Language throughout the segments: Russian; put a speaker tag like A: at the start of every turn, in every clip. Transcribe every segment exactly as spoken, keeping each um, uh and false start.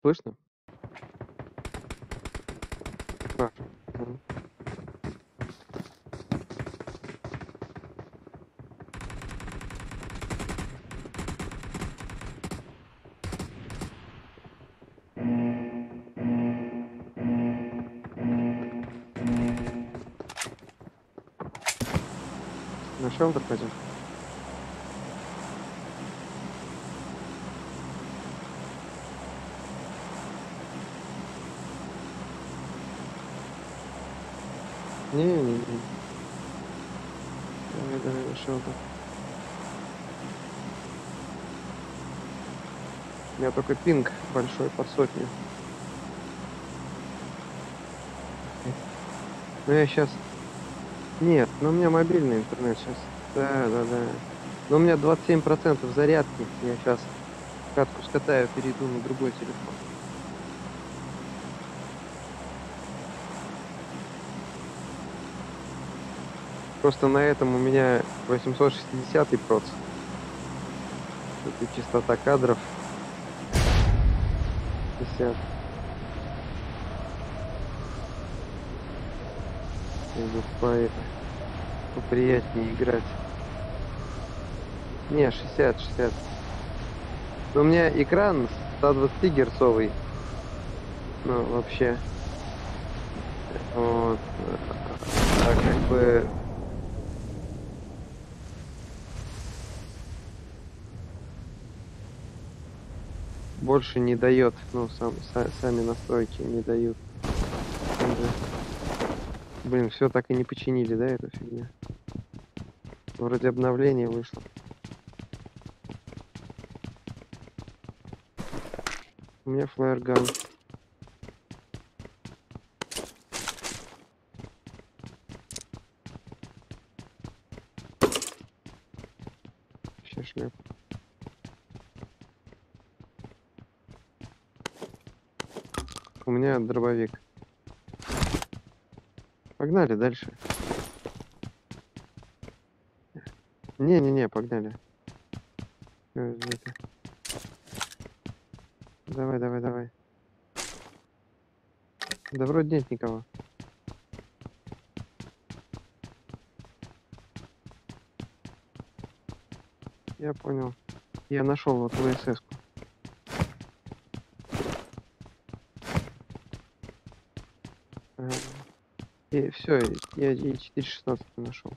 A: Слышно? Хорошо. Мгм. На шелтер пойдем? Не-не-не. Давай, давай на шелтер. У меня только пинг большой под сотню. Эх. Ну я сейчас. Нет, ну у меня мобильный интернет сейчас. Да, да, да. Но у меня двадцать семь процентов зарядки. Я сейчас катку скатаю, перейду на другой телефон. Просто на этом у меня восемьсот шестидесятый проц. Тут и частота кадров пятьдесят. Чтобы по это поприятнее играть. Не, шестьдесят, шестьдесят. Но у меня экран сто двадцать герцовый. Ну, вообще. Вот. А как бы... Больше не дает. Ну, сам, са, сами настройки не дают. Блин, все так и не починили, да, эту фигню? Вроде обновление вышло. У меня флайерган. Сейчас шляп. У меня дробовик. Погнали дальше. Не-не-не, погнали. Э, это. Давай, давай, давай. Да вроде нет никого. Я понял. Я нашел вот ВСС-ку. Ага. И все, я и четыре шестнадцать нашел.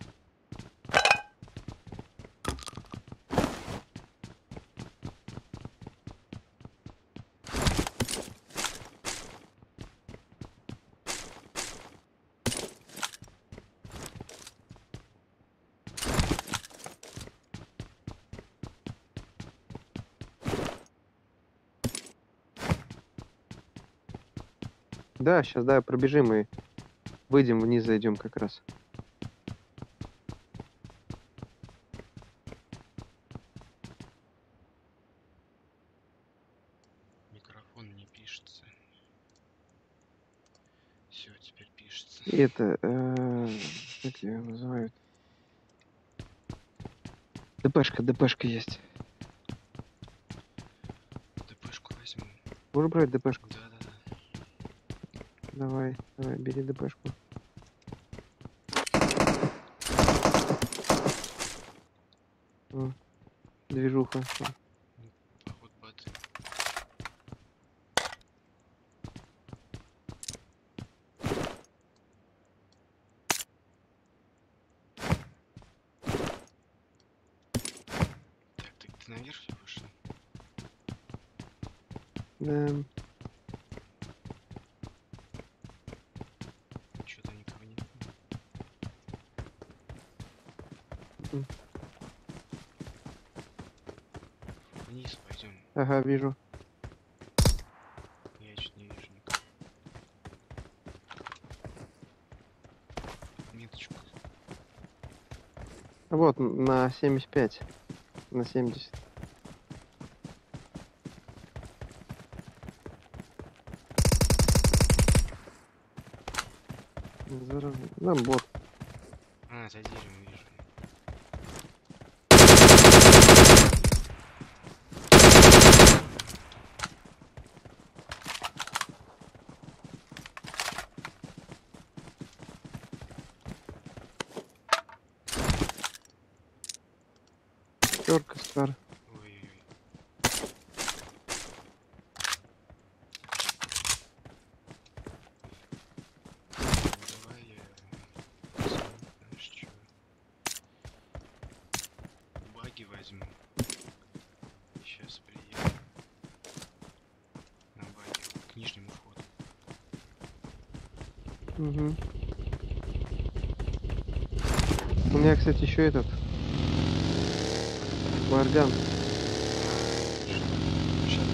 A: Да, сейчас, да, пробежим и выйдем вниз, зайдем как раз.
B: Микрофон не пишется. Все, теперь пишется.
A: И это, э, как ее называют? ДПшка, ДПшка есть.
B: ДПшку возьму.
A: Можешь брать ДПшку?
B: Да, да, да.
A: Давай, давай, бери ДПшку. О, движуха.
B: Поход бат. Так, ты, ты наверх вышел?
A: Да.
B: Что-то никого не видно.
A: М.
B: Вниз пойдем.
A: Ага, вижу.
B: Я чуть не вижу никого. Меточку.
A: Вот, на семьдесят пять. На семьдесят. Зараза. Нам бот.
B: А, за деревом вижу.
A: Шестерка, Скар.
B: Ой-ой-ой. Давай я... Знаешь чё? Баги возьму. Сейчас приеду. На баги. К нижнему входу.
A: Угу. У меня, кстати, еще этот. Варган.
B: Сейчас.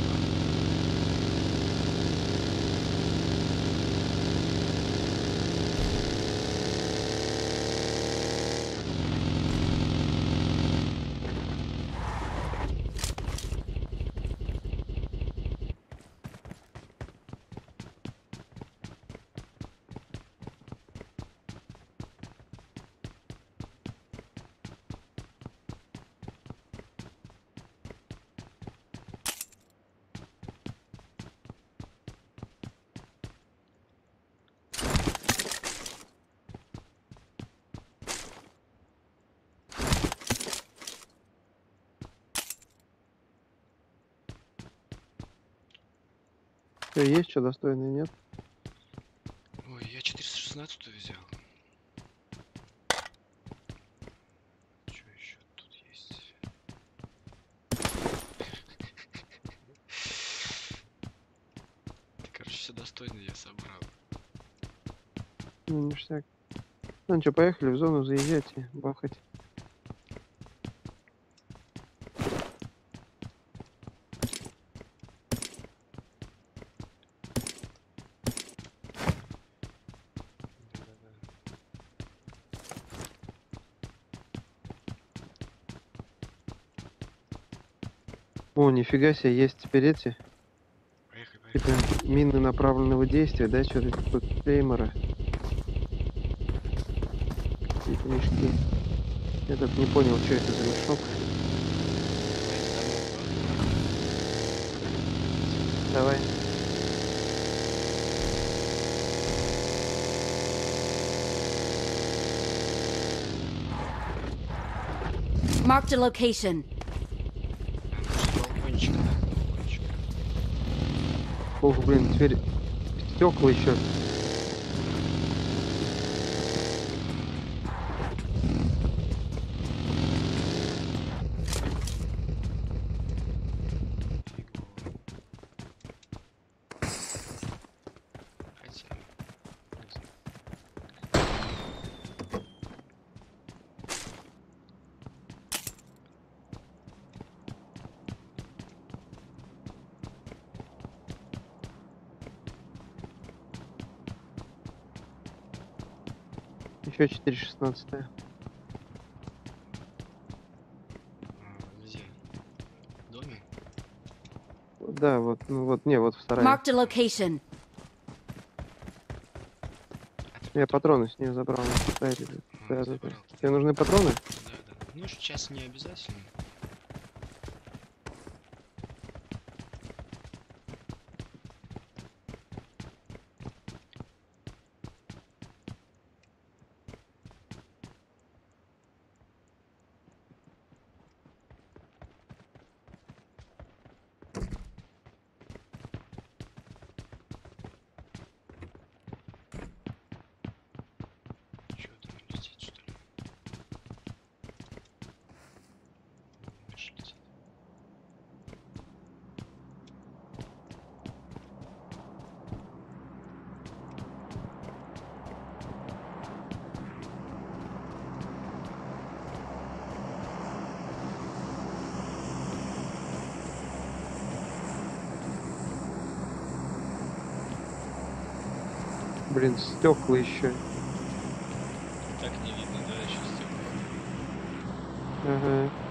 A: Что, есть что достойное, нет?
B: Ой, я четыреста шестнадцать взял. Что еще тут есть? Короче, все достойно я собрал.
A: Ну, ништяк. Ну что, поехали в зону, заезжайте, бахать.
B: Да-да-да.
A: О, нифига себе, есть теперь эти,
B: Поехали, поехали.
A: типа, мины направленного действия, да, что-то типа клеймора. Какие-то мешки. Я так не понял, что это за мешок. Давай.
C: Marked a location.
B: Балкончик, да, балкончик.
A: Ох, блин, теперь стекла еще.
B: Фигово. Хотя, не знаю.
A: Еще четыре шестнадцать.
B: А, где? В доме?
A: Да, вот, ну вот, не, вот вторая.
C: Marked a location.
B: А ты
A: Я
B: потом-
A: патроны с нее забрал. Да, это-
B: А,
A: да, да, да.
B: забрал.
A: Тебе нужны патроны?
B: Да, да. Ну, сейчас не обязательно. Что там летит, что ли? Миш летит.
A: Блин, стекла еще.
B: Так не видно, да, еще стекла.
A: Ага.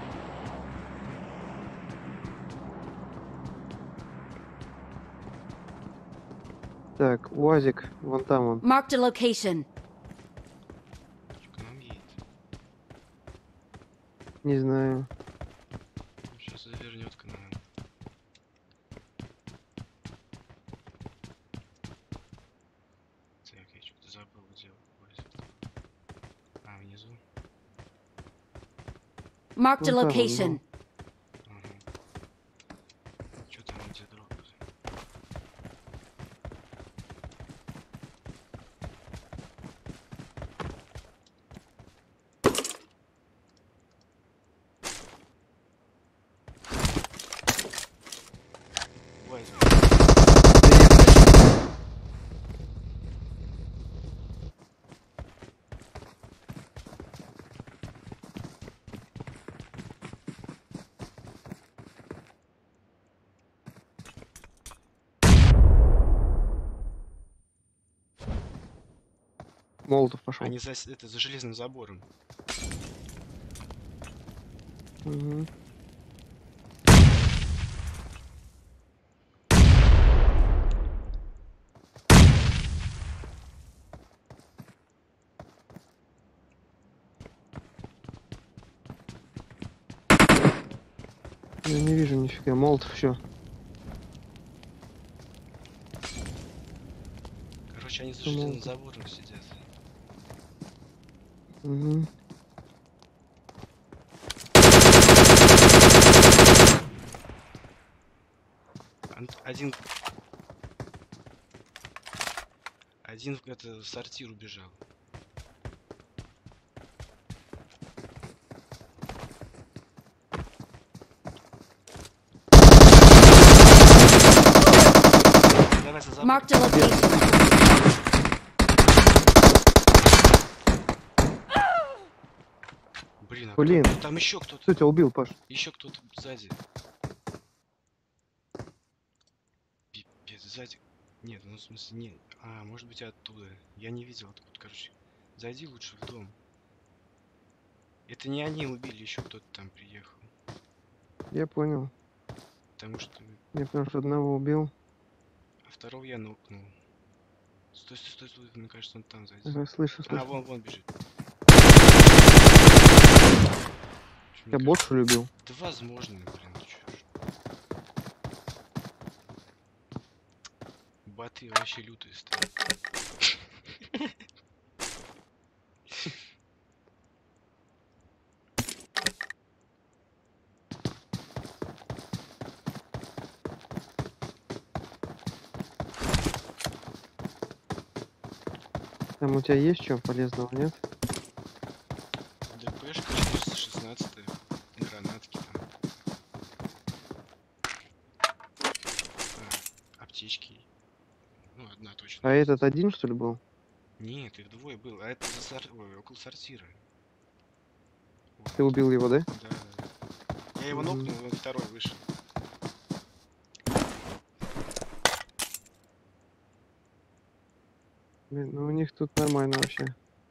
A: Так, УАЗик, вон там он.
C: Marked a location.
B: Что к нам едет?
A: Не знаю.
B: Ну, сейчас завернет к нам. Так, я что-то забыл, где УАЗик. А, внизу.
C: Marked a
A: Вон там он,
C: location.
A: ну. Молотов пошел.
D: Они за, с- это, за железным забором.
A: Мгм. Я не вижу нифига. Молотов еще.
D: Короче, они за
A: Что
D: железным
A: молотов?
D: забором сидят.
A: Угу.
D: Ан- Один... Один в это, в сортир убежал. Давай за забор.
C: Marked a location.
D: Блин, а
A: Блин.
D: кто- там еще кто-то.
A: Кто тебя убил, Паш?
D: Еще кто-то сзади. Пипец, сзади. Нет, ну в смысле, не. А, может быть оттуда. Я не видел откуда, короче. Зайди лучше в дом. Это не они убили, еще кто-то там приехал.
A: Я понял.
D: Потому что...
A: Я потому что одного убил.
D: А второго я нокнул. Стой, стой, стой, стой, мне кажется, он там зайди.
A: Ага, слышу,
D: А,
A: слышу.
D: вон, вон бежит. Чё, мне
A: Я
D: кажется,
A: больше любил.
D: да возможно, блин, чё ж. Боты вообще лютые стали.
A: Там у тебя есть что полезного, нет?
D: ДПшка четыреста шестнадцать, гранатки там. А, аптечки. Ну, одна точно.
A: А
D: есть.
A: этот один, что ли, был?
D: Нет, их двое было. А это за сор... Ой, около сортира. Вот.
A: Ты убил его, да?
D: Да, да. Я его
A: Мгм.
D: нокнул, и он второй вышел.
A: Блин, ну у них тут нормально вообще.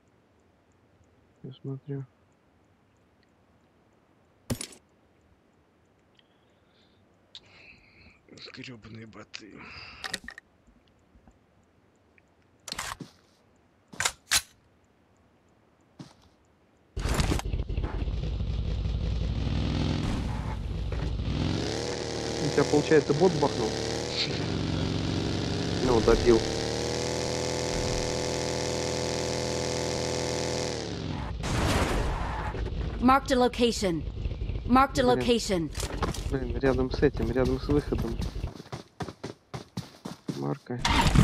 A: Я смотрю.
D: Гребаные боты.
A: У тебя, получается, бот бахнул? Ну, добил.
C: Marked a location. Marked a
A: Блин.
C: location.
A: Блин, рядом с этим, рядом с выходом. Марка.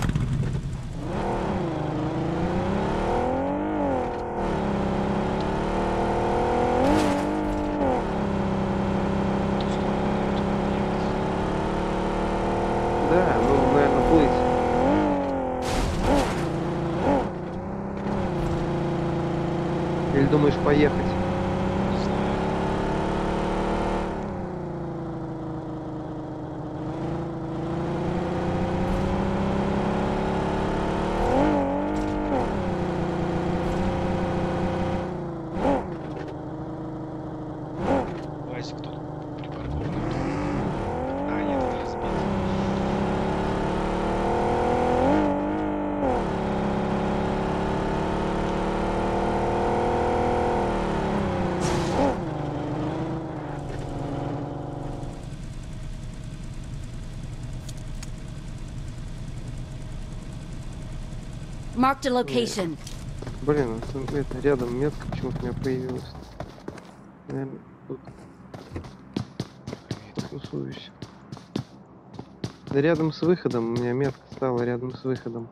A: Да, ну, наверное, плыть. Или думаешь поехать?
D: Не знаю. Вазик тут припаркован. А, нет, это разбит.
C: Marked a location.
A: Блин, это, это рядом метка почему-то у меня появилась. Наверное, тут тусуюсь. Да рядом с выходом у меня метка стала рядом с выходом.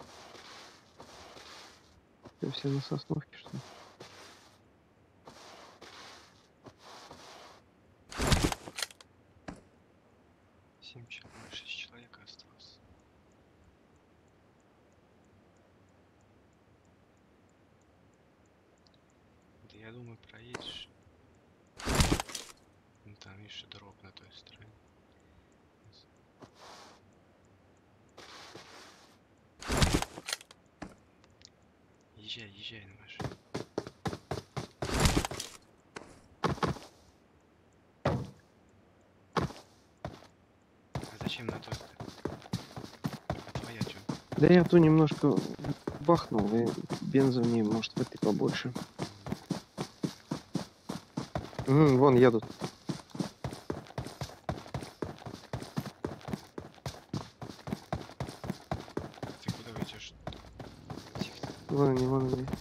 A: Все на сосновке, что ли?
D: Семь человек, шесть человек осталось. Да я думаю, проедешь. Ну там еще дорог на той стороне. Езжай, езжай на машину. А зачем на той стороне? А твоя чё?
A: Да я ту немножко бахнул, и бенза в ней, может, в этой побольше. Мгм, вон едут.
D: Ты куда уйдешь? Тихо.
A: Вон они, вон они.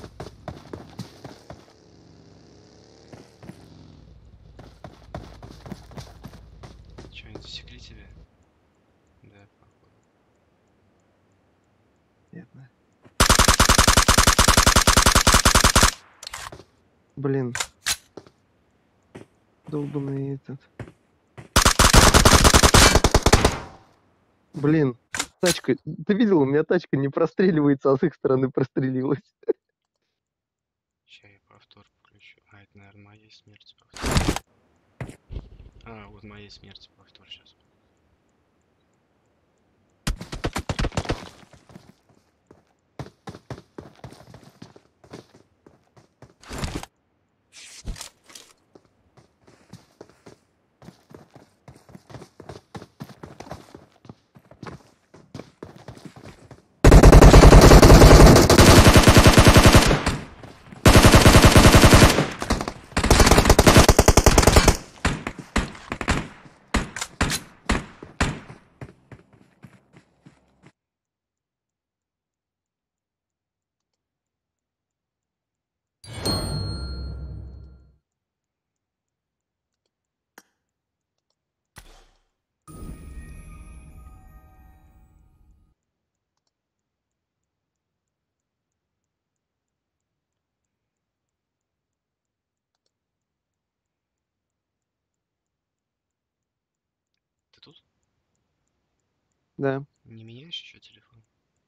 D: Чё, они засекли тебя? Да, походу.
A: Понятно. Блин. Долбанный этот. Блин. Тачка. Ты видел, у меня тачка не простреливается, а с их стороны прострелилась.
D: Сейчас я повтор включу. А, это, наверное, моей смерти повтор. А, вот моей смерти повтор сейчас. Ты тут?
A: Да.
D: Не меняешь еще телефон?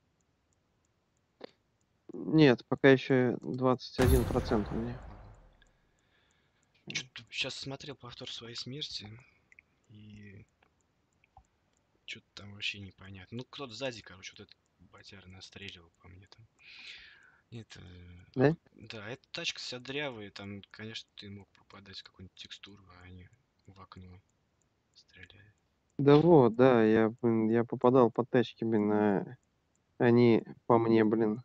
A: Нет, пока еще двадцать один процент у меня.
D: Что-то сейчас смотрел повтор своей смерти и что-то там вообще непонятно. Ну, кто-то сзади, короче, вот этот батяра настреливал по мне там. Это...
A: Да?
D: Да, эта тачка вся дрявая, там, конечно, ты мог попадать в какую-нибудь текстуру, а они в окно стреляли.
A: Да вот, да, я, блин, я попадал по тачке, блин, а они по мне, блин.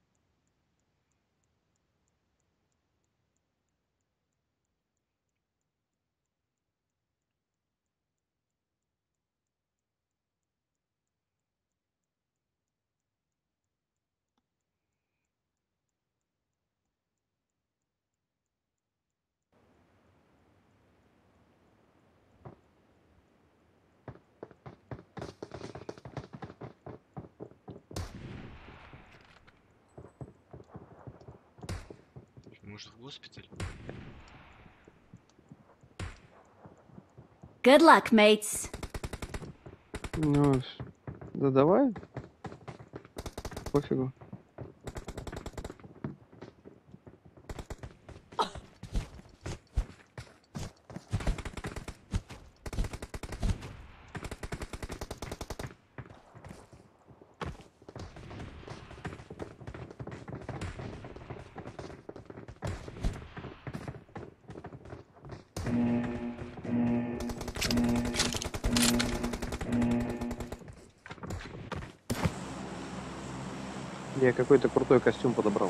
D: Может, в госпиталь?
C: Good luck, mates.
A: Ну, да давай. Пофигу. Я какой-то крутой костюм подобрал.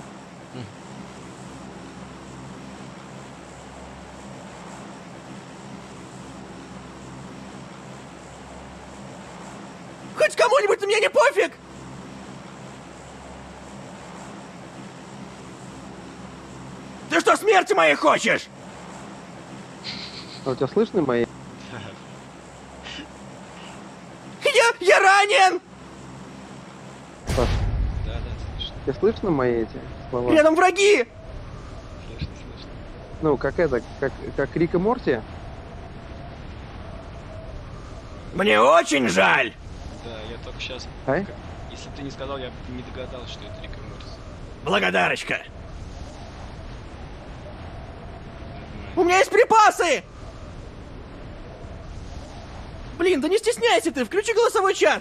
E: Хоть кому-нибудь на меня не пофиг! Ты что, смерти моей хочешь?
A: А у тебя слышны мои?
E: Я, я ранен!
A: Паш,
B: Да, да, слышно.
A: тебе слышно мои эти слова?
E: Рядом враги!
B: Слышно, слышно.
A: Ну, как это, как, как Рик и Морти?
E: Мне очень жаль.
D: Да, я только сейчас...
A: Ай?
D: Если бы ты не сказал, я бы не догадался, что это Рик и Морти.
E: Благодарочка. У меня есть припасы! Блин, да не стесняйся ты, включи голосовой чат.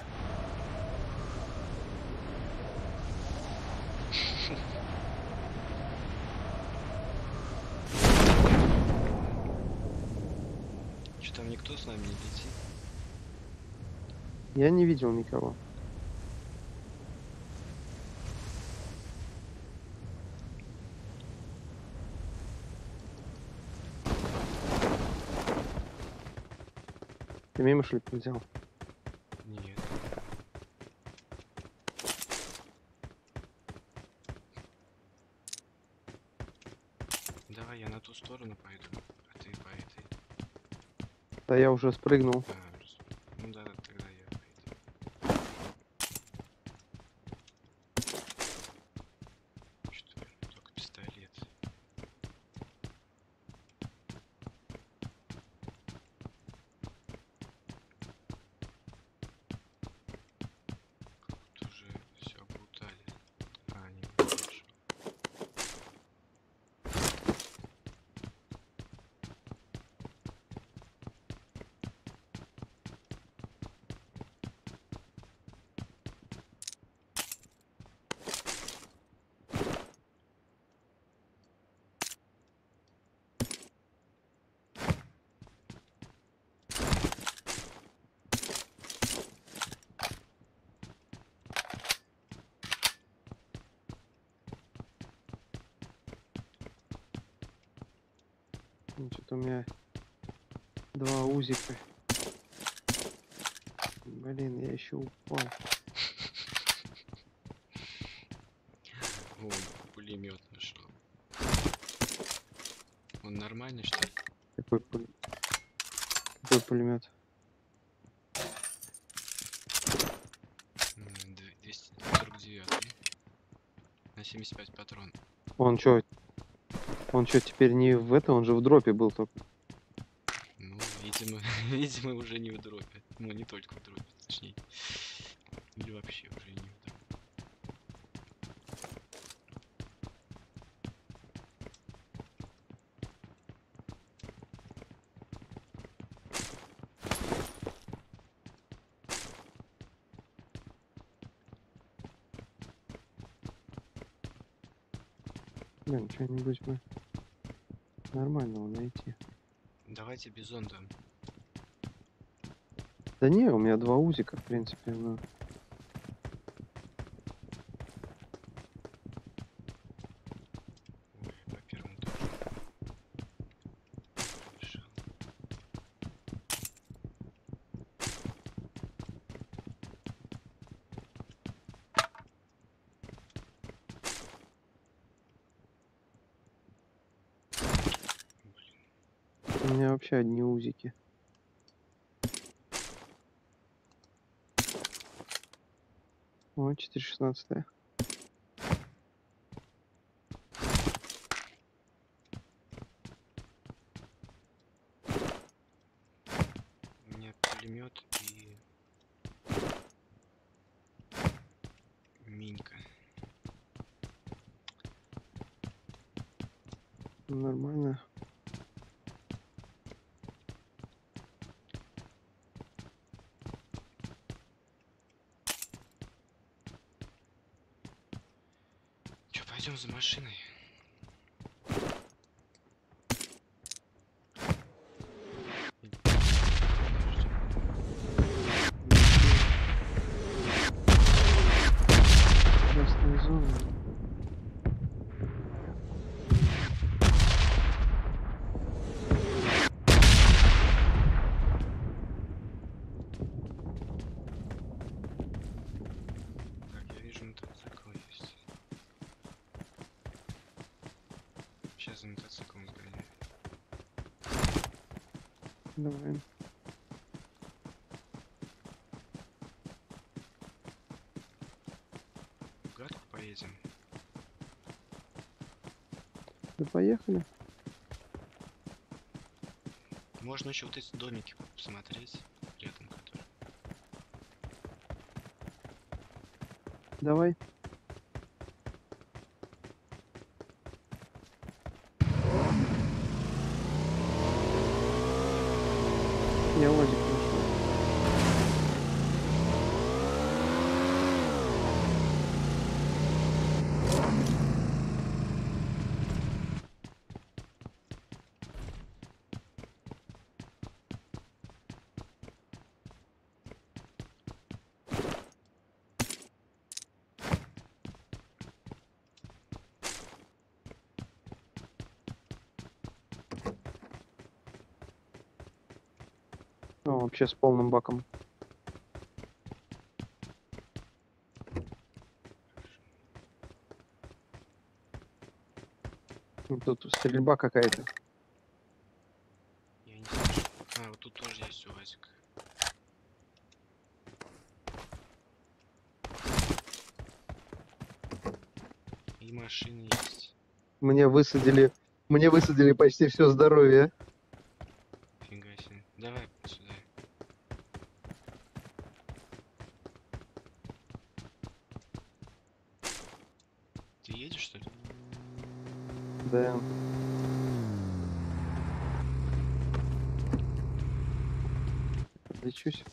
D: Что там никто с нами не летит?
A: Я не видел никого. Ты мимо что ли взял?
D: Нет. Давай я на ту сторону пойду, а ты по этой.
A: Да я уже спрыгнул.
D: А, раз- ну да, тогда я пойду. Что, только пистолет. Тут уже все обрутали. А, не хорошо.
A: Что-то у меня два узика. Блин, я еще упал.
D: Вон, пулемет нашел. Он нормальный, что ли?
A: Какой, пуль... Какой пулемет?
D: М, д- двести сорок девять. На семьдесят пять патрон.
A: Он что? Он что, теперь не в это? Он же в дропе был только.
D: Ну, видимо, видимо, уже не в дропе. Ну, не только в дропе, точнее. Или вообще уже не в дропе.
A: Блин, что-нибудь бы нормального найти.
D: Давайте бизон дам.
A: Да не, у меня два узика, в принципе, ну.
D: Ой, по первому тоже. Решил.
A: У меня вообще одни узики. О, четыре шестнадцать.
D: У меня пулемет и минька.
A: Нормально.
D: Че, пойдем за машиной?
A: Красная зона.
D: Так, я вижу, мотоцикл есть. Сейчас за мотоциклом сгоняю.
A: Давай.
D: В гадку поедем.
A: Да поехали.
D: Можно еще вот эти домики посмотреть рядом, которые.
A: Давай. Я УАЗик нашел. О, вообще с полным баком. Ну, тут стрельба какая-то.
D: Я не слышу. А, вот тут тоже есть УАЗик. И машины есть.
A: Мне высадили, мне высадили почти все здоровье.
D: Фига себе. Давай сюда. Ты едешь, что ли?
A: Да. Лечусь.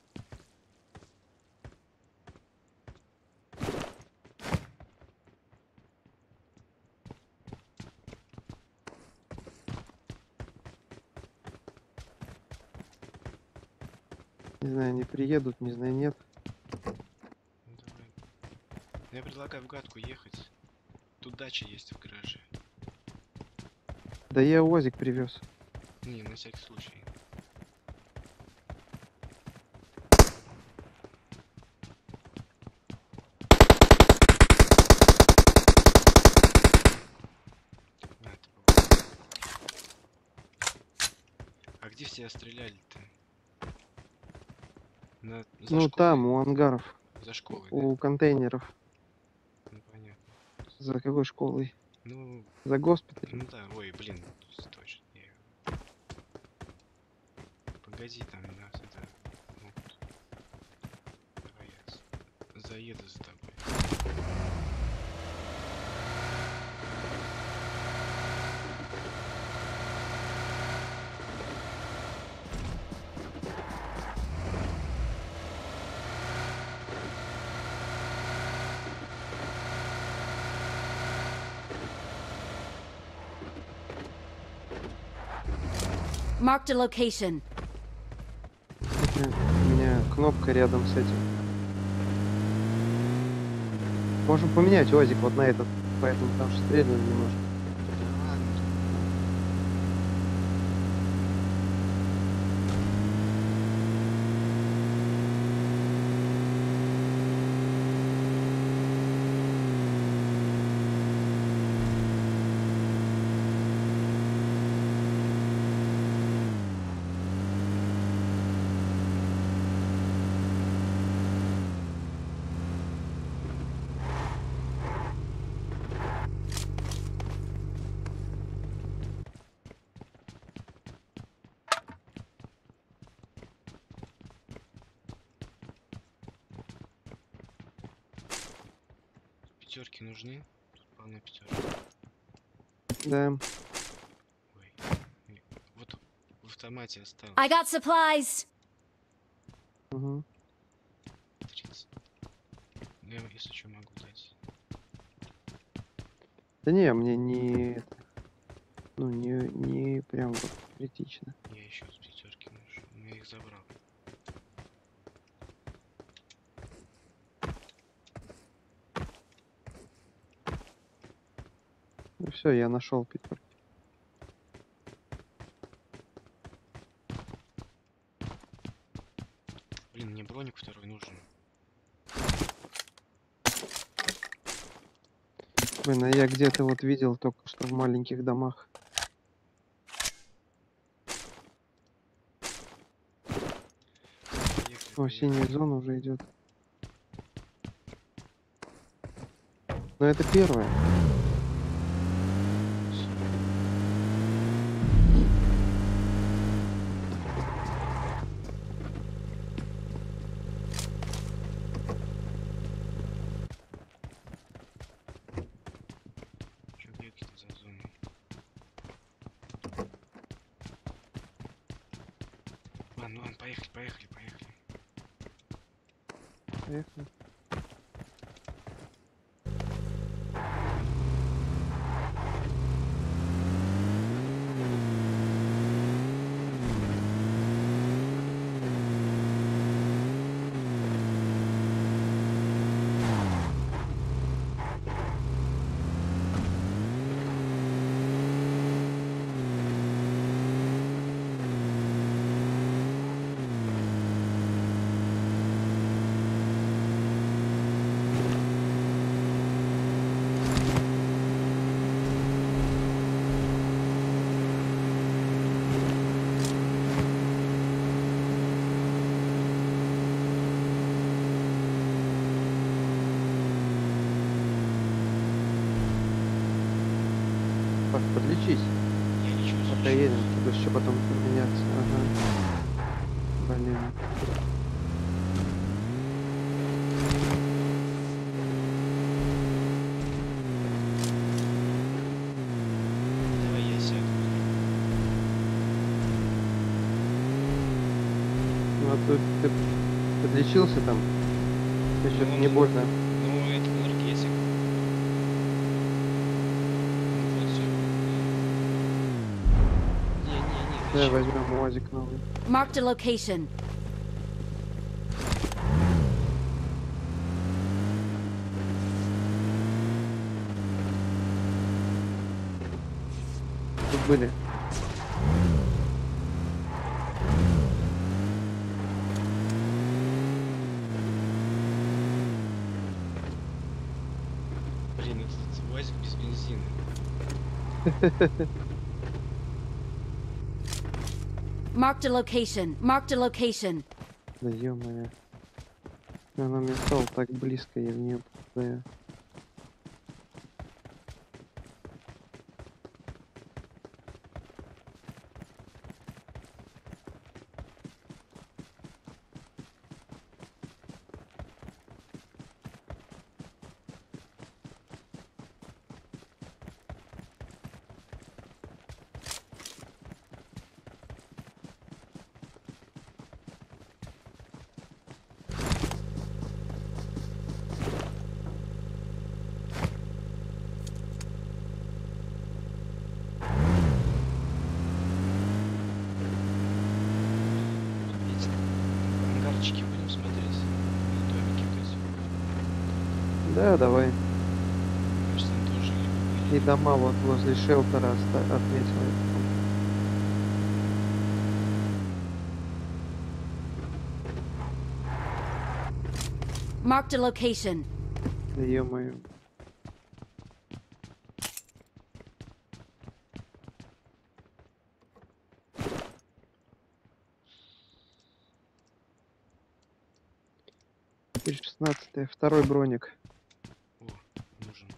A: Не знаю, они приедут, не знаю, нет.
D: Ну, давай. Я предлагаю в гадку ехать. Тут дача есть в гараже.
A: Да я УАЗик привез.
D: Не, на всякий случай. А, это было. А где все стреляли-то? На... За
A: Ну
D: школой?
A: там, у ангаров,
D: За школой, да?
A: у контейнеров.
D: Ну понятно.
A: За какой школой?
D: Ну,
A: За госпиталь?
D: ну да, ой, блин, точно. Я... Погоди, там нас это... могут. Давай я с- заеду за тобой.
C: Marked a location.
A: Это у меня кнопка рядом с этим. Можем поменять УАЗик вот на этот, поэтому там что стрельнули немножко.
D: Да ладно. Пятерки нужны? Тут полно пятерок.
A: Да.
D: Ой. и- Вот в автомате осталось.
C: I got supplies.
A: Угу.
D: тридцать. Ну, я, если что, могу дать.
A: Да не, мне не, это, ну не, не прям вот критично.
D: Я еще с пятерки ношу. Но я их забрал.
A: Ну все, я нашел пятерки.
D: Блин, мне броник второй нужен.
A: Блин, а я где-то вот видел только что в маленьких домах.
D: Поехали,
A: О,
D: поехали.
A: синяя зона уже идет. Но это первое.
D: Ну ладно, поехали, поехали, поехали.
A: Поехали. Паш, подлечись.
D: Я лечу,
A: Пока
D: лечу.
A: едем, чтобы еще потом поменяться. Ага. Блин.
D: Давай я сяду.
A: Ну а тут ты подлечился там? Ты что-то не больно.
D: Ну, это энергетик. Ну вот, всё. Не-не-не,
A: Давай
D: зачем?
A: возьмем УАЗик новый.
C: Marked a location.
A: Тут были.
D: Блин, этот УАЗик без бензина.
C: Marked a location. Marked a location.
A: Да ё-моё. Она мне стала так близко, я в нее попадаю.
D: Эти ангарчики будем смотреть? На домики вот эти.
A: Да, давай.
D: Кажется, там тоже либо были.
A: И дома вот возле шелтера оста- отметил. я.
C: Marked a location.
A: Да ё-моё. Теперь шестнадцатый, второй броник.
D: О, нужен.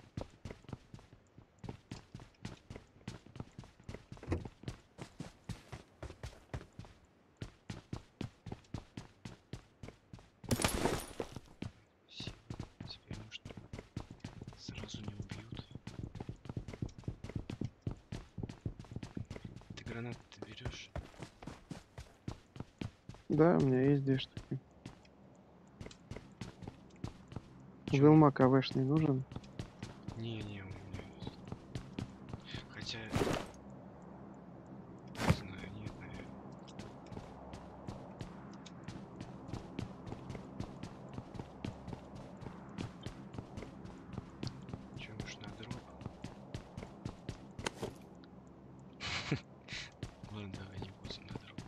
D: Си- Тебя, может, сразу не убьют. Ты гранаты ты берешь?
A: Да, у меня есть две штуки.
D: Чё?
A: Вилма КВшный нужен?
D: Не-не, у меня есть. Хотя... Не знаю, нет, наверное. Чё уж на дроп? Ладно, давай не будем на дроп.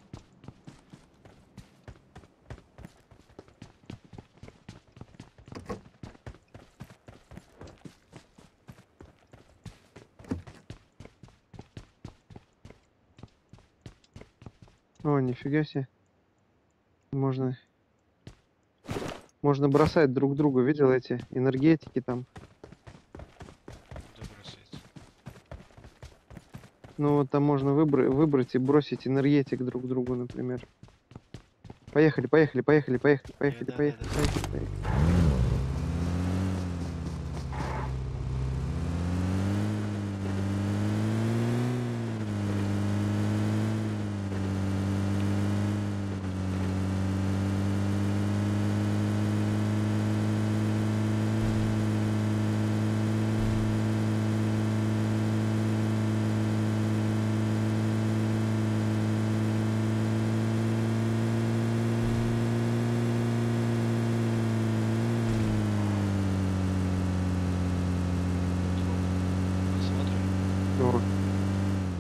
A: О, нифига себе. Можно... Можно бросать друг другу, видел эти энергетики там?
D: Куда бросать?
A: Ну, вот там можно выбра- выбрать и бросить энергетик друг другу, например. Поехали, поехали, поехали, поехали, поехали,
D: да, да,
A: поехали,
D: да.
A: поехали, поехали.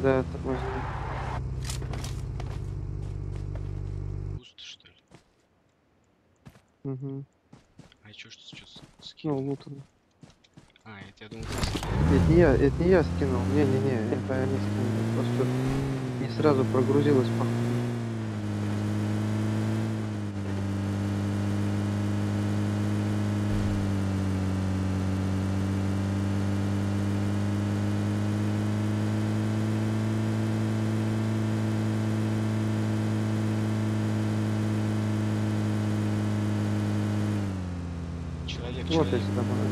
A: Да, тормозни.
D: Пусто, что ли?
A: Угу.
D: А чё, что, что
A: Ну,
D: скинул?
A: лутом.
D: А, это я думал, ты скинул.
A: Это не я, это не я скинул. Не-не-не, это они скинули. Просто не сразу прогрузилось, походу.
D: Человек,
A: Вот
D: человек.
A: эти дома.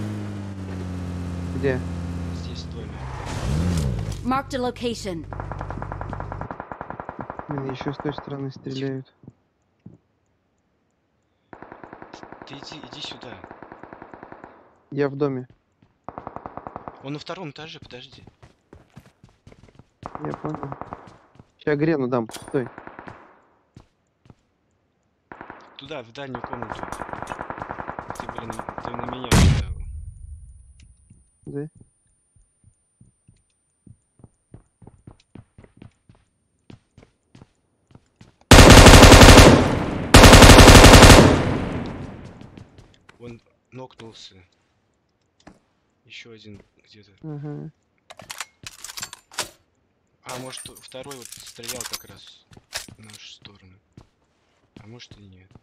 A: Где?
D: Здесь в доме.
C: Marked a location.
A: Блин, еще с той стороны стреляют.
D: Ты иди, иди сюда.
A: Я в доме.
D: Он на втором этаже, подожди.
A: Я понял. Сейчас грену дам. Стой.
D: Туда, в дальнюю комнату. Ты, блин, ты на меня поставил.
A: Да?
D: Он нокнулся. Еще один где-то.
A: Ага.
D: А может второй вот стрелял как раз в нашу сторону. А может и нет.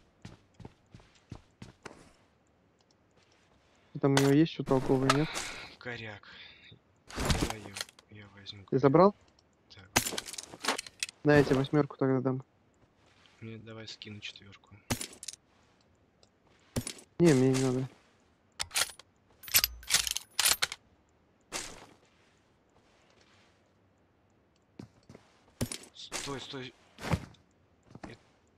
A: Там у него есть что толковое, нет?
D: Коряк. Давай я, я возьму.
A: Ты
D: коряк.
A: забрал?
D: Так,
A: На эти восьмерку тогда дам.
D: мне давай скину четверку.
A: Не, мне не надо.
D: Стой, стой. Э-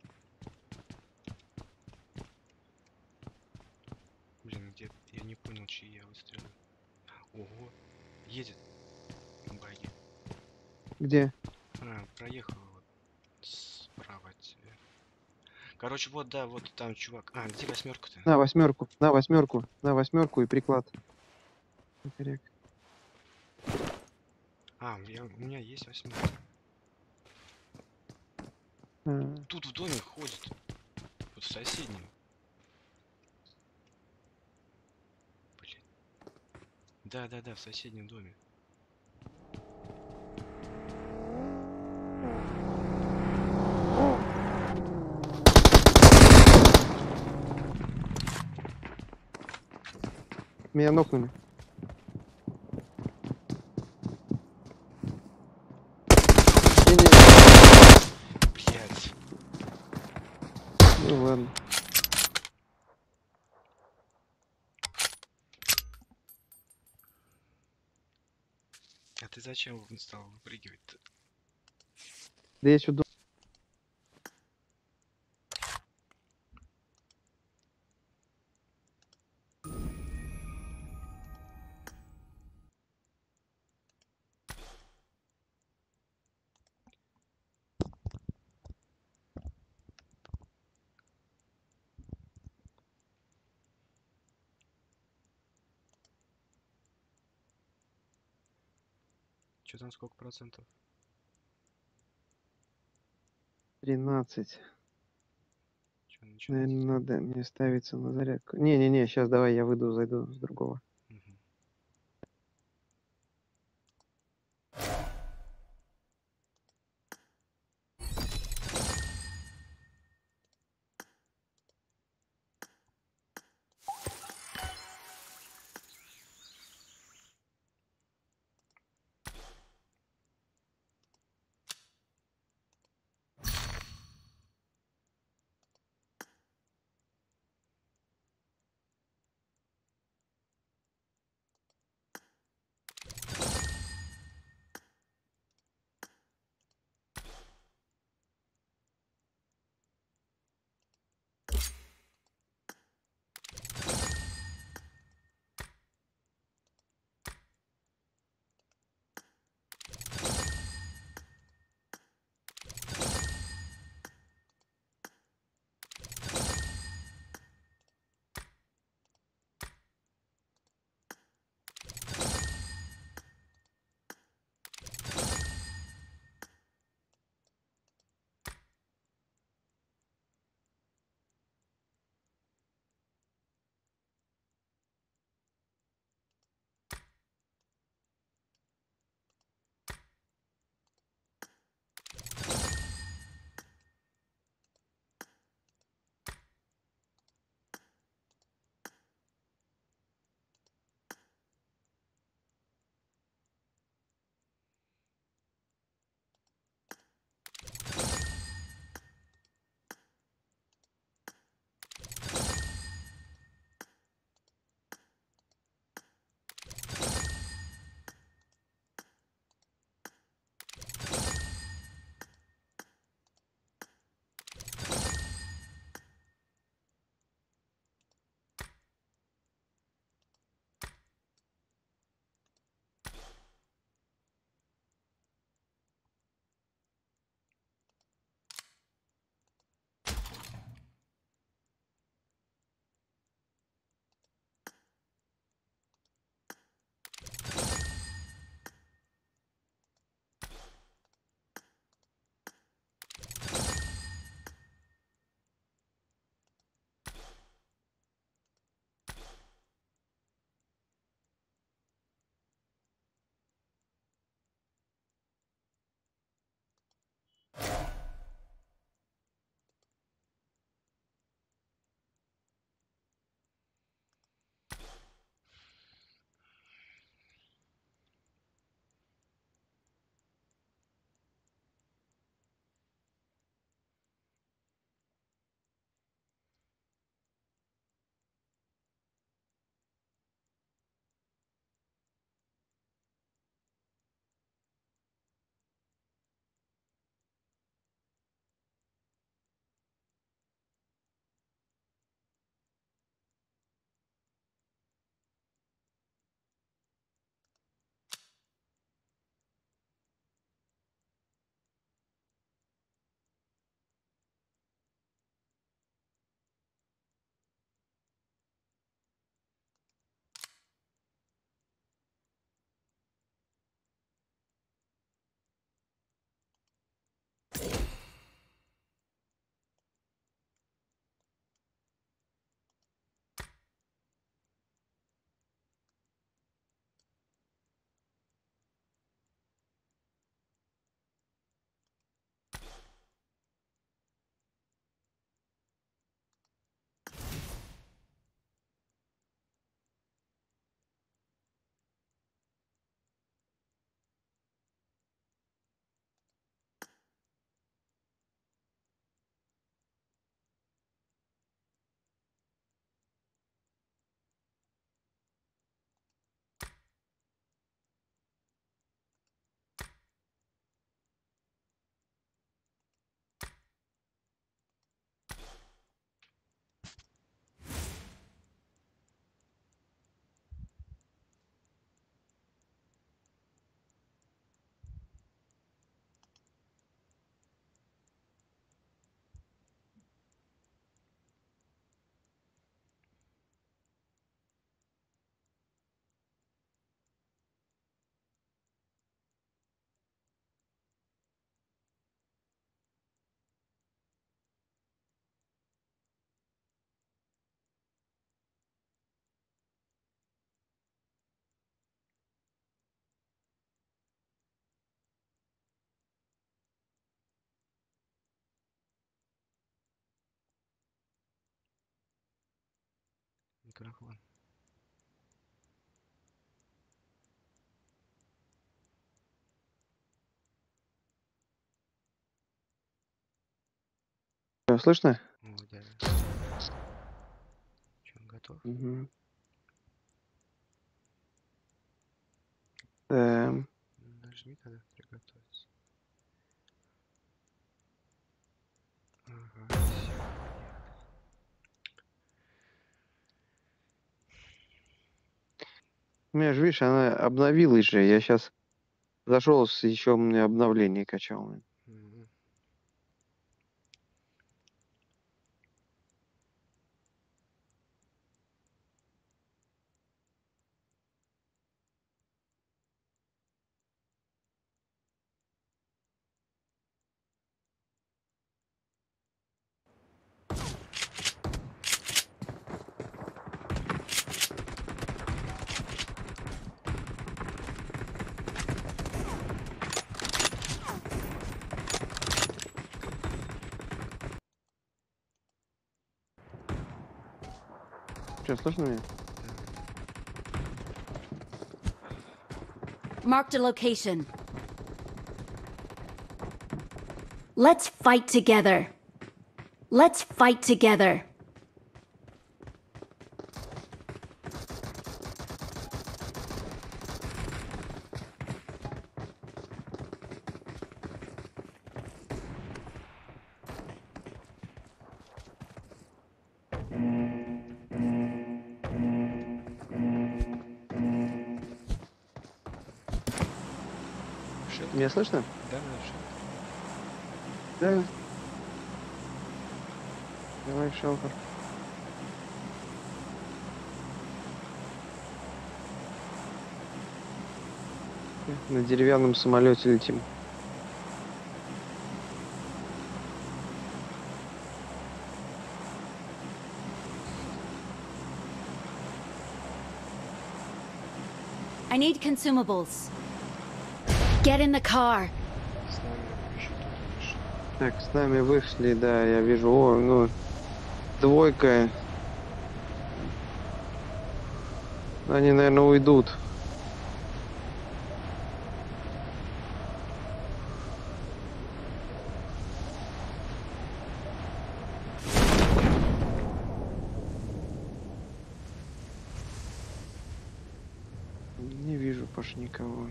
D: Блин, где я не понял, чьи я выстрелил. Ого, едет баги.
A: Где?
D: А, проехал вот справа от тебя. Короче, вот, да, вот там чувак. А, где восьмерка-то?
A: На восьмерку, на восьмерку, на восьмерку и приклад. Коряк.
D: А, я, у меня есть восьмерка.
A: А,
D: Тут в доме ходит. Вот в соседнем. Блин. Да, да, да, в соседнем доме.
A: Меня нокнули. Не-не,
D: Блять.
A: ну ладно.
D: А ты зачем стал выпрыгивать-то?
A: Да я еще думал.
D: Че там сколько процентов?
A: тринадцать.
D: Че, начинается?
A: Наверное, надо мне ставиться на зарядку. Не-не-не, сейчас давай я выйду, зайду с другого.
D: Мгм. Микрофон.
A: Всё, слышно?
D: О, да. Че, готов?
A: Мгм. Эм,
D: Нажми тогда приготовиться. Ага, всё.
A: у меня же, видишь, она обновилась же. Я сейчас зашел, еще у меня обновление качал.
D: Мгм.
A: Что, слышно меня?
C: Marked a location. Let's fight together. Let's fight together.
D: Шелк?
A: Меня слышно?
D: Да, да, шелк.
A: Да. Давай в шелтер. На деревянном самолете летим.
C: I need consumables. Get in the car.
D: С нами еще кто-то вышел.
A: Так, с нами вышли, да, я вижу. О, ну, двойка. Они, наверное, уйдут. Не вижу больше никого.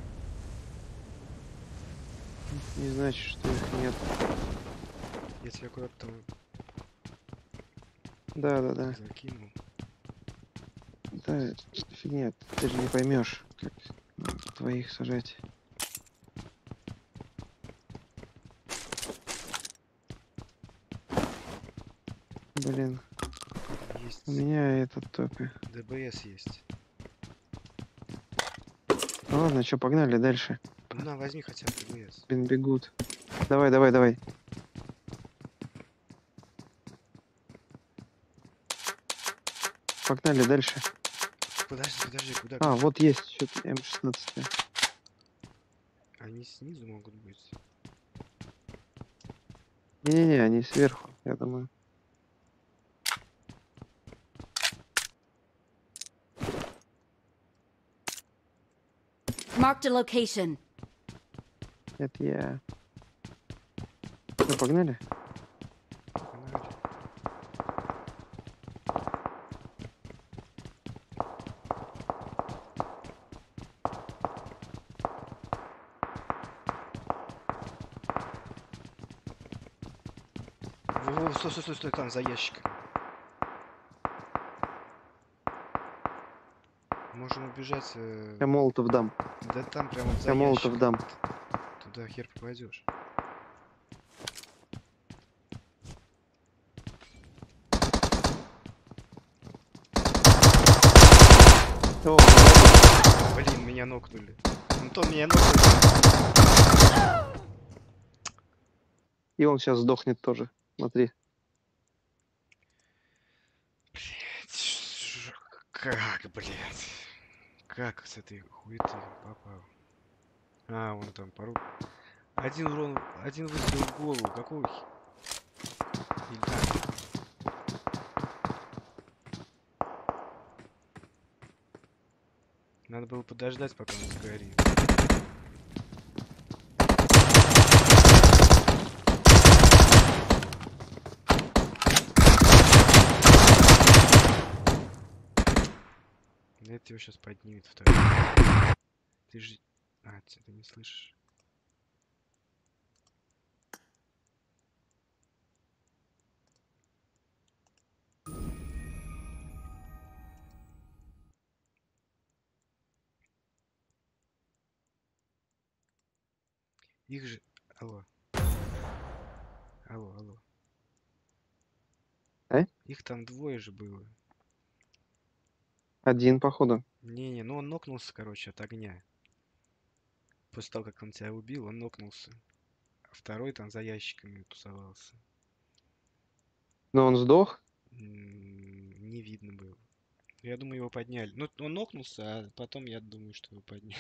A: Не значит, что их нет.
D: Я тебя куда-то там
A: Да, да, да.
D: закинул.
A: Да, фигня, ты же не поймешь, как твоих сажать. Блин,
D: Есть
A: у меня этот топи.
D: ДБС есть.
A: Ну ладно, что, погнали дальше.
D: Ну на, возьми хотя бы ДБС.
A: Блин, бегут. Давай, давай, давай. Погнали дальше.
D: Подожди, подожди, куда?
A: А, вот есть что-то эм шестнадцать.
D: Они снизу могут быть.
A: Не-не-не, они сверху, я думаю.
C: Marked a location.
A: Это я. Ну, погнали?
D: Погнали. Во-во, стой, стой, стой, стой, там за ящиком. Можем убежать. э,
A: Я молотов дам.
D: Да там прямо вот за
A: Я молотов
D: ящиком.
A: дам.
D: Туда хер попадешь.
A: О,
D: Блин, меня нокнули. Антон, меня нокнули.
A: и он сейчас сдохнет тоже. Смотри.
D: Блядь, как, блядь? Как с этой хуеты попал? А, вон там пару. Один урон, один выстрел в голову. Какой? Или так? Надо было подождать, пока он сгорит. Это его сейчас поднимет второй. Ты же... А, ты это не слышишь. Их же... Алло. Алло, алло.
A: А?
D: Их там двое же было.
A: Один, походу.
D: Не-не, ну он нокнулся, короче, от огня. После того, как он тебя убил, он нокнулся. А второй там за ящиками тусовался.
A: Но он сдох?
D: М, Не видно было. Я думаю, его подняли. Ну, он нокнулся, а потом я думаю, что его подняли.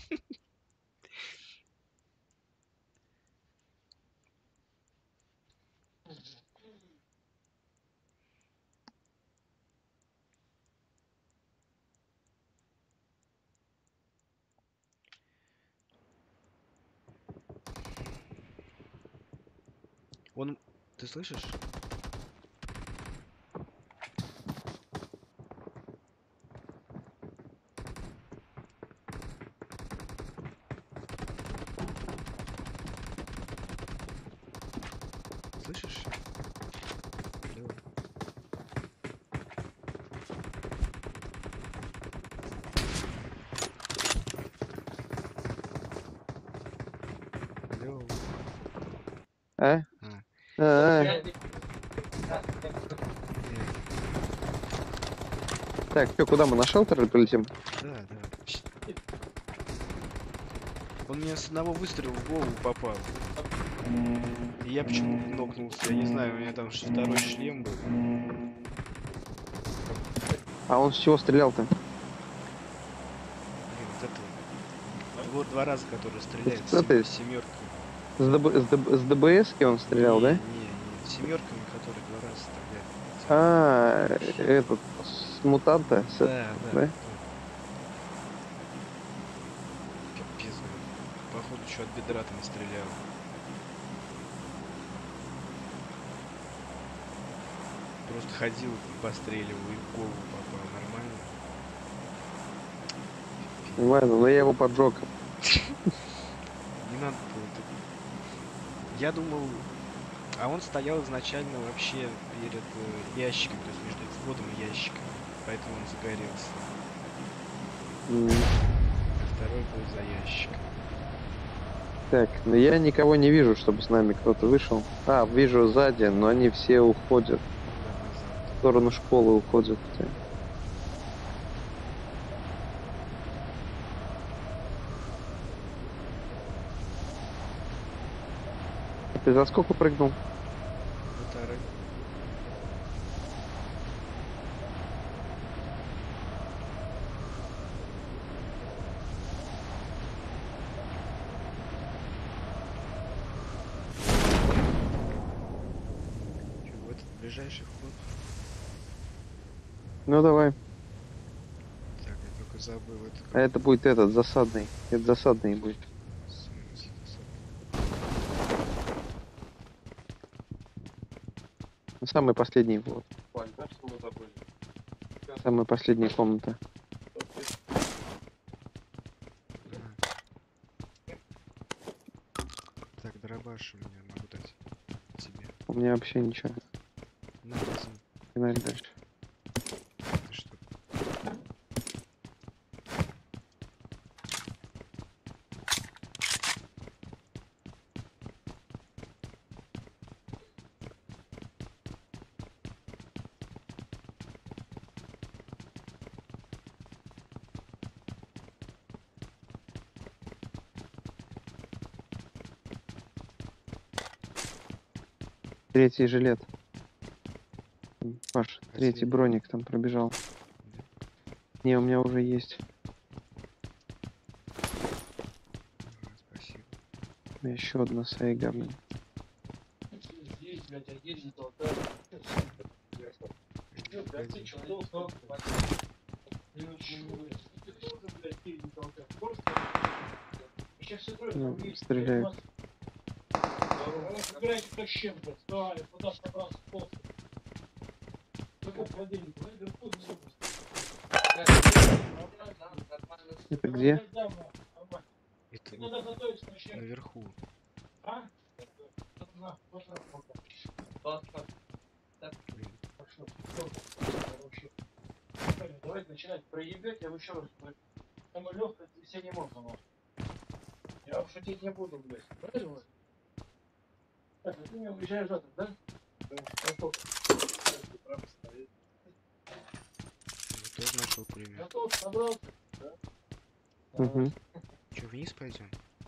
D: Он... Ты слышишь? Слышишь? Алло. Алло.
A: А?
D: А,
A: А,
D: э,
A: так, что, куда мы на шелтер полетим?
D: да, да. Пш. Он меня с одного выстрела в голову попал. И я почему нокнулся? Я не знаю, у меня там ш- второй шлем был.
A: А он с чего стрелял-то?
D: Блин, вот это... Вот два раза, который стреляет с
A: Это ты?
D: семерками.
A: С, ДБ, с, ДБ, с ДБСки он стрелял,
D: не,
A: да?
D: Не, не, семерками, которые два раза стреляют.
A: А, этот, с мутанта? С,
D: Да, да,
A: да?
D: да. Пипец, блин. Походу, что от бедра там стрелял. Просто ходил и постреливал, и в голову попал. Нормально?
A: Ладно, но я его поджег.
D: Не надо было так. Я думал... А он стоял изначально вообще перед э, ящиком, то есть между входом и ящиком. Поэтому он загорелся.
A: М,
D: А второй был за ящиком.
A: Так, но я никого не вижу, чтобы с нами кто-то вышел. А, вижу сзади, но они все уходят.
D: Да, назад.
A: В сторону школы уходят. Ты за сколько прыгнул?
D: Второй. Чё, в этот ближайший вход?
A: Ну давай.
D: Так, я только забыл это.
A: А это будет этот, засадный. Это засадный будет.
D: В смысле, засад-
A: Ну, самый последний вот. Самая последняя комната.
D: А. Так, дробаш у меня могу дать тебе.
A: У меня вообще ничего.
D: На, возьми.
A: Погнали дальше.
D: Ты что?
A: Третий жилет. М, Паш, третий
D: Последний.
A: броник там пробежал.
D: Да?
A: Не, у меня уже есть.
D: Ага, спасибо.
A: У меня еще одна сайга, блин.
D: Погоди.
A: Ну, стреляют. Это где?
D: Это вот наверху. Блин.
F: Давайте начинать проебать, я еще раз говорю. Самое легкое, ты все не можно. Я вам шутить не буду, блядь. Правильно? Так, а ты мне уезжаешь завтра, да? Готов.
D: Я тоже нашел пулемет.
F: Готов, собрался? Да.
A: Угу.
D: Че, вниз пойдем?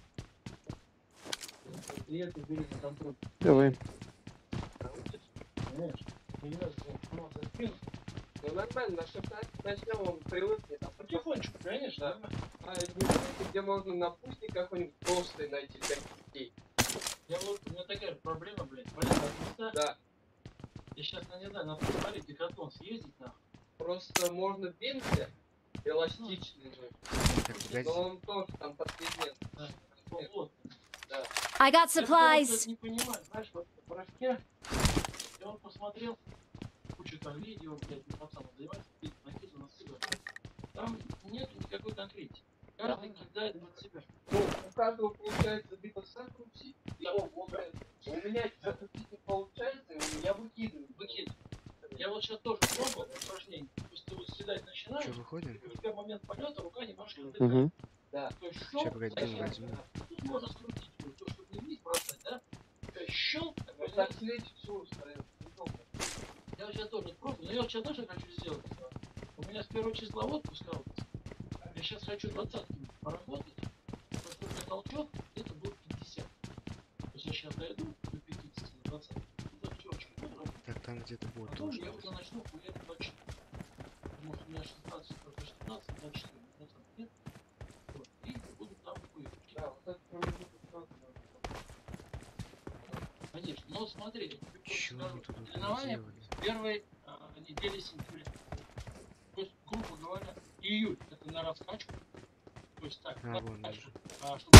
F: Клиенты бери на контроль.
A: Давай.
F: Конечно. Не надо, информация скинуть.
G: Ну нормально, шептать начнем, он привыкнет. А
F: Потихонечку, конечно.
G: да. А где, где можно на пусте какой-нибудь толстый найти для детей.
F: Я вот, у меня такая же проблема, блядь. Понятно, места.
G: Да.
F: Я сейчас, не знаю, надо посмотреть, декатлон съездить, нахуй.
G: Просто можно бензин эластичный же.
D: Так, погоди.
G: Но он тоже там под предмет.
F: Да. Вот.
C: I got
F: Я потому
C: supplies.
F: что не понимаю, знаешь, вот в порошке, я вот посмотрел, кучу там видео, блядь, ну, пацаны занимаются, накидано на себя. Там нет никакой конкретики. Каждый кидает под себя.
G: Ну, у каждого получается либо сам крутить, либо он, у меня закрутить не получается, и я выкидываю.
F: Выкидываю. Я вот сейчас тоже пробовал упражнение. То есть ты вот съедать начинаешь,
D: Че, выходим?
F: и у тебя момент полета, рука немножко отдыхает.
A: Угу.
G: Да.
F: То есть
D: Сейчас,
F: щелк,
D: погоди,
F: зачем?
D: возьму.
F: Тут можно скрутить, то, чтобы не вниз бросать, да? То есть щелк,
G: Вот так слечь всю устроил.
F: я сейчас тоже пробую, но я вот сейчас тоже хочу сделать. У меня с первого числа отпуск августа. Я сейчас хочу двадцатки поработать, потому что у меня толчок где-то будет пятьдесят. То есть я сейчас дойду до пятидесяти на двадцать. Туда пятерочки буду работать.
D: Так, там где-то будет
F: Потом
D: тоже.
F: я уже начну хуярить двадцать четыре. Потому что у меня шестнадцать, шестнадцать, двадцать четыре, двадцать нет. Вот. И буду там хуярить.
G: Да, вот это промежуток срока.
F: Конечно. Но смотри,
D: Чего
F: скажу,
D: они тут
F: соревнования
D: сделали?
F: первой а, недели сентября. То есть, грубо говоря, июль это на раскачку. То есть так,
D: А,
F: на
D: вон
F: раскачку.
D: даже.
F: А, чтобы...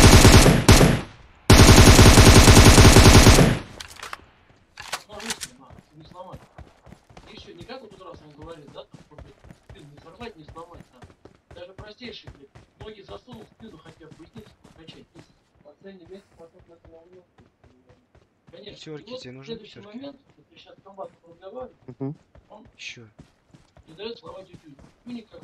F: Наручно, надо, не сломать. И еще не как вот тут раз он говорит, да, там, чтобы спину не сорвать, не сломать там. Даже простейший, блин, ноги засунул в спину, хотя бы поясницу покачать.
G: Последний месяц потом на это научился.
F: Конечно.
D: Пятерки,
F: И вот
D: тебе нужны
F: следующий
D: пятерки?
F: момент, вот я сейчас комбат разговариваю,
A: Угу.
D: Еще.
F: не дает слова дюдю. Ну никак.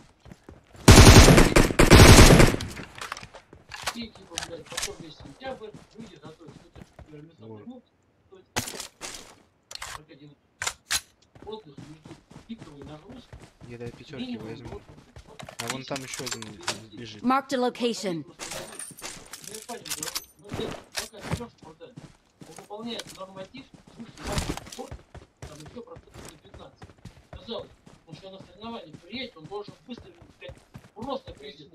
F: И типа, блядь, потом весь сентябрь, люди готовят, ну, например, мясо
D: Вот.
F: вернут, то есть, один отдых между пиковой нагрузкой.
D: Я дай пятерки
F: минимум
D: возьму.
F: вот, вот,
D: А вон
F: десять.
D: там еще один бежит.
C: Marked a location.
F: Ну, я понял, да. Ну, это пока не спортсмен. Он выполняет норматив, свыше двадцати спорт, там еще процентов на пятнадцать. Казалось, потому что на соревновании приедет, он должен быстро, блядь, просто приедет.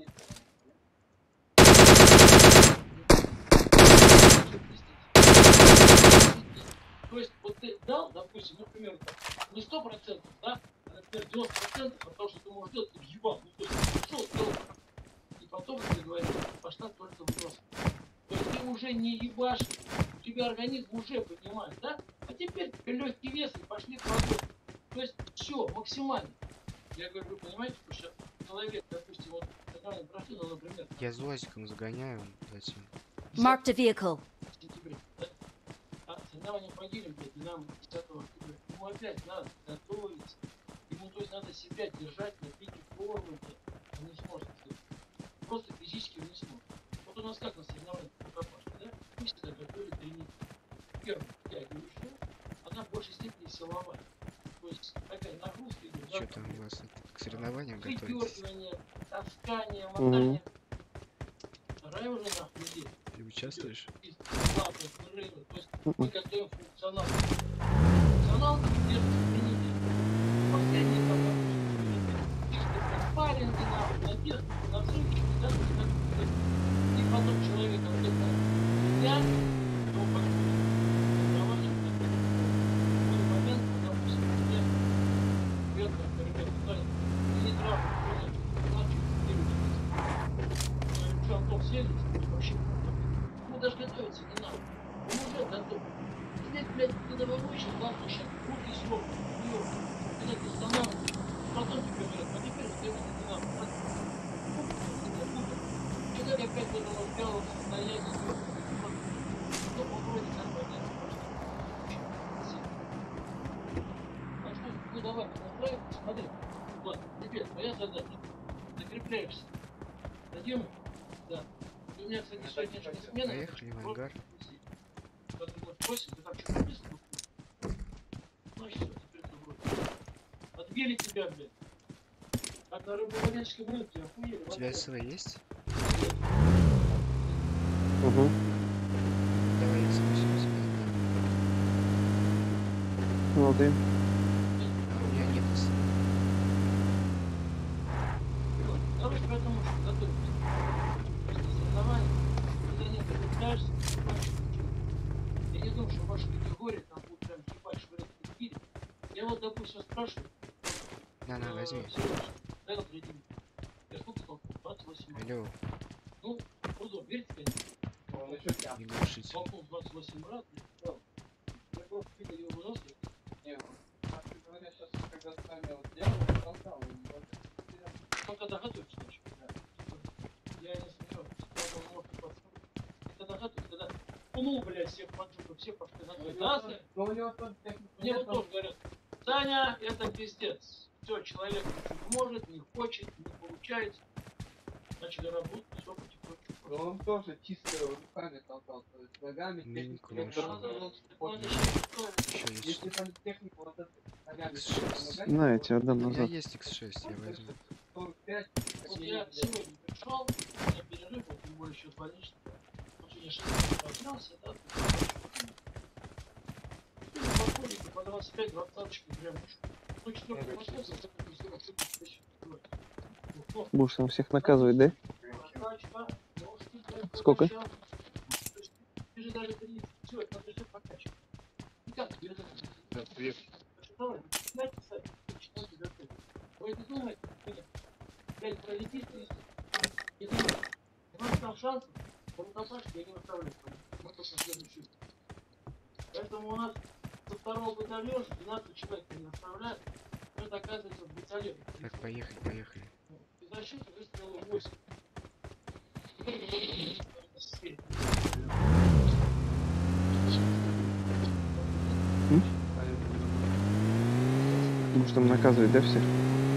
F: То есть, вот ты дал, допустим, например, там, не сто процентов, да, а, например, девяносто процентов от того, что ты можешь делать, ты въебал. Ну, то есть, пришел, сделал, и потом, как ты говоришь, пошла только вброс. То есть, ты уже не ебашь, у тебя организм уже понимает, да? А теперь легкий вес и пошли в работу. То есть, все, максимально. Я говорю, вы понимаете, потому что человек, допустим, вот, когда он прошли, ну, например,
D: Я зуазиком загоняю затем.
C: Marked a vehicle.
F: в сентябре, да? А соревнования по гирям, блядь, нам десятого октября. Ему опять надо готовиться. Ему, то есть, надо себя держать на пике формы, блядь. Он не сможет сделать. Просто физически он не сможет. Вот у нас как на соревнованиях по рукопашке, да? Мы всегда готовили тренинг. Первая тягивающая, она в большей степени силовая. То есть, такая нагрузка идет.
D: Что там у вас это, к соревнованиям готовитесь?
F: Выдергивание, таскание, мотание. Вторая уже нахуй идет.
D: Ты участвуешь?
F: Из платных прерывов. То есть мы готовим функционал. Функционал держит применение. Последний там, допустим, чисто паринги, нахуй, забег, на взрывчик, да, то есть как, то есть, и потом человек конкретно я, то как бы, соревнования, в момент, когда, допустим, я вверх, например, станет, не травма, иначе, иначе, сели, вообще, ему даже готовиться не надо. Он уже готов. Здесь, блядь, ты добровольчик, главное сейчас руки срок, вперед, когда ты останавливаешься, потом тебе говорят, а теперь сделай не надо. Человек опять в этом разбирал состояние, что вроде нормально. А что, ну давай, настраивай, смотри. Вот, теперь твоя задача. Закрепляешься. Дадим? Да. И у меня, кстати, сегодняшняя смена.
D: Поехали в ангар.
F: Когда ты будешь просить, ты там что-то написано? Ну и все, теперь ты вроде. Отбили тебя, блядь. Как на рыболовецком рынке, охуели.
D: У тебя СВ есть?
A: Угу.
D: Давай я спустимся.
A: Ну ты.
D: А у меня нет СВ.
F: Короче, поэтому что готовимся. После соревнований, когда не закрепляешься, я не думаю, что в вашей категории там будут прям ебать швырять в мире. Я вот, допустим, спрашиваю.
D: На, на, возьми.
F: Дай на третий. Я сколько толкнул? двадцать восемь раз.
D: Алло,
F: Ну, удобно, верьте, конечно.
G: Он еще там.
D: не глушите.
F: Толкнул двадцать восемь раз, блядь, правда. Я просто фига его выносил.
G: Не, вот, а ты говоришь, сейчас, когда с нами вот делал, он толкал, он вообще потерял.
F: Ну, когда готовишься, значит, да. Я не сомневаюсь. Я может подсказать. Когда готовишься, когда ну, блядь, всех поджигают, все пошли на твой. Да, Сань?
G: Но у него тоже техника.
F: Мне вот тоже говорят, Саня, это пиздец. Все, человек не может, не хочет, не получается. Начали работать, все потихонечку.
G: Но он тоже чисто руками толкал, то есть ногами
D: Миньку
G: технику.
D: нашу. Еще есть.
G: Если там технику вот эту ногами
D: Икс шесть.
G: ногами,
A: Знаете, отдам
D: У меня
A: назад.
D: есть икс шесть, я возьму.
G: сорок пять,
F: Вот я сегодня пришел, у меня перерыв, вот тем более еще больничный. Вот сегодня шесть поднялся, да? И по ходу по двадцать пять двадцаточки прям. Ну, четвертый проснулся, вот это все, вот это все.
A: Будешь там всех наказывать, да?
F: Прокачка, ножки, блядь,
A: Сколько?
F: прокачал. То есть ты же даже тридцать, все, это подлежит прокачке. И как тебе это?
E: Да, привет.
F: Давай, начинайте писать, начинайте готовить. Вы не думаете, блядь, пролетит тридцать, не думайте. У нас там шансов, по рукопашке я не выставляю. Мы только следующий. Поэтому у нас со второго батальона двенадцать человек не выставляют. Но это оказывается в батальоне.
D: Так, поехали, поехали.
F: И защиты выстрелил восемь.
A: Будешь там наказывать, да, всех?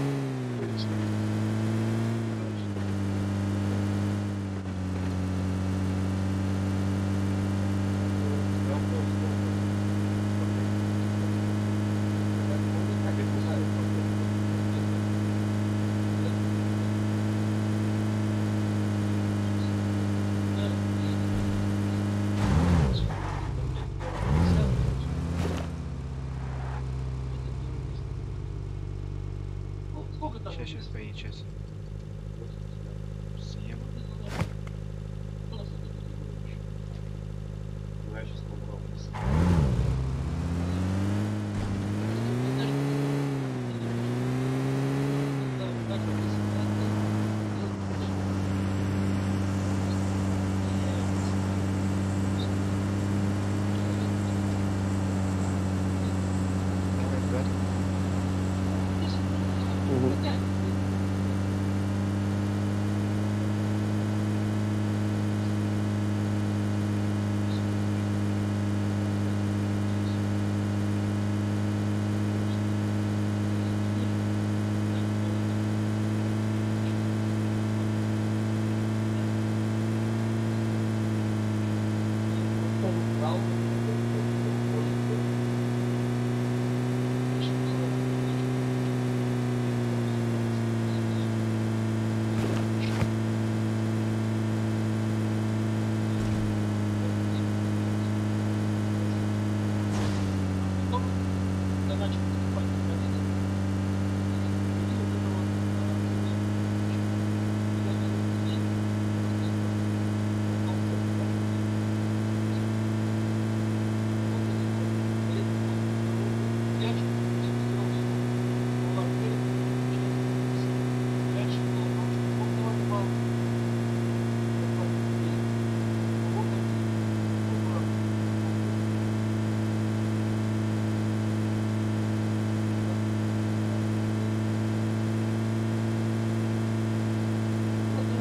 F: Сколько там?
D: Сейчас, сейчас, поедем, сейчас. Съем.
E: Я сейчас попробую.
D: Давай, ребят.
A: Угу.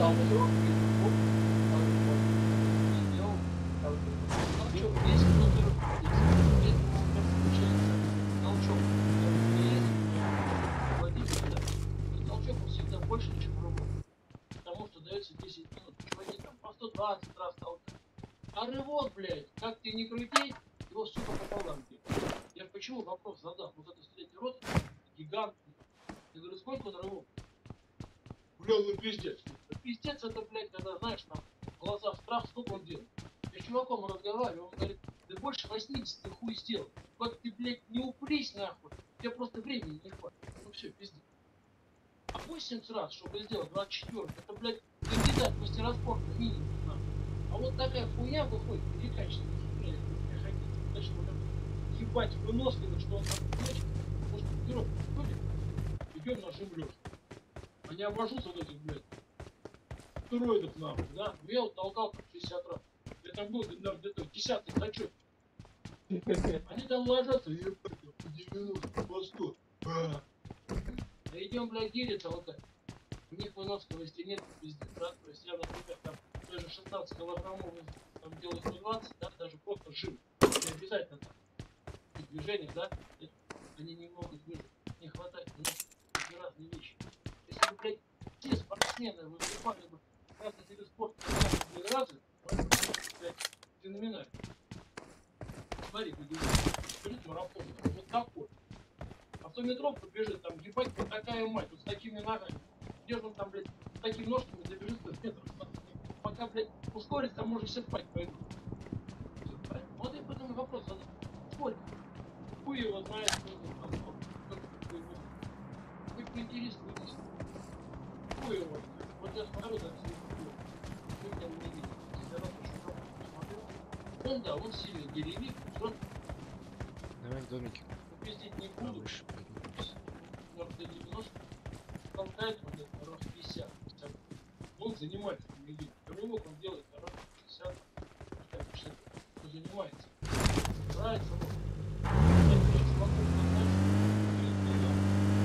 F: Там вот рот, и оп, так вот, сделал, так вот. Толчок, если кто-то если получается толчок, водитель, да, то толчок он всегда больше, чем рывок. Потому что дается десять минут. Чуваки там по сто двадцать раз толкают. А рывок, блядь, как ты не крути, его, сука, пополам бьет. Я почему вопрос задал? Вот это средний рост, гигантный. Я говорю, сколько он рывок? Бля, ну пиздец. Пиздец это, блядь, когда, знаешь, там, глаза в страх, сколько он делает. Я с чуваком разговариваю, он говорит, ты больше восьмидесяти хуй сделал. Как ты, блядь, не упрись нахуй, тебе просто времени не хватит. Ну все, пиздец. А восемьдесят раз, чтобы сделать двадцать четыре, это, блядь, кандидат в мастера спорта минимум, нахуй. А вот такая хуйня выходит, перекачанная, блядь, мне хотите. Значит, вот это ебать выносливо, что он там, значит, может, герой приходит, идем на жим лёжку. А не обожусь вот этих, блядь, стероидов, нахуй, да? Ну, я вот толкал там шестьдесят раз. Я там был, наверное, где-то десятый зачет. Они там ложатся, ебать, по девяносто, по сто. А идем, блядь, гириться вот так. У них выносливости нет, пиздец, да? То есть я, например, там даже шестнадцать килограммов там делаю сто двадцать, да, даже просто жим. Не обязательно там и движения, да, это, они не могут выжить. Не хватает, у них такие разные вещи. Если бы, блядь, все спортсмены выступали бы в разных видах спорта в разы, это, блядь, феноменально. Смотри, бежит марафон, вот такой. А в метровку бежит, там, ебать, вот такая мать, вот с такими ногами. Где же он там, блядь, с такими ножками добежит сто метров? Пока, блядь, ускорится, там уже все спать пойдут. Вот я потом вопрос задал. Сколько? Хуй его знает, сколько там, сколько такой будет. Вы поинтересуйтесь. Хуй его знает. Вот я смотрю, да, все хуй. Вы меня не видите. Я раз еще посмотрел. Он, да, он сильный деревик, он
D: Давай в домике.
F: пиздить не буду.
D: Повыше поднимемся.
F: Может, до девяноста. Толкает он где-то рост пятьдесят. Он занимается, не видит. Рывок он делает на рост шестьдесят. шестьдесят. Он занимается. Нравится ему. Я тоже чуваков назначу. Перед меня.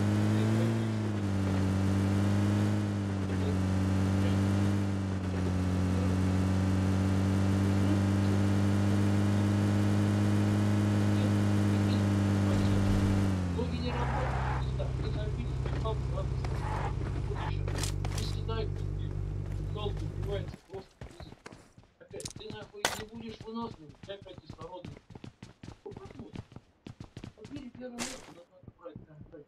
F: Ноги не работают. Не знаю, не забили, не пал, не съедают, зал убивается просто. Опять, ты нахуй не будешь выносливым, у тебя опять кислорода. Ну, посмотрим. В мире первое место надо брать, да, брать.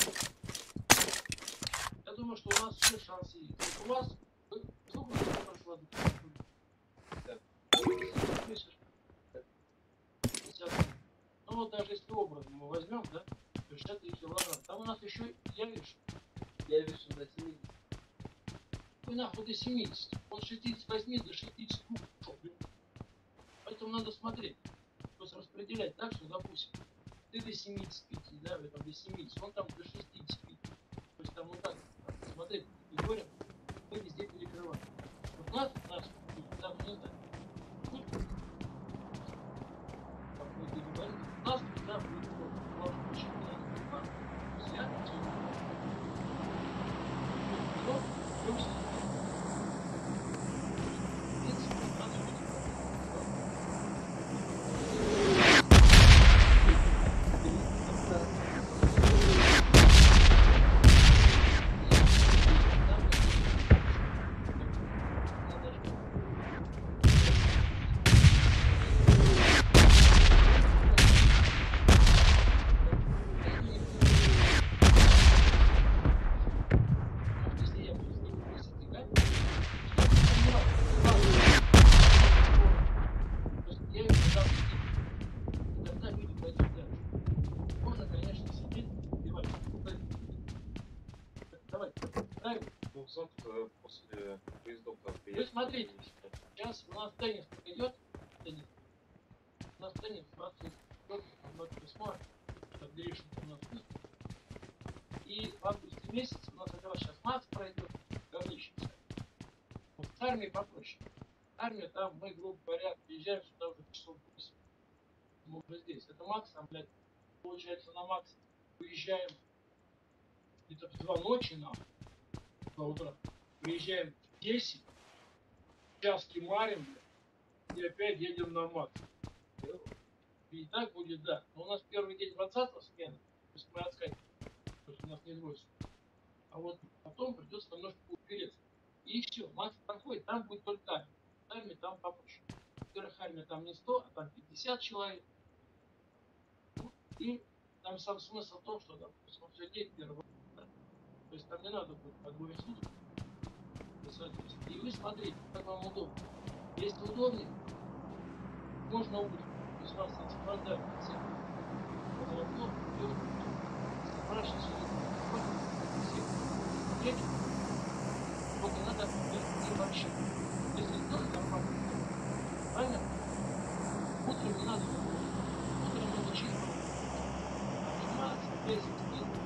F: Я думаю, что у нас все шансы есть. Вот у вас, сколько у вас прошло? Ну вот даже если образно мы возьмем, да, то шестьдесят три килограмм. Там у нас еще явишь.
G: Я вешу до семидесяти.
F: Вы нахуй до семидесяти. Он с шестидесяти восьми до шестидесяти двух ушел. Поэтому надо смотреть. То есть распределять так, что, допустим, ты до семидесяти пяти, да, вы там до семидесяти, он там до шестидесяти пяти. То есть там вот так смотреть по категориям, мы везде перекрываем. Вот нас, нас, там не знаю. Тут, как вы говорите, у нас всегда будет можно очень много. То есть я все. Но, плюс, в принципе, надо быть. Если я буду с ним пересекать, я то есть я их дам и тогда люди пойдут дальше. Можно, конечно, сидеть и вот, давай, правильно?
H: Ну, завтра после поездов там
F: Вы
H: приедем.
F: смотрите, сейчас у нас теннис идет, теннис. У нас теннис двадцать восьмое, это Гришин у нас будет. И в августе месяце у нас как раз сейчас Макс пройдет, говнище. Вот с армией попроще. Армия там, мы, грубо говоря, приезжаем сюда уже часов восемь. Мы уже здесь. Это Макс, там, блядь, получается на Макс выезжаем где-то в два ночи, нахуй, два утра. Приезжаем в десять, час кимарим, блядь, и опять едем на мат. И так будет, да. Но у нас первый день двадцатого смены, то есть мы отскакиваем, то есть у нас не двое суток. А вот потом придется немножко упереться. И все, макс проходит, там будет только армия. Армия там попроще. Во-первых, армия там не сто, а там пятьдесят человек. И там сам смысл в том, что, допустим, он все день первый. То есть там не надо будет по двое суток. И вы смотрите, как вам удобно. Если удобнее, можно утром. То есть вас сопровождают все. Потом, спрашивайте, все. Только надо не вообще. Если тоже нормально, правильно? Утром не надо. Утром надо чисто. Отжиматься, весить, спину.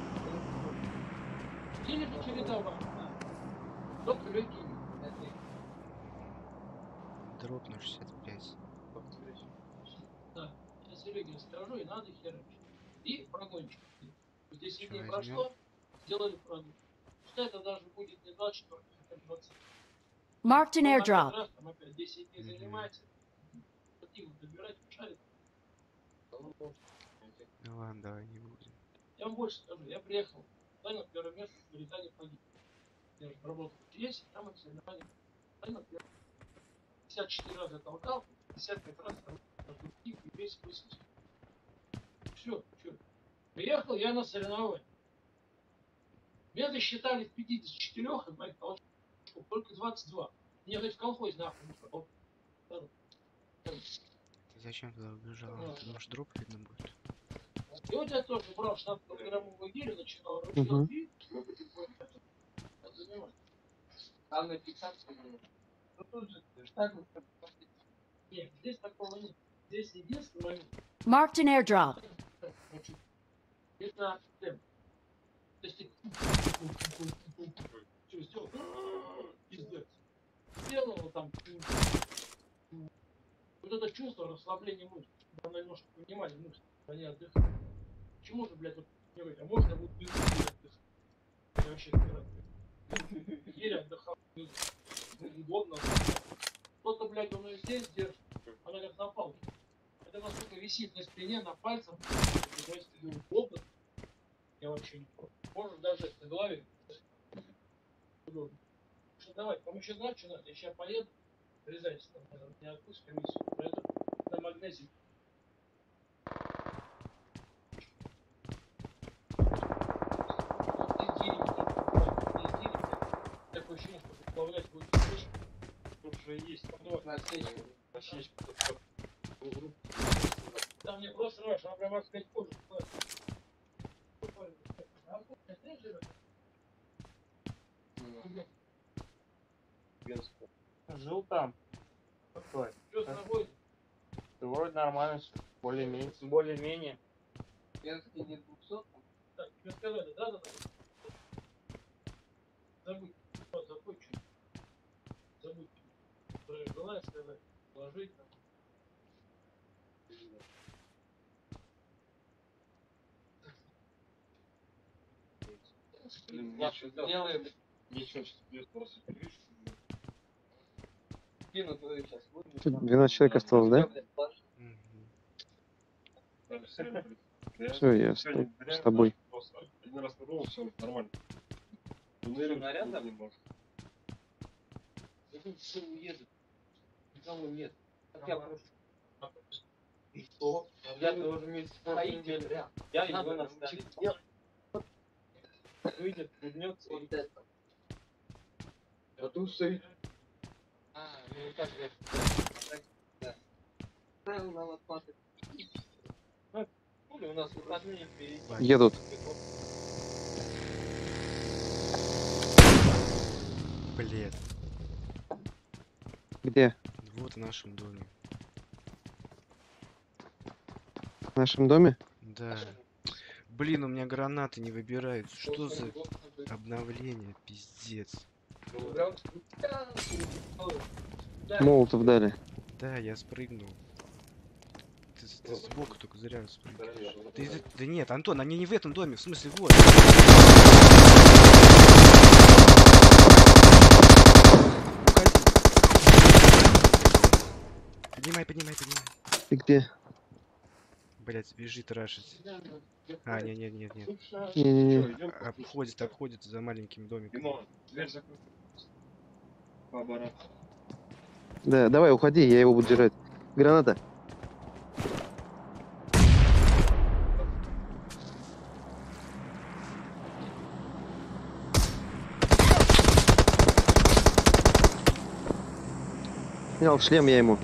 F: Или же чередовать. Только легкий.
D: Дроп на шестьдесят пять.
F: Да, сейчас Сереге расскажу, и надо херачить. И прогончик. Здесь
D: Чё
F: дней
D: возьмём?
F: прошло, сделали прогон. Пускай это даже будет не двадцать четыре, а двадцать.
C: Marked an airdrop.
F: Раз, там опять десять дней
D: Мгм.
F: занимается. Активно добирать, шарит.
D: Ну ладно, давай не будем.
F: Я вам больше скажу, я приехал, занял первое место в Британии погиб. Я же работал в джи эс, там это соревнования. Занял первое. пятьдесят четыре раза толкал, пятьдесят пять раз и весь восемьдесят. Все, все. Приехал я на соревнования. Меня засчитали в пятидесяти четырёх из моих толчков только двадцать два. Мне говорит, в колхозе нахуй не пошел.
D: Ты зачем туда убежал?
F: А.
D: Ты может дроп видно будет?
F: И вот я тоже брал шестнадцатикилограммовую гирю, начинал
A: Мгм.
F: рубить и заниматься.
G: Там на фиксацию. Ну тут же так вот.
F: Нет, здесь такого нет. Здесь единственный момент.
C: Marked an airdrop.
F: Значит, это темп. То есть ты что сделал? Пиздец. Сделал его там. Вот это чувство расслабления мышц. Надо немножко понимать мышцы, они отдыхают. Почему же, блядь, вот не говорить, а можно будет без гири отдыхать? Я вообще не рад. Гири отдыхал. Удобно. Кто-то, блядь, он ее здесь держит, она как на палке. Это насколько висит на спине, на пальцах. Если тебе удобно, я вообще не против. Можно даже на голове. Удобно. Что давай, вам еще знать, что надо? Я сейчас поеду. Врезайся там, наверное, не отпуск комиссию. Поеду на магнезии. Такое ощущение, что управлять будет встречка. Тут же есть. Ну,
G: На отсечку.
F: осечка. Там не просто рвешь, она прямо сказать кожу.
I: Жил там. Такой.
F: Что с тобой?
I: Да вроде нормально, всё. Более-менее. Более-менее.
G: Венский не двухсот.
F: Так, тебе сказали, да, да, да? Забудь. Вот, забудь что. Забудь. Желаю сказать. Положить там.
G: Делаем
H: Ничего, сейчас придет просто перевешиваю.
G: спину твою сейчас.
A: двенадцать человек осталось, да?
D: Мгм.
A: Всё, я с тоб- с тобой.
H: Просто один раз нарвал, все нормально.
G: наряд там?
H: не может.
G: Все уедут. Никого нет. Так я прошу. И что? Я тоже вместе с неделю. Я его наставить. Выйдет, вернется. Вот это.
H: А тут стоит.
G: А, ну так же. Да. Правил на лопаты. Ну, у нас выходные впереди.
A: Едут.
D: Блин.
A: Где?
D: Вот в нашем доме.
A: В нашем доме?
D: Да. Блин, у меня гранаты не выбираются. Что за обновление? Пиздец.
A: Молотов дали.
D: Да, я спрыгнул. Ты, ты сбоку только зря спрыгнешь. Ты, за- да нет, Антон, они не в этом доме, в смысле вот.
A: Ты где?
D: Блять, бежит рашить. А, нет, нет, нет, нет.
A: Не-не-не.
H: Что, идем?
D: Обходит, обходит за маленьким домиком.
H: Димон, дверь закрой. По обороту.
A: Да, давай, уходи, я его буду держать. Граната. Снял шлем я ему.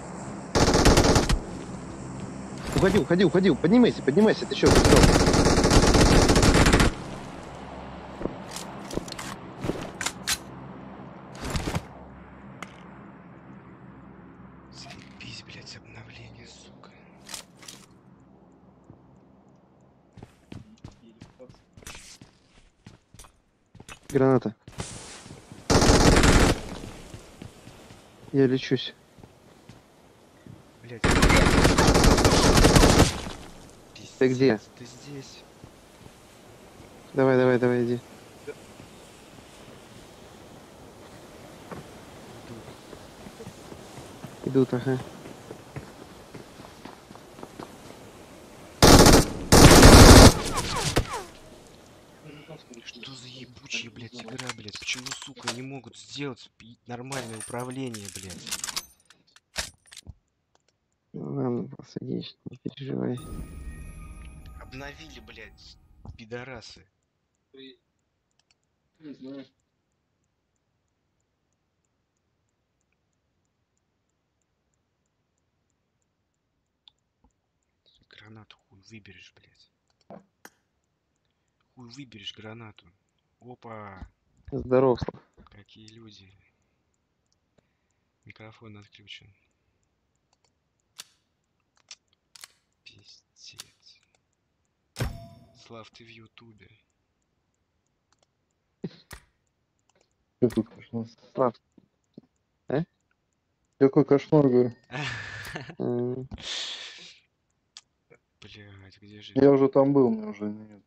A: Уходи, уходи, уходи, поднимайся, поднимайся, ты что,
D: Заебись, блять, обновление, сука.
A: Граната. Я лечусь.
D: Блять.
A: Ты где?
D: Ты здесь.
A: Давай, давай, давай, иди. Идут, ага.
D: Что за ебучая, блядь, игра, блядь? Почему, сука, не могут сделать пи- нормальное управление, блядь?
A: Ну, ладно, посадись, не переживай.
D: Обновили, блядь, пидорасы.
G: Не знаю.
D: Гранату хуй выберешь, блядь. Хуй выберешь гранату. Опа,
A: Здоров, Слав.
D: какие люди. Микрофон отключен. Пиздец. Слав, ты в ютубе.
I: Какой кошмар.
A: Слав. А?
I: Какой кошмар, говорю.
A: М,
D: Блядь, где же...
I: Я уже там был, мне уже нет.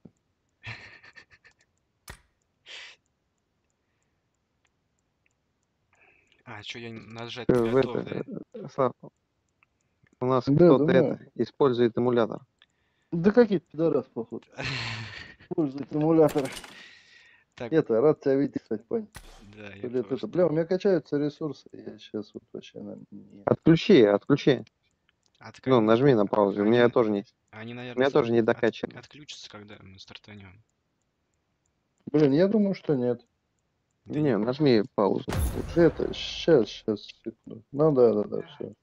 D: А, что я нажать
A: э,
D: не
A: В
D: готов,
A: это,
D: да?
A: э, Слав, у нас
I: Да,
A: кто-то
I: да,
A: это использует эмулятор.
I: Да какие-то пидорас, походу. Пользуют эмуляторы.
D: Так,
I: Это, рад тебя видеть, кстати, Пань.
D: да, я
I: Привет,
D: тоже.
I: это, бля, у меня качаются ресурсы, я сейчас вот вообще, наверное, не...
A: Отключи, отключи.
D: А, так
A: Ну,
D: они,
A: нажми на паузу. У
D: они,
A: меня тоже не,
D: они,
A: у
D: наверное,
A: меня тоже не
D: от-
A: докачано.
D: отключатся, когда мы стартанем.
I: Блин, я думаю, что нет.
D: Да
A: Не, нажми паузу.
I: Это, сейчас, сейчас, секунду. Ну да, да, да, все.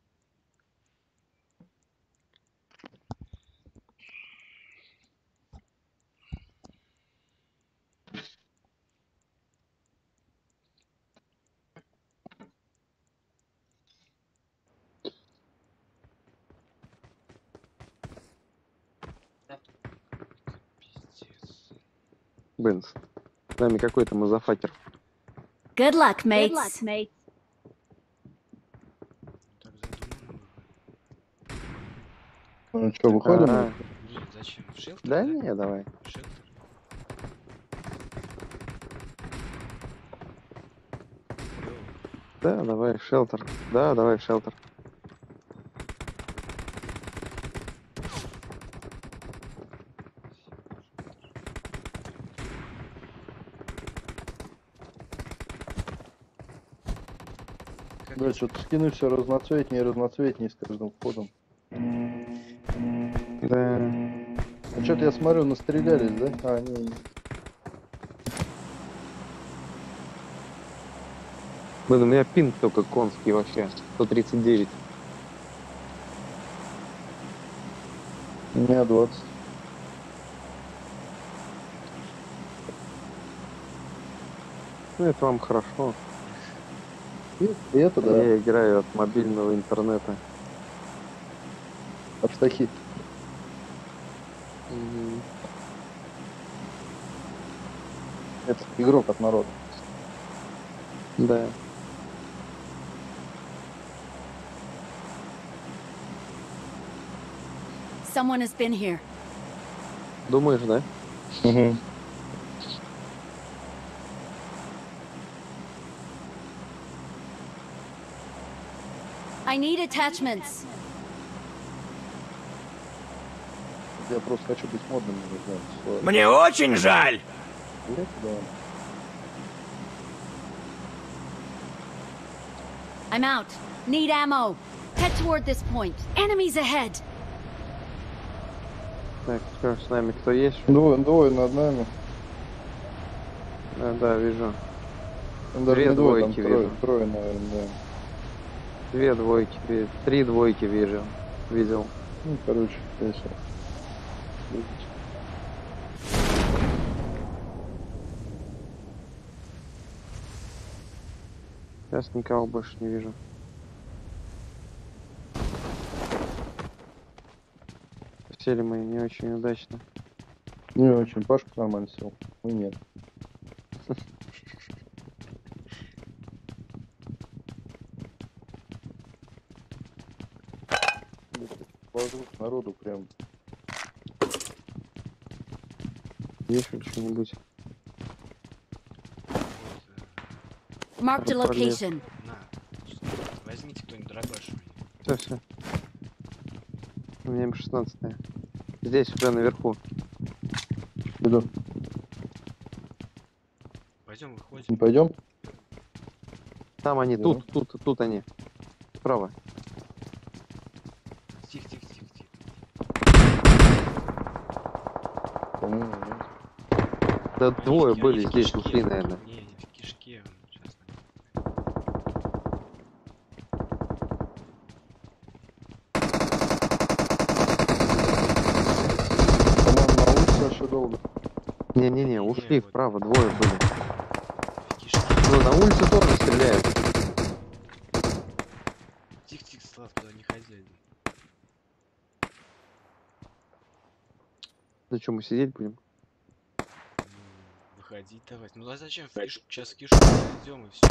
D: Пиздец.
A: Бенс. С нами какой-то мазафакер.
C: Good luck, mates.
D: Так задумано было.
I: Ну что, выходим?
A: А,
D: Нет, зачем? В шелтер,
A: да
D: да?
A: не, давай.
D: В шелтер. Йоу.
A: Да, давай, в шелтер. Да, давай, в шелтер.
D: Как
I: Да, что-то скины все разноцветнее и разноцветнее с каждым входом.
A: Да.
I: А что-то я смотрю, настрелялись, да? А, не, не.
A: Блин, у меня пинг только конский вообще. сто тридцать девять.
I: У меня двадцать.
A: Ну, это вам хорошо.
I: И, и это, да,
A: Я играю от мобильного интернета.
I: от таких.
A: Мгм.
I: Это игрок от народа.
A: Да.
C: Someone has been here.
A: Думаешь, да?
I: Угу.
C: I need attachments.
J: Я просто хочу быть модным, не знаю. Что...
E: Мне очень жаль!
J: Нет, да.
C: I'm out. Need ammo. Head toward this point. Enemies ahead.
A: Так, что, с нами кто есть?
J: Двое, двое над нами.
A: Да, да, вижу.
J: Там даже
A: Две
J: не двое, там
A: двойки
J: трое,
A: вижу.
J: трое, наверное, да.
A: Две двойки, ви- три двойки вижу. Видел.
J: Ну, короче, весело.
A: Сейчас никого больше не вижу. Сели мы не очень удачно.
J: Не очень, Пашка нормально сел. Ну нет. Вокруг народу прям.
A: Есть ли что-нибудь?
C: Marked a location.
D: На, возьмите кто-нибудь дробаш у меня.
A: Все, все. У меня эм шестнадцать. Здесь, уже наверху.
J: Иду.
D: Пойдем, выходим.
J: Не пойдем?
A: Там они,
J: Да.
A: тут, тут, тут они. Справа.
D: Тихо, тихо, тихо, тихо.
J: По-моему, нет.
A: Да
D: Они
A: двое
D: в ки-
A: были
D: они в
A: здесь,
D: кишке,
A: ушли,
D: в ки-
A: наверное.
D: Не, не в кишке, он сейчас.
J: По-моему, на улице еще долго.
A: Не-не-не, ушли
D: вот.
A: вправо, двое были.
D: В кишке.
A: Ну, на улице тоже стреляют.
D: Тихо, тихо, Слав, туда не ходи один.
A: Ну что, мы сидеть будем?
D: Ну, выходить давай. Ну а зачем в кишку? Сейчас в кишку зайдем и все.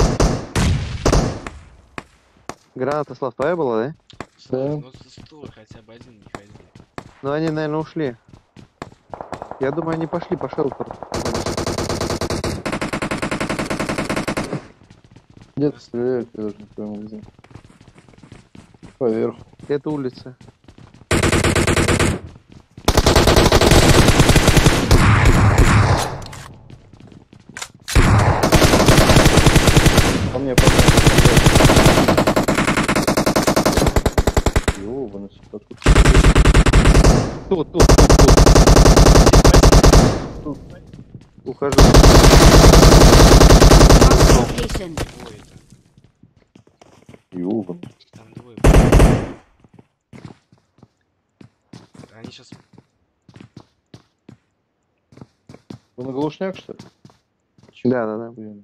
A: Граната, Слав, твоя была, да?
D: Слав, ну стой, хотя бы один не ходи.
A: Ну, они, наверное, ушли. Я думаю, они пошли по шелтеру.
J: Где-то стреляют, я даже не пойму где. Поверху.
A: Это улица.
J: По мне, по мне. Ёбаный, сука, тут.
A: Тут, тут, тут, тут. Ухожу.
C: Marked a location.
D: Двое там.
J: Ёбаный.
D: Там двое. Они сейчас...
J: Вы на глушняк, что ли?
A: Да, да, да.
J: Блин.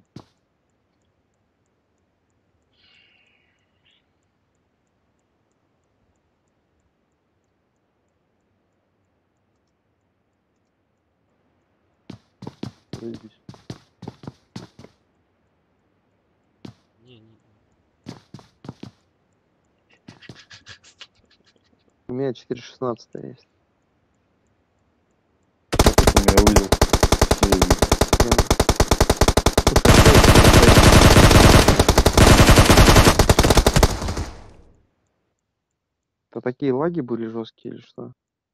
J: Заебись.
D: Не, не...
A: У меня четыре шестнадцать есть.
J: Он меня увидел. Заебись.
A: Это такие лаги были жесткие или что?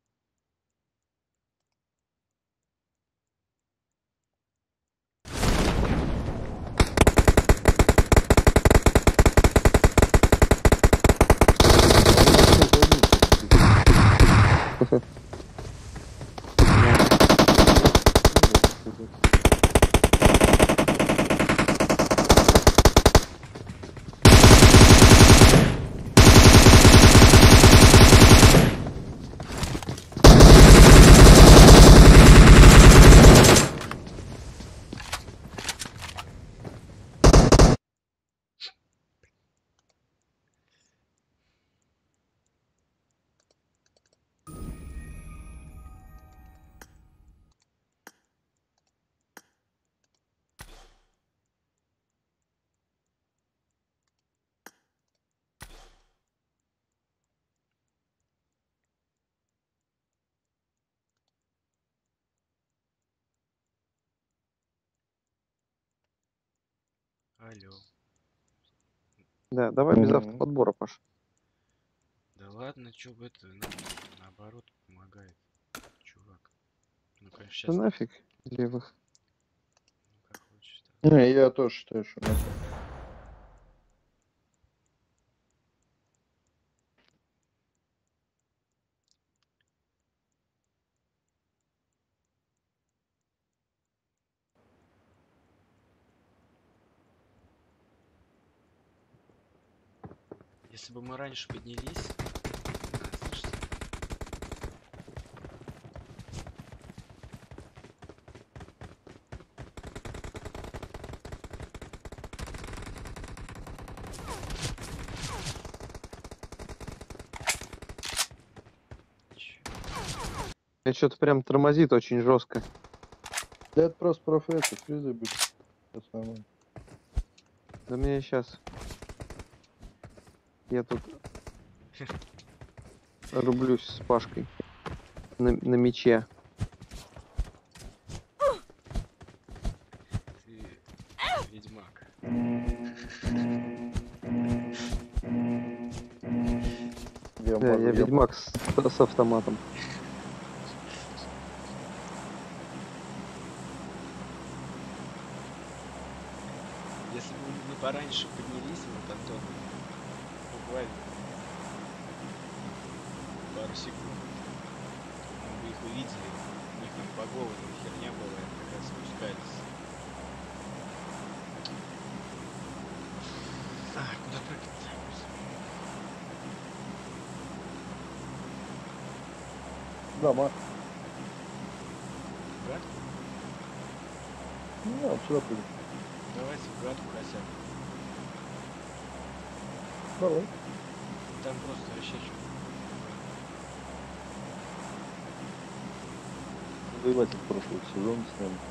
D: Алло.
A: Да, давай без
J: Мгм.
A: автоподбора, Паш.
D: Да ладно, чё бы это, ну, наоборот, помогает. Ну-ка,
A: Да
D: сейчас.
A: нафиг левых.
D: Как хочешь. Так.
J: Не, я тоже считаю, что нет.
D: Если бы мы раньше поднялись... А, слышите? Чё?
A: Это что-то прям тормозит очень жестко.
J: Да это просто профессор, фризы будет. Сейчас нормально.
A: Да мне сейчас. Я тут рублюсь с Пашкой на, на мече.
D: Ты ведьмак.
J: Я
A: Да,
J: могу,
A: я
J: я
A: ведьмак с, с автоматом.
D: Если бы мы пораньше поднялись, вот Антон, буквально пару секунд, мы бы их увидели. У них там багованная херня была, они как раз спускались. А, куда прыгать?
J: дома.
D: Гадку?
J: Ну, я вот сюда пойду.
D: Давайте в гадку хотя бы.
J: Давай.
D: Там просто вообще что-то.
J: Завоеватель прошлого сезона с нами.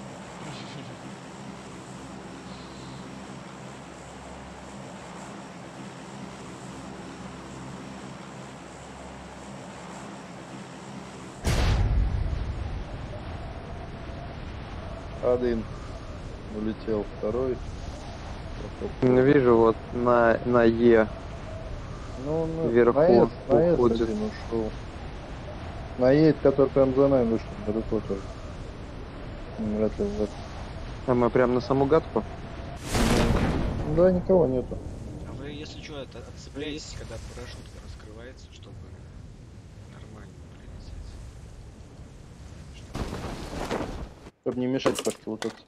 J: Один улетел, второй.
A: Ну, вижу вот на, на Е.
J: Ну, на,
A: Вверху
J: на С, на С
A: уходит.
J: один ушел. На Е, который прям за нами вышел, далеко тоже. М, Вряд ли, вряд ли.
A: А мы прям на саму гадку.
J: Ну, да, никого нету.
D: А вы, если что, от, отцепляетесь, когда парашютка раскрывается, чтобы нормально прилететь.
J: Чтобы не мешать Пашке лутаться.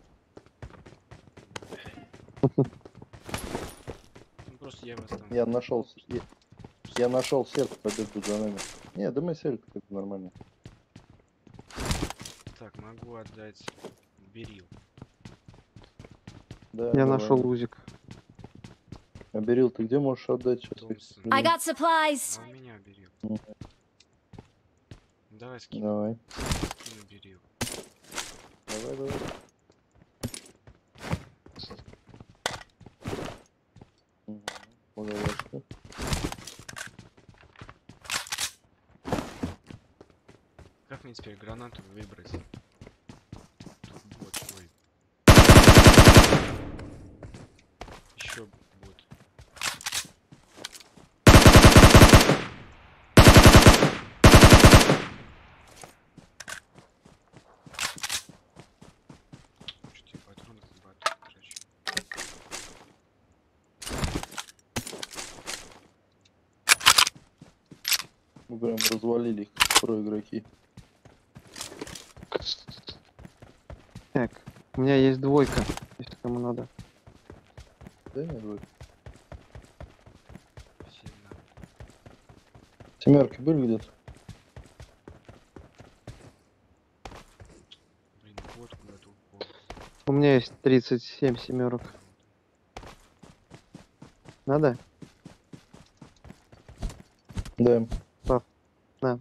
D: Ну просто я вас там...
J: Я нашел, я, я нашел сетку, побегут за нами. Не, да мы сели как нормально.
D: Так, могу отдать берил.
J: Да,
A: Я
J: давай.
A: нашел узик.
J: А Берил, ты где можешь отдать сейчас?
D: Томпсон.
C: I got supplies.
D: А у меня берил.
J: Ну.
D: Давай скину.
J: Давай,
D: Скину берил.
J: давай, давай. Мгм. Удовольствие.
D: Как мне теперь гранату выбрать? Тут бот, ой. Еще бот. Что-то я патронов на батут трачу.
J: Мы прям развалили их, про игроки.
A: Так, у меня есть двойка, если кому надо.
J: Да, нет, вроде.
D: Всем надо.
J: Семерки были где-то?
D: Блин, бот куда-то упал.
A: У меня есть тридцать семь семерок. Надо?
J: Да.
A: Пап, на.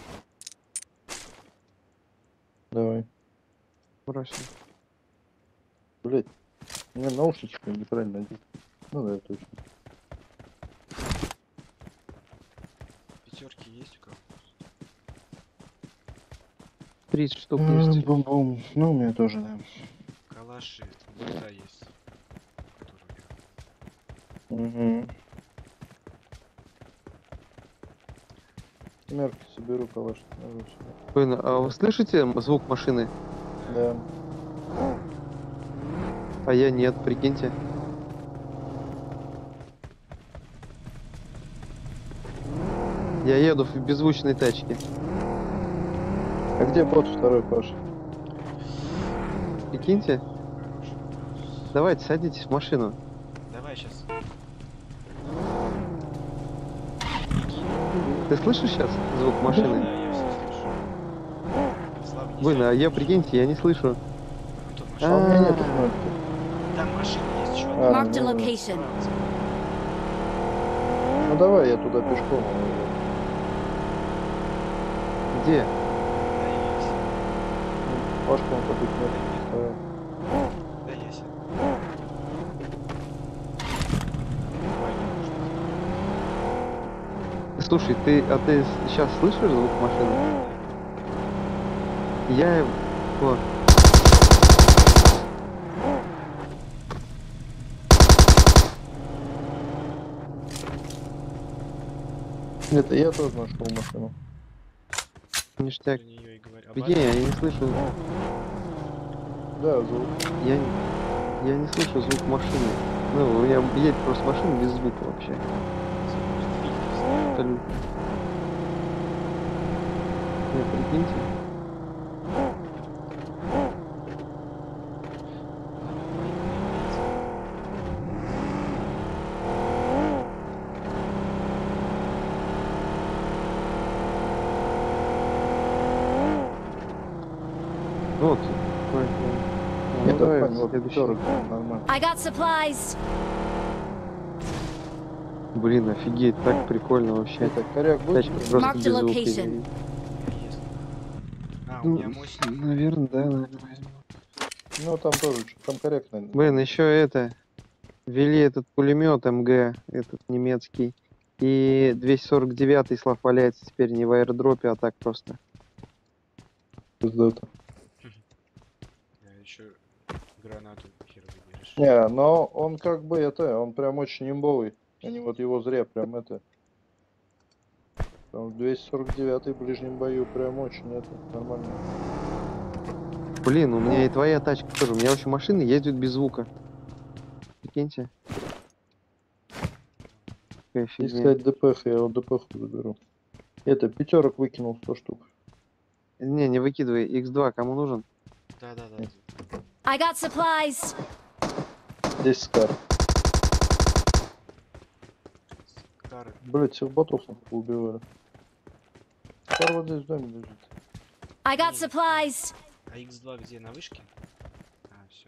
J: Давай.
A: Бросил.
J: Блять, у меня наушнички неправильно надел. Ну да, точно.
D: Пятерки есть у кого?
A: тридцать штук
J: М,
A: есть.
J: Бум-бум. Ну, у меня тоже, да.
D: Калаши, бота есть. Которые...
J: Угу. Семерки соберу, калаш. Нажу сюда.
A: Блин, а вы слышите м- звук машины?
J: Да.
A: А я нет, прикиньте. Я еду в беззвучной тачке.
J: А где бот второй, Паша?
A: Прикиньте. Давайте, садитесь в машину.
D: Давай сейчас.
A: Ты слышишь сейчас звук
D: Да,
A: машины?
D: я все слышу. Слава, не
A: Блин, а
D: сядь,
A: я,
D: потому что-
A: прикиньте, я не слышу.
D: Антон,
J: А
D: машина.
J: у меня
A: А.
J: нету кнопки.
D: Там машина есть еще
J: А,
D: одна.
C: Marked a
J: ну,
C: location.
J: ну давай я туда пешком. э,
A: Где?
D: Да, есть.
J: Пашка он такой кнопки поставил.
D: Да, есть.
A: Слушай, ты, а ты сейчас слышишь звук машины? Я... Вот.
J: Это я тоже нашел машину.
A: Ништяк.
D: Про неё и говорю. А
A: Прикинь, я не слышу...
J: Да, звук.
A: Я, не- я не слышу звук машины. Ну, у меня едет просто машина без звука вообще. Абсолютно. Не, прикиньте. Вот. Ой, ой. Ну,
J: Нет,
A: давай
J: Пань, вот
A: следующий.
J: пятерок, нормально.
C: I got supplies.
A: Блин, офигеть, так прикольно вообще.
J: Это коряк будет?
A: Тачка просто
C: Marked
A: без
C: a
A: звука
C: location.
A: едет.
D: Есть. А, у меня
A: Ну,
D: мощный.
A: наверное, да, наверное, возьму.
J: Ну там тоже, что там коряк, наверное.
A: Блин, еще это. Ввели этот пулемет МГ, этот немецкий. И двести сорок девятый, Слав, валяется теперь не в аирдропе, а так просто.
J: Пиздато.
D: Я еще гранату хер выберешь.
J: Не, но он как бы это, он прям очень имбовый. Они вот его зря прям это. Там двести сорок девятый в ближнем бою прям очень это, нормально.
A: Блин, у меня и твоя тачка тоже. У меня вообще машины ездят без звука. Прикиньте. Какая
J: Если
A: фигня.
J: сказать ДПХ, я его ДПХ заберу. Это, пятерок выкинул сто штук.
A: Не, не выкидывай. икс два кому нужен?
D: Да, да, да.
C: I got supplies.
J: Здесь скар.
D: Скары.
J: Блять, всех ботов убивали. Скар вот здесь в доме лежит.
C: I got supplies.
D: А икс два где? На вышке? А, все.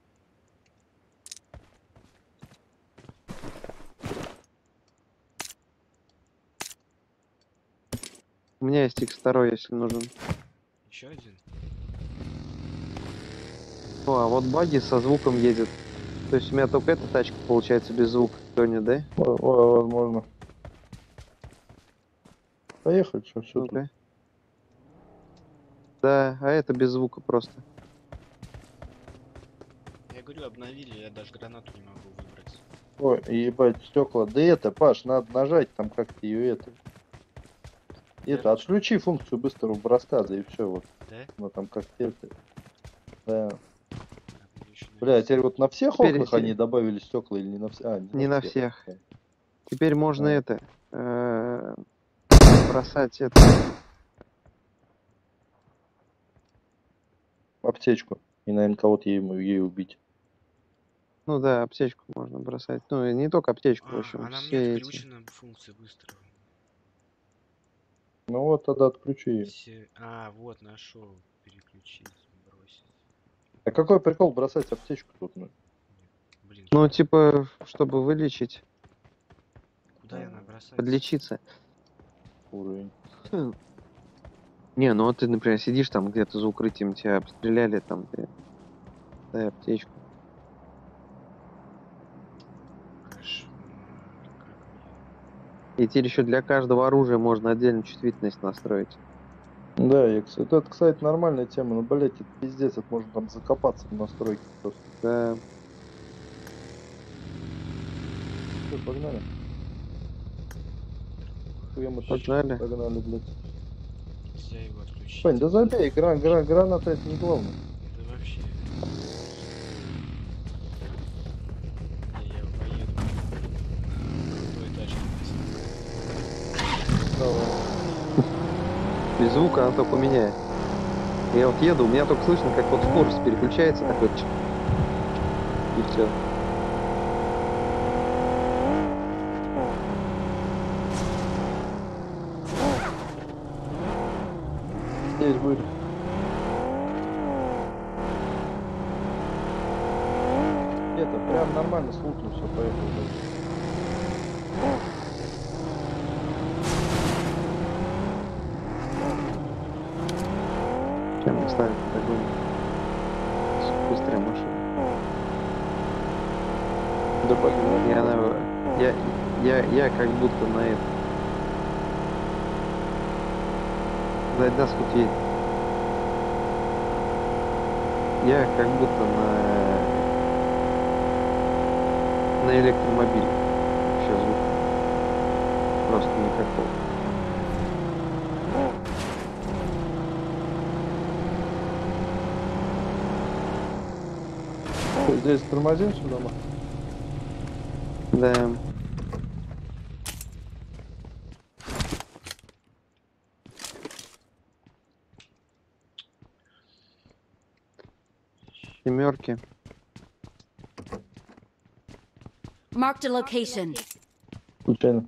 A: У меня есть икс два, если нужен.
D: Еще один?
A: О, а вот баги со звуком едет. То есть у меня только эта тачка получается без звука, Тоня, да?
J: О, о, возможно. Поехали, что все тут.
A: Ну-ка. Да, а это без звука просто.
D: Я говорю, обновили, я даже гранату не могу выбрать.
J: Ой, ебать, стекла. Да это, Паш, надо нажать там как-то ее это. Это, отключи функцию быстрого броска, да и все вот.
D: Да?
J: Ну там как-то это. Да.
D: Так, мне еще
J: Бля,
D: надо-
J: теперь вот на всех
A: Теперь
J: окнах
A: все.
J: они добавили стекла или не на всех? А,
A: Не на всех. Теперь можно
J: Да.
A: это э, бросать это.
J: Аптечку. И, наверное, кого-то ей, ей убить.
A: Ну да, аптечку можно бросать. Ну и не только аптечку, в
D: А,
A: общем,
D: а нам
A: все
D: нет
A: эти.
D: включена функция быстрого.
J: Ну вот тогда отключи ее.
D: Все... А, вот, нашел. Переключить, бросить.
J: А какой прикол бросать аптечку тут? Ну?
D: Блин,
A: Ну, типа, чтобы вылечить,
D: куда я набросать?
A: подлечиться.
J: Уровень.
A: Хм. Не, ну вот ты, например, сидишь там где-то за укрытием, тебя обстреляли, там ты дай аптечку.
D: Кошмар, как
A: И теперь еще для каждого оружия можно отдельно чувствительность настроить.
J: Да, я, кстати, это, кстати, нормальная тема, но, блять, это пиздец, это можно там закопаться в настройки просто.
A: Да.
J: Все, погнали.
D: мне?
J: нахуя мы так
A: Погнали.
J: погнали, блядь.
D: Нельзя его отключить.
J: Пань, да забей, гран, гран, граната это не главное.
D: Да вообще. Не, я поеду. Крутой тачке.
J: Давай.
A: Без звука она только у меня. Я вот еду, у меня только слышно, как вот скорость переключается такой. чик. И все.
J: Здесь будет. Это прям нормально, с лутом все поехало.
A: Чем мы ставим такой быстрая машина.
J: Да погнали.
A: И она, я, я, я как будто на это. Сзади нас тут едет. Я как будто на на электромобиле. Вообще звук просто никакого.
J: Здесь тормозим сюда, ма?
A: Да. Семерки.
C: Marked a location.
J: Случайно.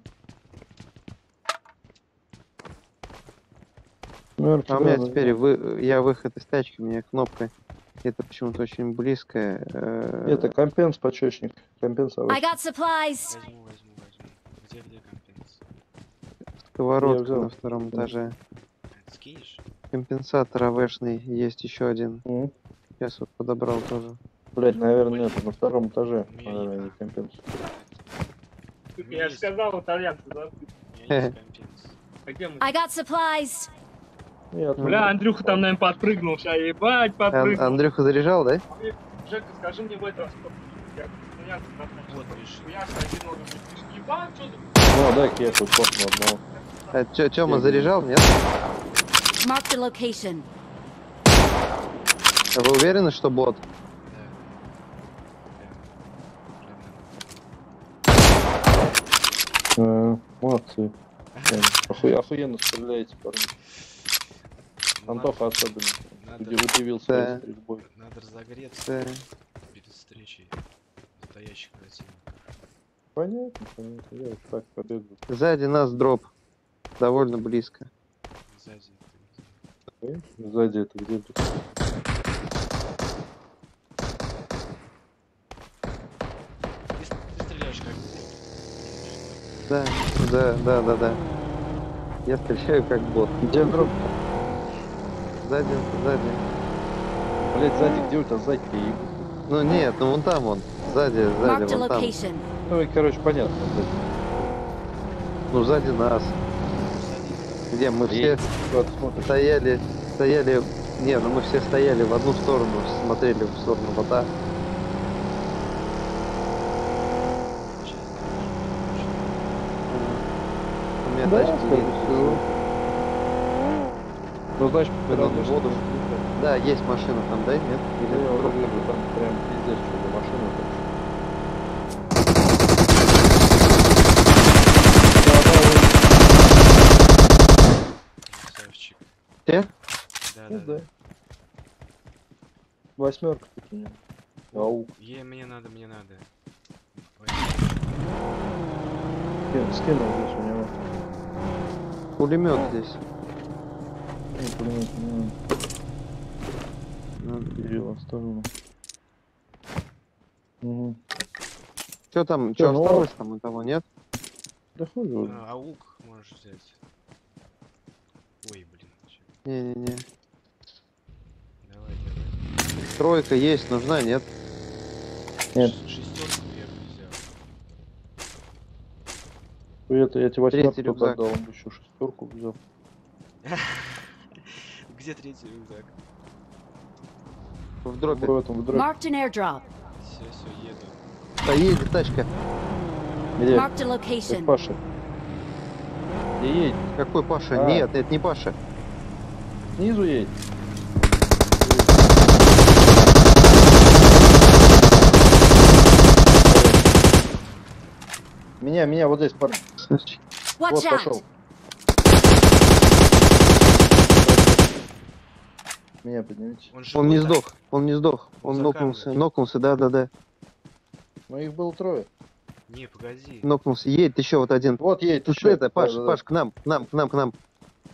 J: Мёртв,
A: А у меня
J: да,
A: теперь
J: да.
A: вы, я выход из тачки, у меня кнопка. Это почему-то очень близкая. э,
J: Это компенс почечник. Компенсовать.
C: I got supplies.
D: Возьму, возьму, возьму. Где, где компенс?
A: Сковородка
J: Я взял.
A: на втором этаже.
D: Скинешь?
A: Компенсатор АВшный есть еще один.
J: М.
A: Сейчас вот подобрал тоже.
J: Блять, наверное, нет, на втором этаже.
D: У меня
J: Наверное,
D: есть.
J: не компенс.
D: У меня
I: Я же
D: есть-
I: сказал, итальянцы, да?
D: У меня есть компенс.
I: А где мы?
C: I got supplies.
J: Нет,
I: Бля, Андрюха там, наверное, подпрыгнул. Сейчас ебать,
A: Ан-
I: подпрыгнул.
A: Андрюха заряжал, да?
I: Жека, скажи мне в этом, что я итальянцы
D: Вот, видишь.
I: Я один ногу ебать, что ты?
J: Ну, дай кепу, космо одного.
A: А Тё- Тёма
J: Я
A: заряжал, нет?
C: Marked a location.
A: А вы уверены, что бот?
J: Э, Молодцы. Прям оху- Охуенно стреляете, парни. Антоха особенно.
D: Надо,
J: Где удивился
A: Да.
J: своей стрельбой.
D: надо разогреться
A: Да.
D: перед встречей настоящих противников.
J: Понятно, понятно. Я вот так побегу.
A: Сзади нас дроп. Довольно близко.
D: Сзади.
J: Э, Сзади это где тут?
D: Ты, ты стреляешь как бот.
A: Да, да, да, да, да. Я стреляю как бот.
J: Где дроп?
A: Сзади, сзади.
J: Блять, сзади, где у тебя сзади-то ебут?
A: Ну нет, ну вон там он. Сзади,
C: Marked
A: сзади,
C: a
A: вон там.
C: location.
J: Ну и, короче, понятно. сзади.
A: Ну сзади нас. Где мы все
J: И вот смотришь.
A: стояли, стояли. Не, ну мы все стояли в одну сторону, смотрели в сторону бота. У меня
J: Да,
A: тачки
J: скорее
A: есть.
J: всего. Ну, значит,
A: Когда
J: когда
A: в воду. Да, есть машина там, да, нет?
J: Я
A: Или
J: уже
A: просто-
J: вижу, там прям пиздец, что за машина там.
D: Красавчик.
A: Те?
D: Да,
J: Ну
D: да,
J: да.
D: да.
J: Восьмерка тут у него. Ау.
D: Е, мне надо, мне надо.
J: Скин- Скинул здесь у него.
A: Пулемет здесь.
J: Не, пулемет не надо.
A: Ну,
J: Перил оставил. Угу.
A: Что там,
J: Чё,
A: что
J: ну,
A: осталось там у того, нет?
J: Да хуй его.
D: А, аук можешь взять. Ой, блин. чё.
A: Не-не-не.
D: Давай, давай.
A: Тройка есть, нужна, нет?
J: Нет.
D: Ш- Шестерку я бы взял.
J: Это я тебе восьмерку
A: Третий
J: только
A: рюкзак.
J: отдал, он бы еще шестерку взял.
D: Где третий рюкзак?
A: В дропе.
J: В этом, в дропе.
C: Marked an airdrop.
D: Все, все, еду.
A: Да едет тачка.
J: Где?
C: Marked a
J: Это
C: location.
J: Паша. Где едет?
A: Какой Паша?
J: А.
A: Нет, это не Паша.
J: Снизу едет. Меня, меня вот здесь, парень.
C: Watch
J: Вот,
C: out!
J: пошел. Меня поднимите.
D: Он,
A: Он не
D: живой там?
A: сдох, он не сдох.
D: Он
A: Он
D: за
A: нокнулся,
D: камерой.
A: нокнулся, да-да-да.
J: Но их было трое.
D: Не, погоди.
A: Нокнулся. Едет еще вот один.
J: Вот едет
A: Тут
J: еще.
A: это, Паш,
J: Да, да, да.
A: Паш, к нам, к нам, к нам, к нам.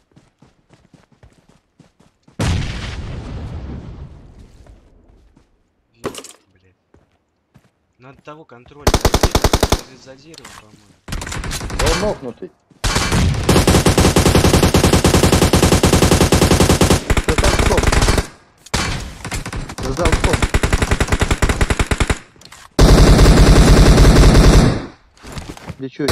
D: Вижу, блядь. Надо того контроля. За дерево, за дерево, по-моему.
J: Он нокнутый.
A: За толчком. За толчком. Где что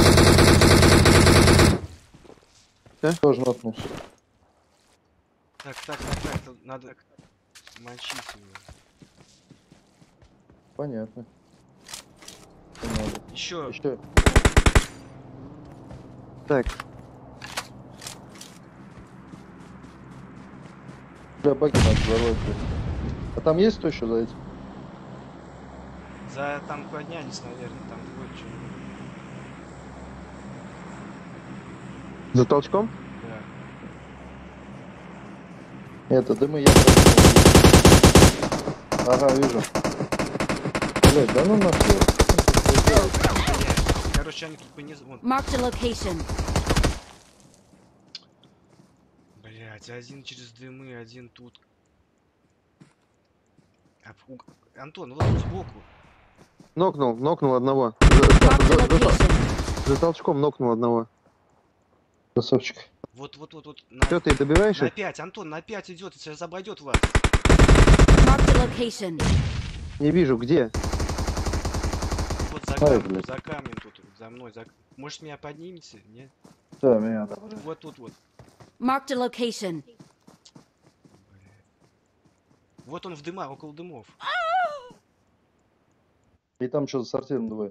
A: это?
J: Тоже нокнулся.
D: Так, так, так, так. Тут надо мочить его.
J: Понятно. Что надо?
D: Еще.
J: Еще.
A: Так,
J: Бля, баги надо взорвать, блядь. А там есть кто еще за этим?
D: За там поднялись, наверное, там двое человек.
A: за толчком?
D: Да.
J: Это, дымы я... Ага, вижу. Блядь, да ну нахуй.
D: Короче, они тут понизу. Вон.
C: Marked a location.
D: Блять, один через дымы, один тут. А, у- Антон, вот тут сбоку.
A: Нокнул, нокнул одного. За, за-
C: Marked a
A: за- за-
C: location.
A: за толчком нокнул одного.
J: Красавчик.
D: Вот, вот, вот, вот. На,
A: Что, ты добиваешь
D: на
A: их?
D: пять, Антон, на пять идет, сейчас обойдет вас.
C: Marked a location.
A: Не вижу, где?
D: Вот за
J: Ай,
D: камнем,
J: блядь.
D: за камнем тут, за мной. За... Может, меня поднимете? Нет?
J: Да, меня, да.
D: Вот тут вот.
C: Marked a location.
D: Вот он в дымах, около дымов.
J: И там что за сортиром двое?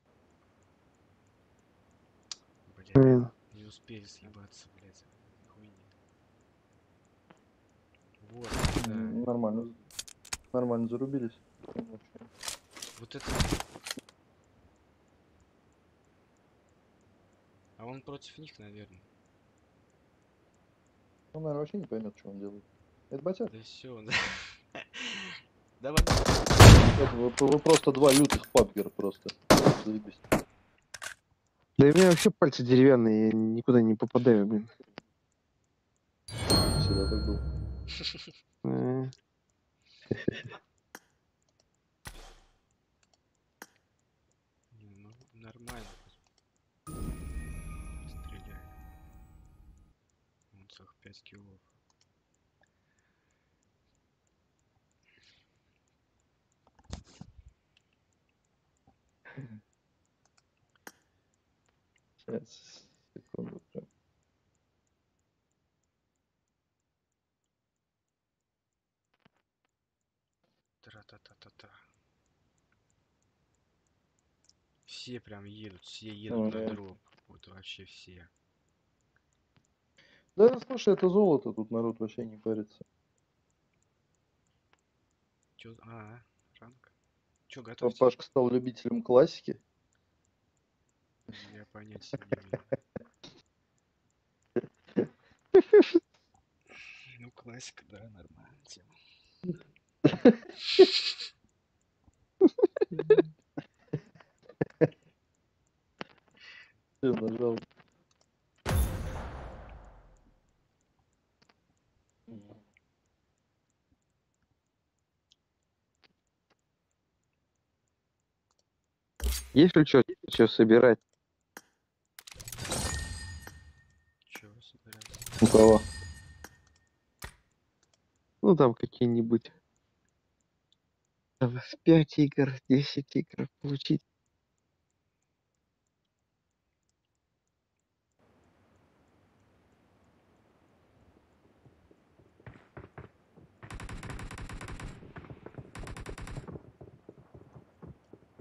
D: Блядь,
A: Блин.
D: не успели съебаться, блядь. Хуйня. Вот, да.
J: М, Нормально. Нормально зарубились.
D: Вот это. А он против них, наверное.
J: Он, наверное, вообще не поймет, что он делает. Это батя?
D: Да все, да. Давай.
J: Это вы, вы просто два лютых папгера просто. Заебись.
A: Да и у меня вообще пальцы деревянные, я никуда не попадаю, блин.
J: Всегда так было.
A: Э,
D: Не, ну, нормально. Стреляй. Он целых пять киллов.
J: Сейчас, секунду. Прям.
D: Тра-та-та-та-та. Все прям едут, все едут
J: Ну,
D: на
J: да.
D: дроп. Вот вообще все.
J: Да, слушай, это золото, тут народ вообще не парится.
D: Чё? А, ранг. Чё, готовьте?
J: Папашка стал любителем классики.
D: Я понятия не имею. Ну, классика, да, нормально. Тема.
J: Всё, нажал.
A: Есть ли что, что собирать?
D: Чё вы собираетесь?
J: У кого?
A: Ну там какие-нибудь там, пять игр, десять игр получить.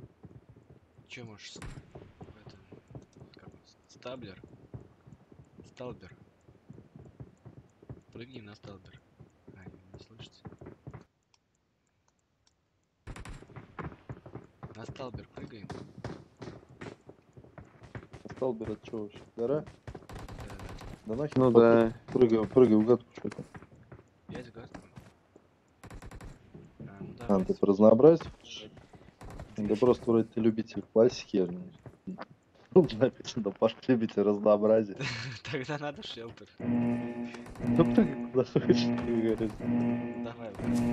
D: Чё можешь с- в этом, как он, стаблер? сталбер. Прыгни на сталбер. А, не слышите? На сталбер прыгаем.
J: Сталбер от чего вообще? Гора?
D: Да,
J: Да нахер.
A: Ну
J: под-
A: да.
J: Прыгай, прыгай в гадку, что там.
D: да. Есть газ? А, ну
J: А, ты
D: давайте.
J: по разнообразию? Да просто вроде ты любитель классики. Тут написано, Паш, любитель разнообразия.
D: Тогда надо шелтер.
J: Ну прыгай куда хочешь, как говорится.
D: Давай.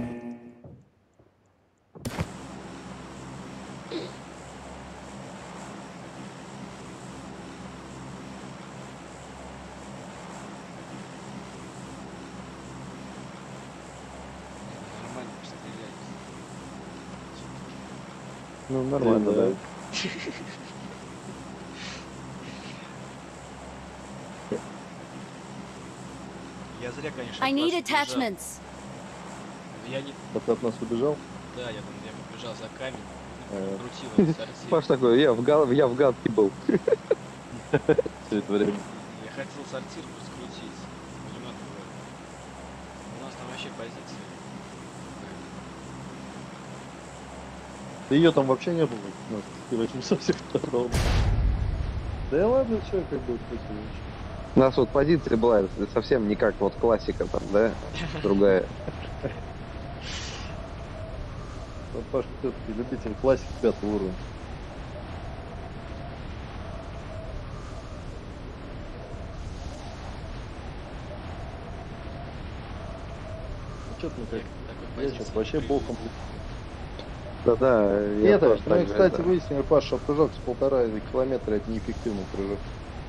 D: Нормально пострелялись.
A: Ну, нормально,
J: Да.
A: да.
D: Я зря, конечно,
C: I
D: от
C: need
D: вас убежал.
C: attachments.
D: Я не...
J: А ты от нас убежал?
D: Да, я там я побежал за камень,
J: Э.
D: крутил этот сортир.
A: Паш такой, я в, гал... я в гадке был.
J: Все это время.
D: Я хотел сортир раскрутить, но не надо было. У нас там вообще позиции.
J: Да ее там вообще не было. Ну, ты восемьсот втором. Да ладно, что, как бы,
A: У нас вот позиция была совсем не как вот классика там, да? Другая.
J: ну, Паш, все-таки любитель классики пятого уровня. Что ты как?
D: Такой
J: Я сейчас
D: позиции
J: вообще
D: не
J: боком.
A: Да-да,
J: И
A: я
J: это,
A: тоже
J: ну и,
A: так же,
J: кстати,
A: да.
J: выяснили, Паш, что прыжок с полтора километра это неэффективный прыжок.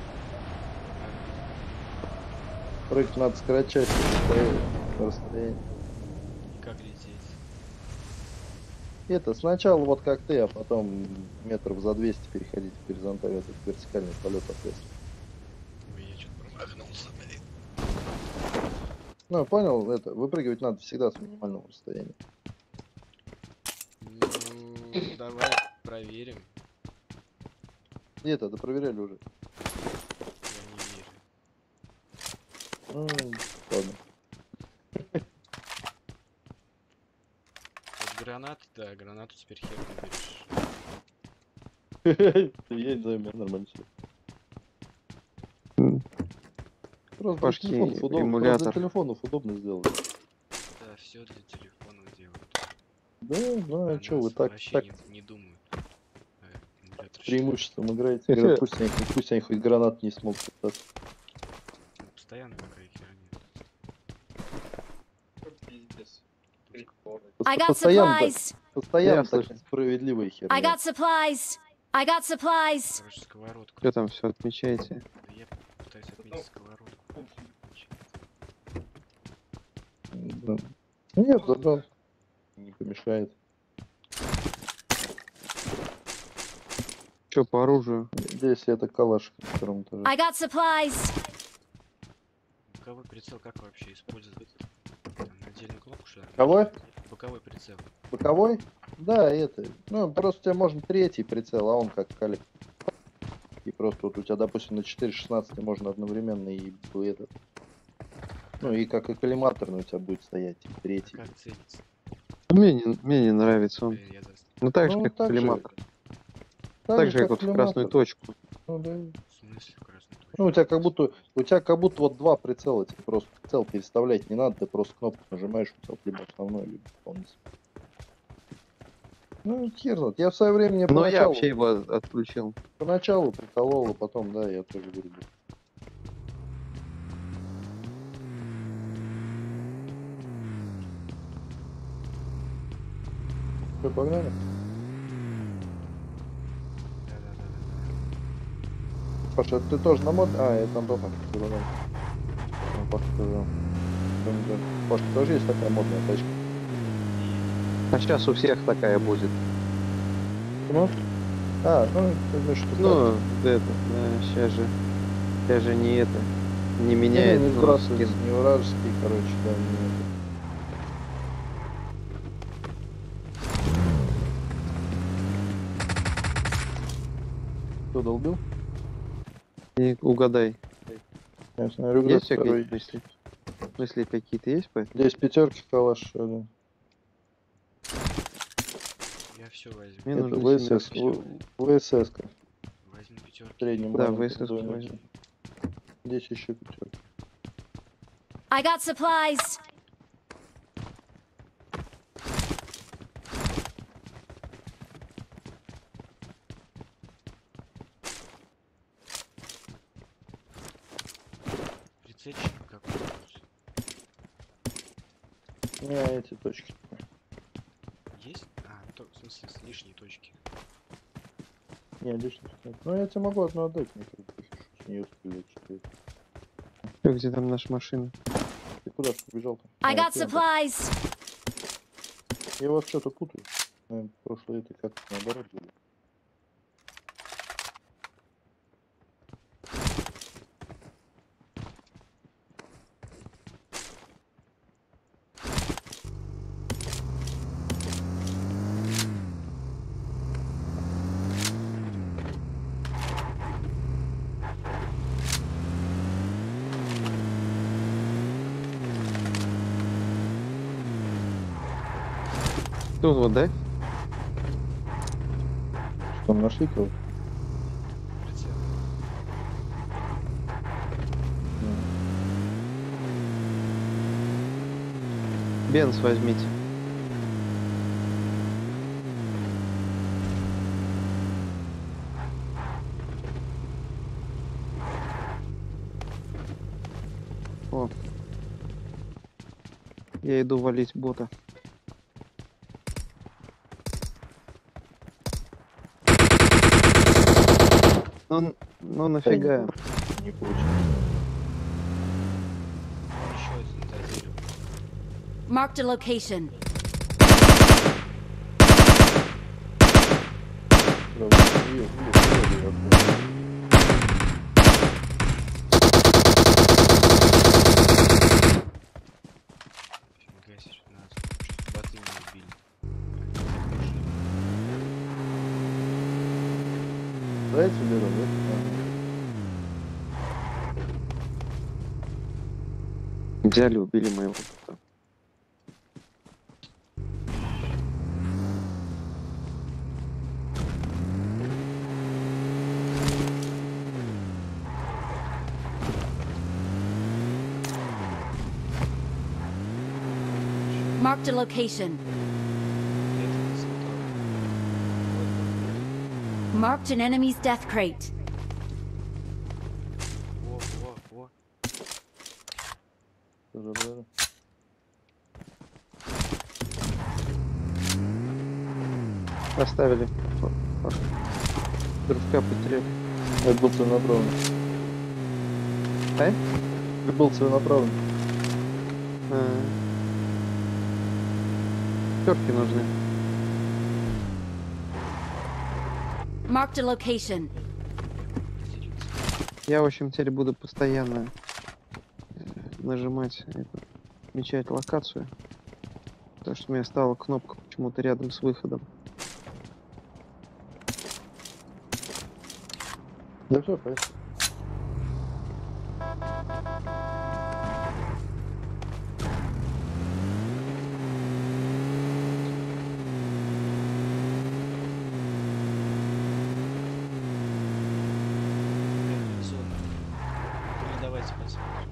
J: Прыгать надо с кратчайшего расстояния. расстояния.
D: И как лететь?
J: Это сначала вот как ты, а потом метров за двести переходить в горизонтальный, этот вертикальный полет ответственно.
D: Ой, я что-то промахнулся, блин.
J: Ну, понял, это выпрыгивать надо всегда с минимального расстояния.
D: Ну, давай проверим.
J: И это, да проверяли уже.
D: Я не верю.
J: Ну, ладно.
D: Вот гранат, да, гранату теперь хер наберешь.
J: Я не знаю, у меня нормально все.
A: М.
J: Просто
A: Пашки,
J: для телефонов удобно, просто
A: эмулятор.
J: для телефонов удобно сделать.
D: Да, все для телефона делают.
J: Да, ну а
D: О
J: что, вы
D: нас
J: так,
D: вообще
J: так
D: не, не думают. А, эмулятор
J: преимуществом играете. Говорят, пусть они, пусть они хоть гранат не смогут пытаться.
D: считает, ну, постоянно такая херня.
H: Пиздец.
C: I got
J: Постоянно,
C: supplies.
J: постоянно
A: Я
J: так
A: слышу.
J: несправедливая
C: I
J: херня.
C: got supplies. I got supplies.
D: Короче, сковородку.
A: Что там все отмечаете?
D: Да я пытаюсь отметить сковородку.
J: Да. Нет, забрал. Не помешает.
A: Что по оружию?
J: Здесь это калаш на втором этаже.
C: I got supplies.
D: Боковой прицел как вообще использовать? Там отдельную кнопку что ли?
J: Кого?
D: Боковой прицел.
J: Боковой? Да, это. Ну, просто у тебя можно третий прицел, а он как калик. И просто вот у тебя, допустим, на четыре шестнадцать можно одновременно и этот. Ну и как и коллиматорный у тебя будет стоять и третий.
D: Как целиться?
A: Мне не, мне не нравится он.
D: Блин, я за...
A: Ну так же,
J: Ну,
A: как
J: так же.
A: коллиматор. Так же, как вот в красную
J: коллиматор.
A: точку.
J: Ну, да.
D: В смысле в красную точку?
J: Ну, у тебя как будто, у тебя как будто вот два прицела, тебе просто прицел переставлять не надо, ты просто кнопку нажимаешь, у тебя либо основной, либо дополнительный. Ну, хер знает. Я в свое время не
A: Но я
J: поначалу,
A: вообще его отключил.
J: поначалу приколол, а потом, да, я тоже вырубил. Что, погнали?
D: Да-да-да-да.
J: Паша, ты тоже на мод? А, это там тоже. Ну, Паша тоже. Паша, тоже есть такая модная тачка?
A: А сейчас у всех такая будет.
J: Ну? А, ну, ты знаешь, что
A: Ну, это, да, сейчас же. Сейчас же не это. Не
J: не,
A: меняет.
J: не
A: ну,
J: здравствуйте,
A: скин.
J: не вражеский, короче, да, не это. Кто долбил?
A: И угадай.
J: Ясно, рюкзак
A: Есть у тебя
J: второй
A: какие-то
J: есть.
A: мысли? Мысли какие-то есть по этому?
J: Здесь пятерки калаш еще один.
D: Я все возьму.
A: Мне
J: Это
A: нужны
J: ВСС,
A: семерки.
J: ВСС -ка.
D: Возьму пятерки.
J: В среднем
A: Да,
J: маленьком
A: ВСС
J: домике.
A: возьму.
J: Здесь еще пятерки.
C: I got supplies.
D: Прицельчик какой-нибудь.
J: Не, эти точки.
D: Есть? А, то, в смысле, с лишней точки.
J: Не, лишних нет. Ну, я тебе могу одну отдать, мне как бы с нее стрелять. Что
A: Чё, где там наша машина?
J: Ты куда ж побежал-то?
C: I
J: А,
C: got
J: ты, да.
C: supplies.
J: Я вас что-то путаю. Наверное, прошлое это как наоборот было.
A: Тут вот, да?
J: Что, нашли кого?
D: Прицел.
A: Бенз возьмите. О. Я иду валить бота. Ну, ну нафига?
J: Не получилось.
D: Еще один дозирю.
C: Marked a location.
J: Правда, видел, видел, видел, видел.
D: Фига себе, что нас боты не убили.
J: Дайте беру, да?
A: Взяли, убили моего бота.
C: Marked a location.
D: Это золото.
C: Marked an enemy's death crate.
D: Во, во, во.
J: Забрали.
A: Оставили. Дружка потеряли.
J: Это был целенаправленный.
A: А?
J: Это был целенаправленный.
A: А. Пятерки нужны.
C: Marked a location.
A: Я, в общем, теперь буду постоянно э, нажимать, это, отмечать локацию. Потому что у меня стала кнопка почему-то рядом с выходом.
J: Да все, поехали.
D: Зона. Ну давайте посмотрим.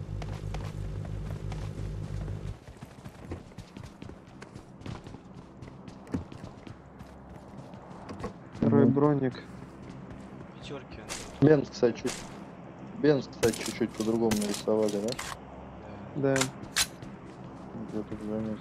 A: Второй
J: Мгм.
A: броник.
D: Пятерки, Антон.
J: Бенз, кстати, чуть. Бенз, кстати, чуть-чуть по-другому нарисовали, да?
D: Да.
A: Да.
J: Я тут заметил.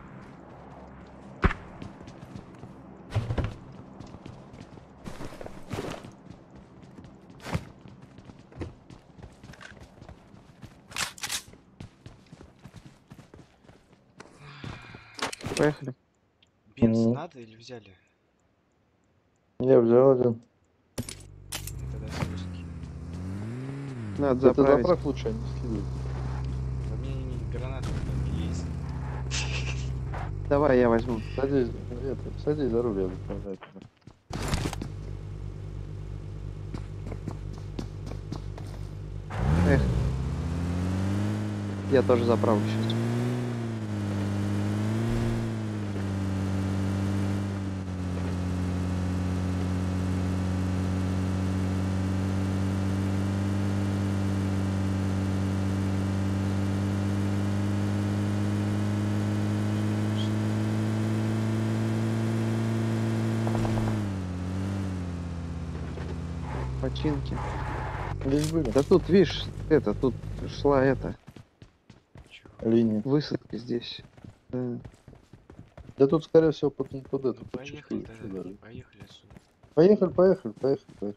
A: Поехали.
D: Бенз
J: Мгм.
D: надо или взяли?
J: Я взял один.
D: Ну, тогда сложненький.
A: Надо
J: Это
A: заправить.
J: заправ лучше, они скидывают.
D: У меня не, не гранаты не есть.
A: Давай, я возьму.
J: Садись, это, садись за руль, я заправляю тебя.
A: Эх, Я тоже заправлю сейчас. Починки.
J: Здесь были
A: Да тут, видишь, это, тут шла эта
J: линии.
A: высадка здесь. Да.
J: Да тут, скорее всего, под, под эту,
D: Ну,
J: под
D: поехали
J: чистую
D: тогда,
J: сюда.
D: поехали отсюда.
J: Поехали, поехали, поехали, поехали.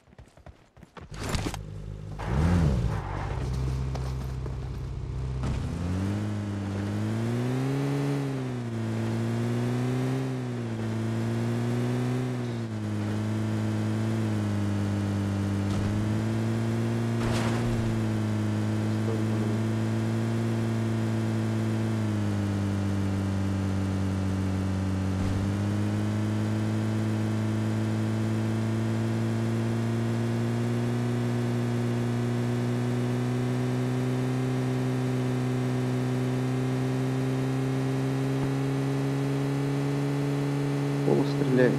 A: Пол стреляет.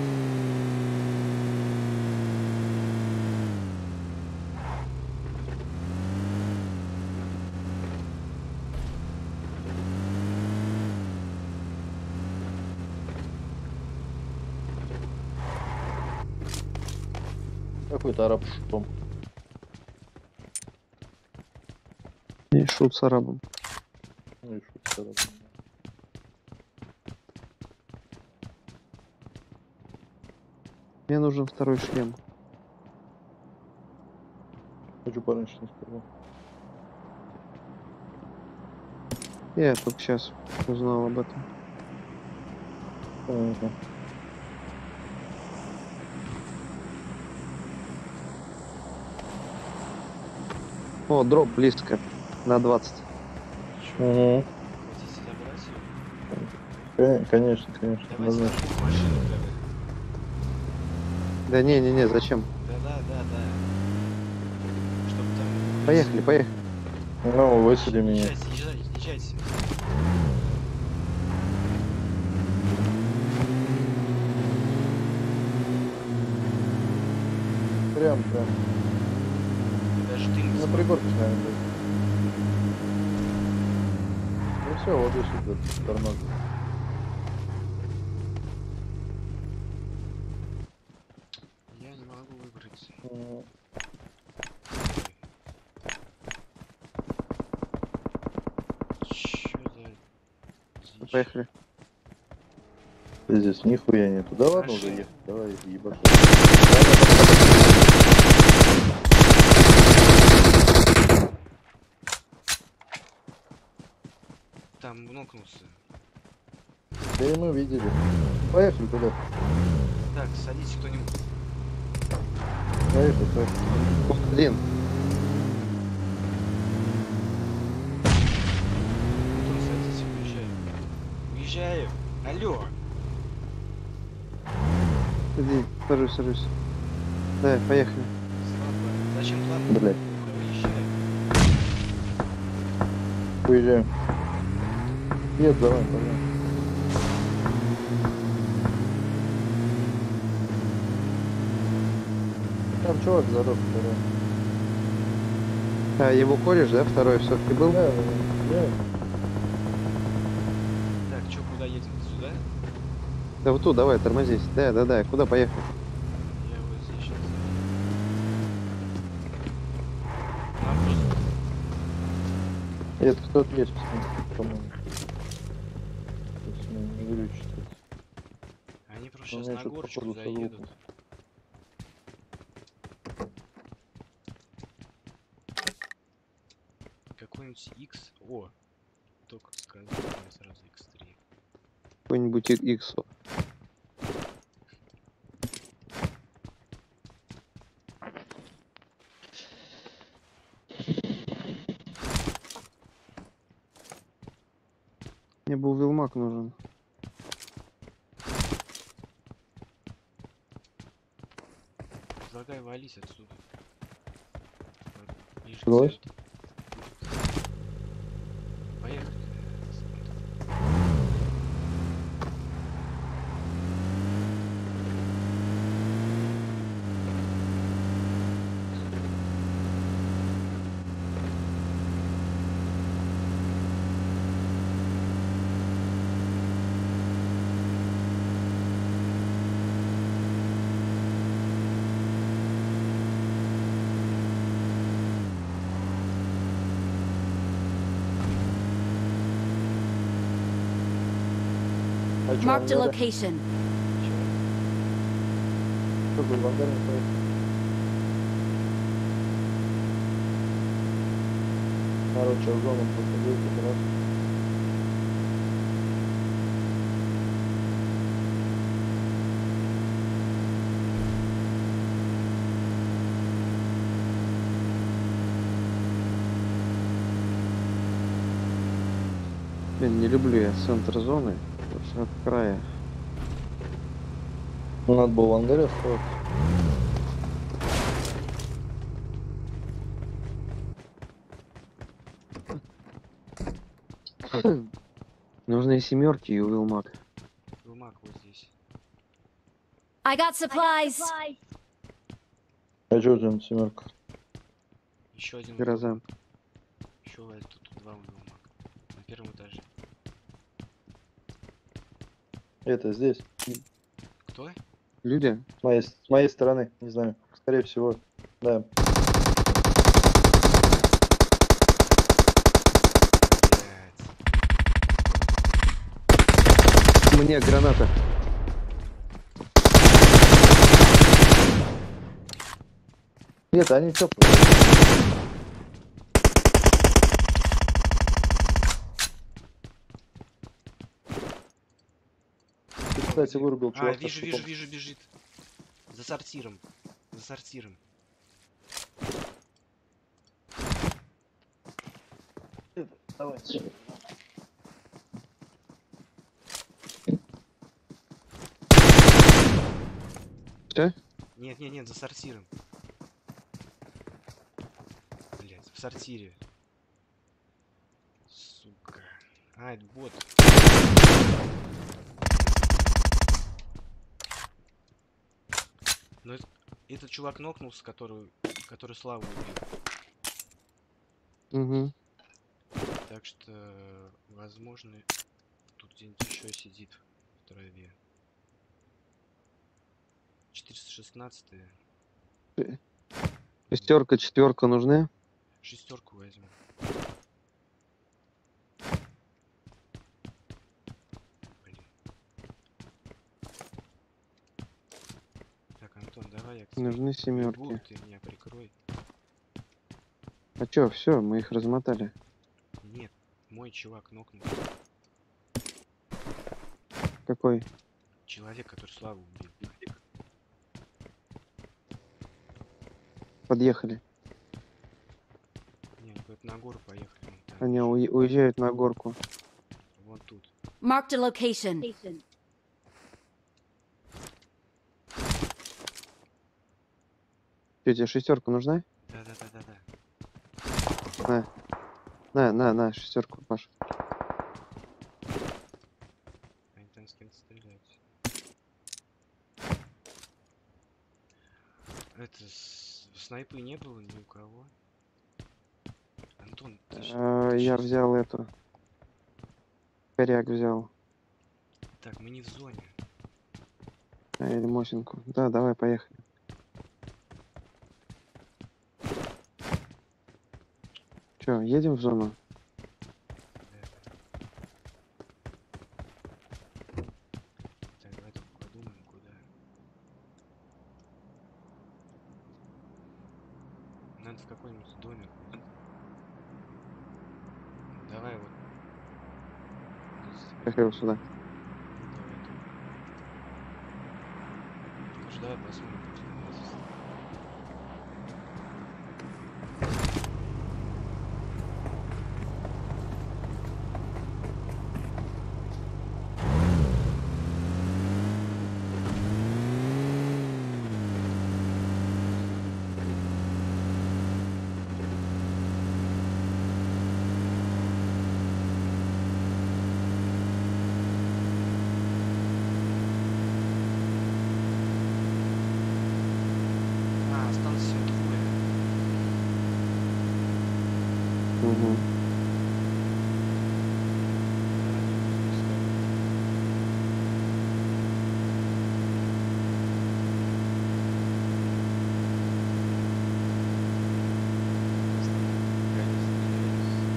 J: Какой-то араб шутом.
A: И шут с арабом.
J: Ну и шут с арабом.
A: Мне нужен второй шлем.
J: Хочу пораньше не сказал.
A: Я только сейчас узнал об этом.
J: Понятно.
A: О, дроп близко. На двадцать.
J: Угу.
D: Хотите забрать ее?
J: Кон- Конечно, конечно.
D: Давайте
J: однозначно.
D: нашу машину тогда.
A: Да не, не, не, зачем?
D: Да, да, да, да. Чтоб там...
A: Поехали, поехали.
J: Ну, высади меня.
D: Езжайте, езжайте, езжайте.
J: Прям, прям.
D: Даже ты не
J: На
D: смог.
J: пригорке, наверное, будет. Ну все, вот здесь вот этот тормоз.
D: Я не могу выбрать.
J: М,
D: Чё за... дичь?
A: Поехали.
J: Здесь нихуя нету. Да ладно уже
D: Машина.
J: ехать. Давай, ебаши.
D: Там нокнулся.
J: Да и мы видели. Поехали туда.
D: Так, садись кто-нибудь.
J: Поехали, поехали.
A: Вот один.
D: Антон, садись, уезжаю. Уезжаю. Алло.
A: Иди, сажусь, сажусь. Да, поехали.
D: Слабо. Зачем план?
J: Блядь.
D: Уезжаю.
J: Уезжаем. Нет, давай, давай. Там чувак задох, второй.
A: А его кореш, да, второй все-таки был?
J: Да, да, да.
D: Так, чё, куда едем? Сюда?
A: Да вот тут, давай, тормозись. Да, да, да, куда поехал?
D: Я вот здесь сейчас. Нам просто...
J: Это кто-то есть, посмотри, по-моему. Если меня не вылечит.
D: Они просто
J: У
D: сейчас
J: меня
D: на
J: что-то
D: горочку
J: походу
D: заедут.
J: соглупно.
D: Какой-нибудь X. О! Только сказал, я сразу икс три.
A: Какой-нибудь X. Мне был Вилмак нужен.
D: Предлагаю валить отсюда. Вот, ближе к
J: Согласен.
D: центру.
J: Короче, в
C: Marked a
J: ангаре.
C: location.
J: Что вы в ангаре не поехали? Короче, в зону подходил как раз.
A: Блин, не люблю я центр зоны. Лучше от края.
J: Ну, надо было в ангаре оставаться.
A: Нужны семерки и Уилмак.
D: Румак вот здесь.
C: I got supplies.
J: А что у тебя на семерка?
D: Еще один.
A: Гроза.
D: Еще тут, тут два Румак. На первом этаже.
J: Это здесь.
D: Кто?
A: Люди?
J: С моей, с моей стороны, не знаю. Скорее всего, да.
D: Блядь.
A: Мне граната.
J: Нет, они теплые. Ты, кстати, вырубил
D: А,
J: чувака.
D: вижу,
J: с
D: вижу,
J: шипом.
D: вижу, бежит. За сортиром. За сортиром.
J: Давайте.
A: Что?
D: Нет, нет, нет, за сортиром. Блять, в сортире. Сука. А, это бот. Но это- этот чувак нокнулся, который, который Славу убил.
A: Угу.
D: Так что, возможно, тут где-нибудь еще сидит в траве. четыреста шестнадцать.
A: Шестерка, четверка нужны?
D: Шестерку возьму. Блин. Так, Антон, давай я к тебе
A: Нужны
D: бегу,
A: семерки.
D: ты меня прикрой.
A: А чё, все, мы их размотали.
D: Нет, мой чувак нокнул.
A: Какой?
D: Человек, который Славу убил.
A: Подъехали.
D: Не, куда-то на гору поехали. Вон там
A: Они
D: еще.
A: уе- уезжают на горку.
D: Вон тут.
C: Marked a location.
A: Чё, тебе шестерка нужна?
D: Да-да-да-да-да.
A: На. На, на, на, шестерку, Паш.
D: Они там с кем-то стреляются. Это, с... снайпы не было ни у кого. Антон, ты ж-
A: А,
D: ты
A: я
D: щас-
A: взял эту. Коряк взял.
D: Так, мы не в зоне.
A: А, или Мосинку. Да, давай, поехали. Чё, едем в зону?
D: Так, давай только подумаем, куда. Надо в какой-нибудь домик. Давай вот. здесь.
A: Поехал сюда.
D: Давай тут. Короче, давай посмотрим, как что у нас здесь. А, осталось всего двое.
A: Угу.
D: Давай не будем рисковать. Нас там гонец стреляется.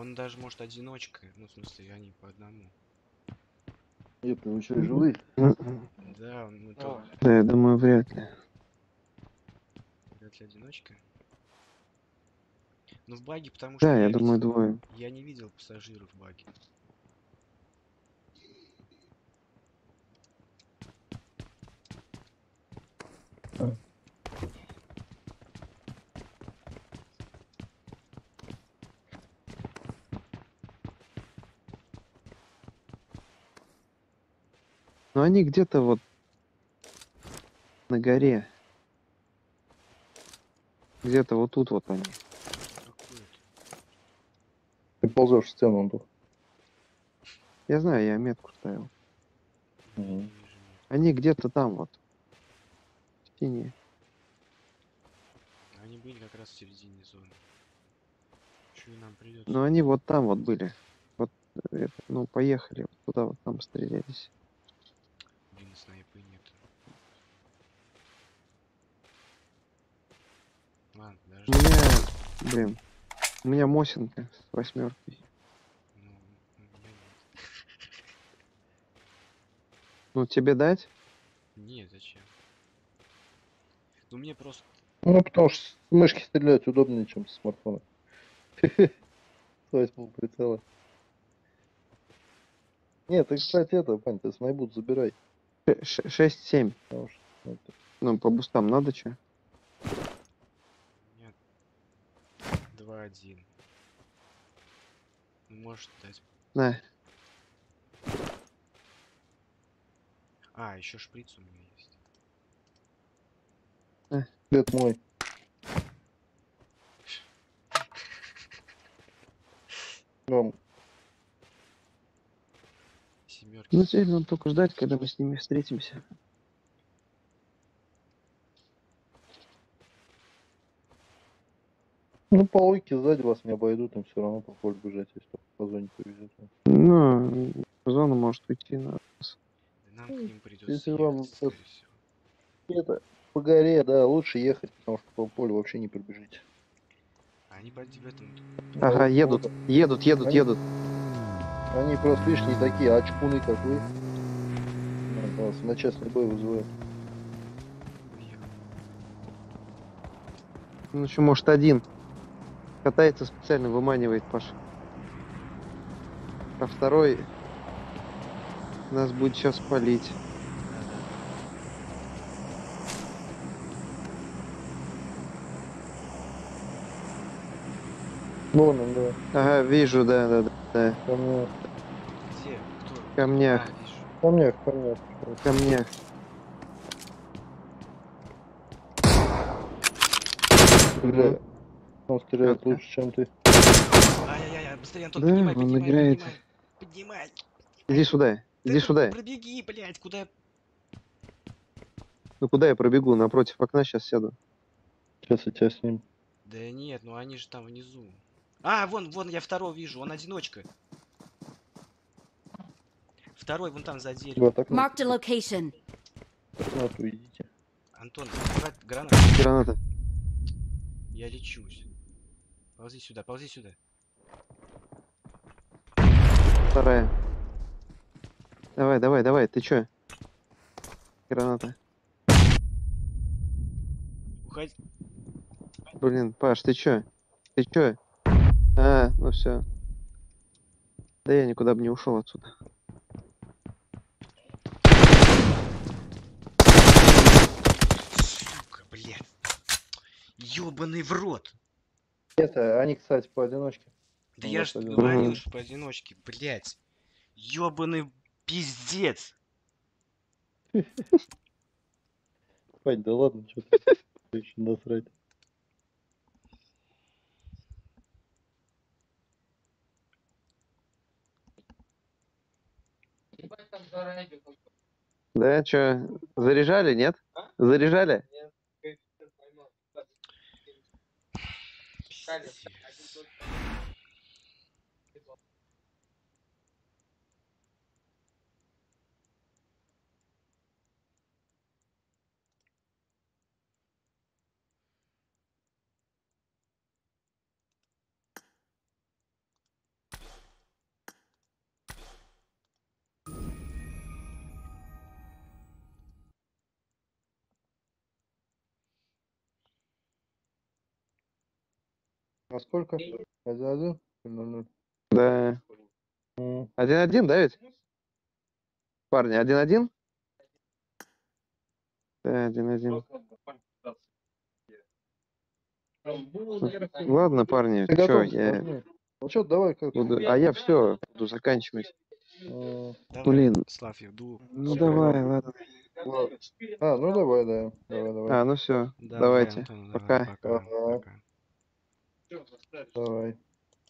D: Он даже может одиночка. Ну, в смысле, они по одному.
J: Епта, вы что, живые?
D: Да, он ну, то
A: Да, я думаю, вряд ли.
D: вряд ли одиночка. Ну, в баге, потому что
A: Да,
D: я
A: я
D: ведь-
A: думаю, двое.
D: я не видел пассажиров в баге.
A: Но они где-то вот на горе. Где-то вот тут вот они.
D: Какой это?
J: Ты ползешь в стену, он тут.
A: Я знаю, я метку ставил.
D: Я не
J: Мгм.
D: вижу нет.
A: Они где-то там вот. В стене.
D: Они были как раз в середине зоны. Что и нам придется.
A: Но они вот там вот были. Вот, э, это, ну, поехали. Вот туда вот там стрелялись.
D: Блин, снайпы нет. Ладно,
A: У
D: подожди.
A: меня, блин, у меня Мосинка с восьмеркой.
D: Ну, у меня нет.
A: Ну, тебе дать?
D: Не, зачем? Ну, мне просто...
J: Ну, потому что с мышки стрелять удобнее, чем с смартфона. С восьмого прицела. Нет, ты, кстати, это, Пань, ты снайбут забирай.
A: шесть-семь.
J: Потому что ну, это-
A: Ну, по бустам надо что?
D: Нет. два один. Ну, может дать...
A: На.
D: А, еще шприц у меня есть.
J: Цвет мой. Вам
D: Семерки.
A: Ну, теперь нам только ждать, когда мы с ними встретимся.
J: Ну, по логике сзади вас не обойдут, им все равно по полю бежать, если только по зоне повезет.
A: Ну, зона может уйти на нас.
D: Да нам к ним придется
J: Если
D: ехать,
J: вам
D: скорее всего.
J: это по горе, да, лучше ехать, потому что по полю вообще не пробежите.
D: А они по тебе там...
J: Ну,
A: Ага,
J: вот,
A: едут,
J: вот.
A: едут, едут,
J: Они-
A: едут.
J: Они просто, видишь, не такие очкуны, как вы. Ну, Вас на честный бой вызывают.
D: Уехал.
A: Ну, еще, может, один. Катается специально, выманивает Паша. А второй нас будет сейчас палить.
J: Вон он, да.
A: Ага, вижу, да, да, да, да.
J: Ко мне.
D: Где? Кто?
A: Ко мне,
D: А, вижу.
J: Ко мне, ко мне.
A: ко мне.
J: Бля, он стреляет
A: Чётко.
J: лучше, чем ты.
D: Ай-яй-яй, быстрее, Антон,
A: Да,
D: поднимай,
A: он
D: поднимай,
A: играет.
D: поднимай. Поднимай.
A: Иди сюда,
D: Ты
A: иди
D: про-
A: сюда.
D: Пробеги, блядь, куда...
A: Ну куда я пробегу? Напротив окна сейчас сяду.
J: Сейчас я тебя с ним.
D: Да нет, ну они же там внизу. А, вон, вон, я второго вижу, он одиночка. Второй вон там за
J: Вы
D: деревом.
J: от окна,
C: Marked a location.
J: от окна уйдите.
D: Антон, гранат, гранат.
A: Граната.
D: Я лечусь. Ползи сюда, ползи сюда.
A: Вторая. Давай, давай, давай. Ты чё? Граната.
D: Уходи.
A: Блин, Паш, ты чё? Ты чё? А, ну все. Да я никуда бы не ушел отсюда.
D: Сука, блядь. Ёбаный в рот.
J: Это, они, кстати, поодиночке.
D: Да
J: Он
D: я
J: вас
D: же
J: один
D: говорил,
A: Мгм.
D: что поодиночке, блядь. Ёбаный пиздец.
J: Пань, да ладно, что ты. Еще насрать.
G: Ебать там заранее.
A: Да, чё? Заряжали, нет? Заряжали?
G: Нет, коэффициент поймал. Калец, один
D: Пиздец.
G: точка.
J: А сколько? Один-один? Ноль-ноль.
A: Да.
J: М.
A: Один-один, да ведь? Парни, один-один? Да, один-один. Ладно, парни,
J: Ты
A: чё,
J: готов?
A: я
J: Возьми. Ну что, давай как?
A: буду... А я все, буду заканчивать.
J: М,
D: Давай,
A: Блин.
D: Слав, я иду.
A: Ну
D: Всё,
A: давай, ладно.
J: ладно. А, ну давай, да. Давай, давай.
A: А, ну все,
D: Давай,
A: давайте.
D: Антон, давай,
A: Пока.
D: пока,
J: Ага.
D: пока.
J: Давай.